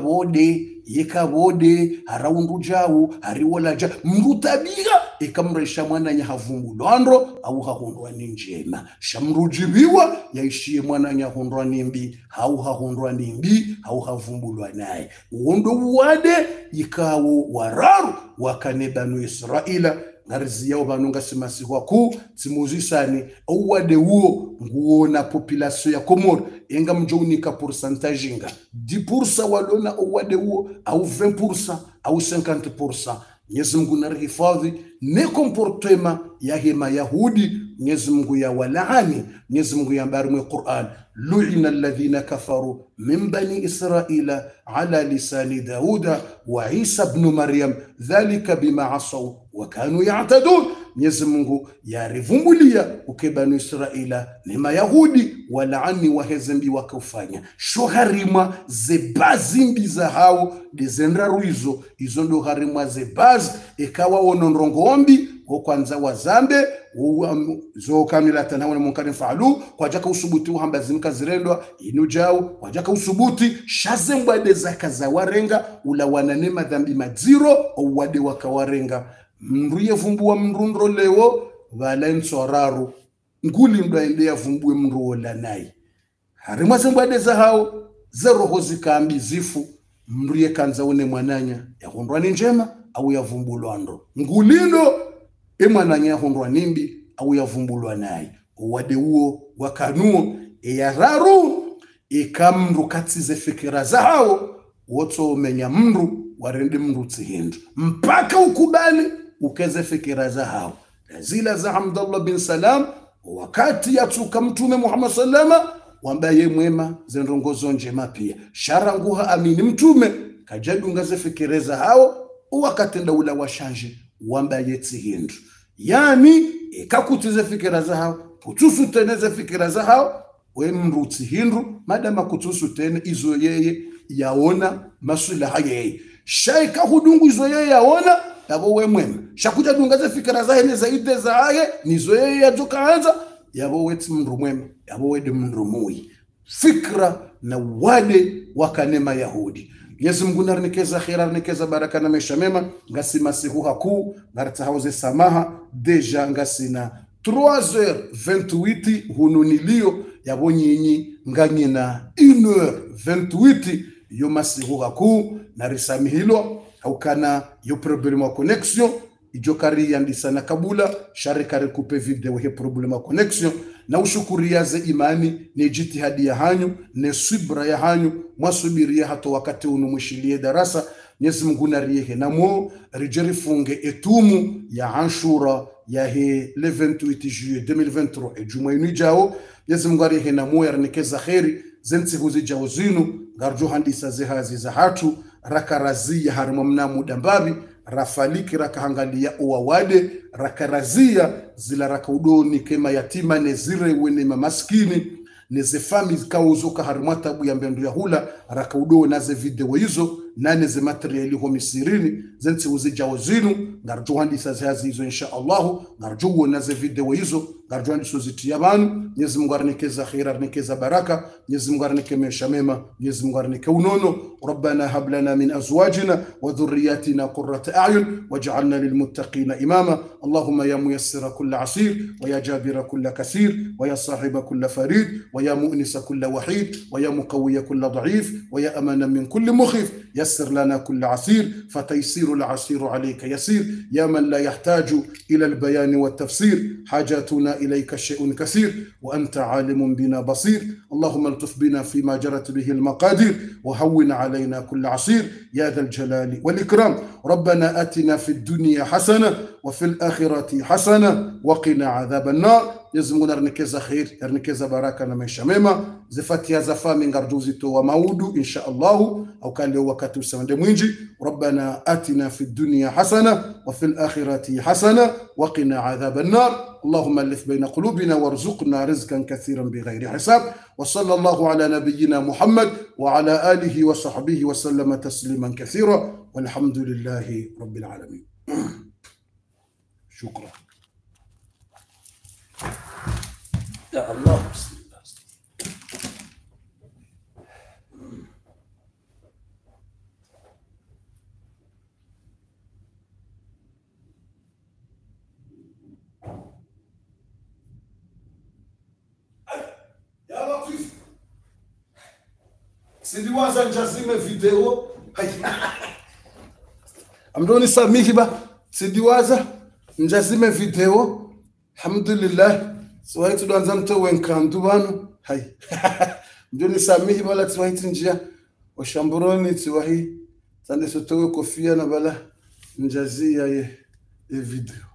[SPEAKER 1] yekabode haraundu jau hariwola ja mrutabiga ekamresha mwananya havumbulwandro au hahundwa ni njema shamrujibiwa yaishie mwananya hondwa nimbi au hahundwa nimbi au havumbulwa naye uondo wade yikawo wararu wakane banu Israila narizi yao banunga simasi waku timuzisani owade uo nguona population ya Komoro enga mjounika pourcentage inga 10% walona owade uo au 20% au 50%. Mwenyezi Mungu narihifadhi ne comportement ya hema Yahudi. Mwenyezi Mungu ya walaani. Mwenyezi Mungu ya mbari mwe Qur'an lu'ina alladhina kafaru min bani Israila ala lisani Dauda wa Isa ibn Maryam dhalika bima asaw wa kanu ya'tadun. Mwenyezi Mungu ya rivumbulia ukebanu Israila nema Yahudi walaani wahezembi wakufanya shoharima zebazimbi za hao dezendraru izo ndo harima zebazi ekawa onondrongombi kwanza wazambe zo kamila tanawana munkari faalu kwa jaka usubuti uhamba zimka zirendwa inu jau kwa jaka usubuti shazembwa de zaka za warenga ula wananema dhambi madziro au wade wakawarenga mruye vumbuwa mrundro leo wala nsoraru nguli ndo endea vumbuwe mruo lanai harima zembwa de za hao zeroho zikambi zifu mruye kanza une mwananya ya hondwani njema au ya vumbulwando ngulindo mwananya hondwa nimbi au ya vumbulwa naye wade uo wakanuo yararu ikamru katsize fikira zao woto menya mru warende mru tsihindu mpaka ukubali ukeze fikira zao zila za Abdullah bin Salam wakati yatuka mtume Muhammad sallama wambaye mwema zendongozo njema pia sharanguha amini mtume kajadunga ze fikira zao wakatenda ula washanje wambaye tsihindu yani kakutize fikira zao kutusu teneze fikira zao we mruti hindu madama kutusu tene izo yeye yaona masulaha yeye shaika hudungu izo yeye yaona yabo we mwema shakuja dungaze fikira zahe ne zaide zahe nizo yeye yajokaanza yabo weti mndu mwema yabo wede mndu mui fikra na wade wakanema Yahudi. Mwenyezi Mungu narnikeza khira narnikeza baraka na maisha mema ngasi masihu haku ngartahauze samaha deja ngasi na 3h28 hununilio yabonyinyi nganye na 1h28 yo masihu haku narisami hilo haukana yo problem wa connexion ijokari yandisa na kabula shari kare kupe video he problema connection na ushukuria ze imani ni jitihadi ya hanyu ne subra ya hanyu mwasubiria hato wakati unumwishilie darasa Mwenyezi Mungu narihe namo rijeri funge etumu ya Ashura ya he le 28 juillet 2023 ejuma inu jao Mwenyezi Mungu arihe namo yarnikeza kheri zensi huzi jao zinu garjo handisa zehazi za hatu rakarazia harimo mnamu dambabi rafaliki rakahangalia uwawade rakarazia zila rakaudoni kema yatima nezire wene mamaskini neze fami kauzuka harimata bu ya mbendu ya hula rakaudo naze video hizo na neze materiali ho misirini zensi uzija wazinu ngarjo handisa zazi hizo insha Allah ngarjo naze video hizo ngarjo handisa zitia banu Mwenyezi Mungu arnikeza khaira arnikeza baraka Mwenyezi Mungu arnikemesha mema Mwenyezi Mungu arnike unono rabbana hab lana min azwajina wa dhurriyyatina qurrata a'yun waj'alna lilmuttaqina imama Allahumma ya muyassira kull asir wa ya jabira kull kasir wa ya sahiba kull farid ويا مؤنس كل وحيد ويا مقوي كل ضعيف ويا أمانا من كل مخيف يسر لنا كل عسير فتيسير العسير عليك يسير يا من لا يحتاج إلى البيان والتفسير حاجاتنا إليك شيء كثير وأنت عالم بنا بصير اللهم الطف بنا فيما جرت به المقادير وهون علينا كل عسير يا ذا الجلال والإكرام ربنا آتنا في الدنيا حسنة وفي الآخرة حسنة وقنا عذاب النار يزمون رنكeza khair rnekeza baraka na maisha mema zifatia zafami ngarjuzi to wa maudu insha Allah au kale wakati usende mwinji rabbana atina fid dunya hasana wa fil akhirati hasana wa qina adhaban nar اللهم الف بين قلوبنا وارزقنا رزقا كثيرا بغير حساب وصلى الله على نبينا محمد وعلى آله وصحبه وسلم تسليما كثيرا والحمد لله رب العالمين شكرا يا الله بسم الله يا لطيف سيدي وازن جازيم فيديو امدوني ساميكي با سيدي وازن جازيم فيديو الحمد لله سويت دوانza mtowe nkandu bano hai mjoni samihi bala tuwaiti njia washamburoni tuwahi sande sotowe kofia na bala njazia ye video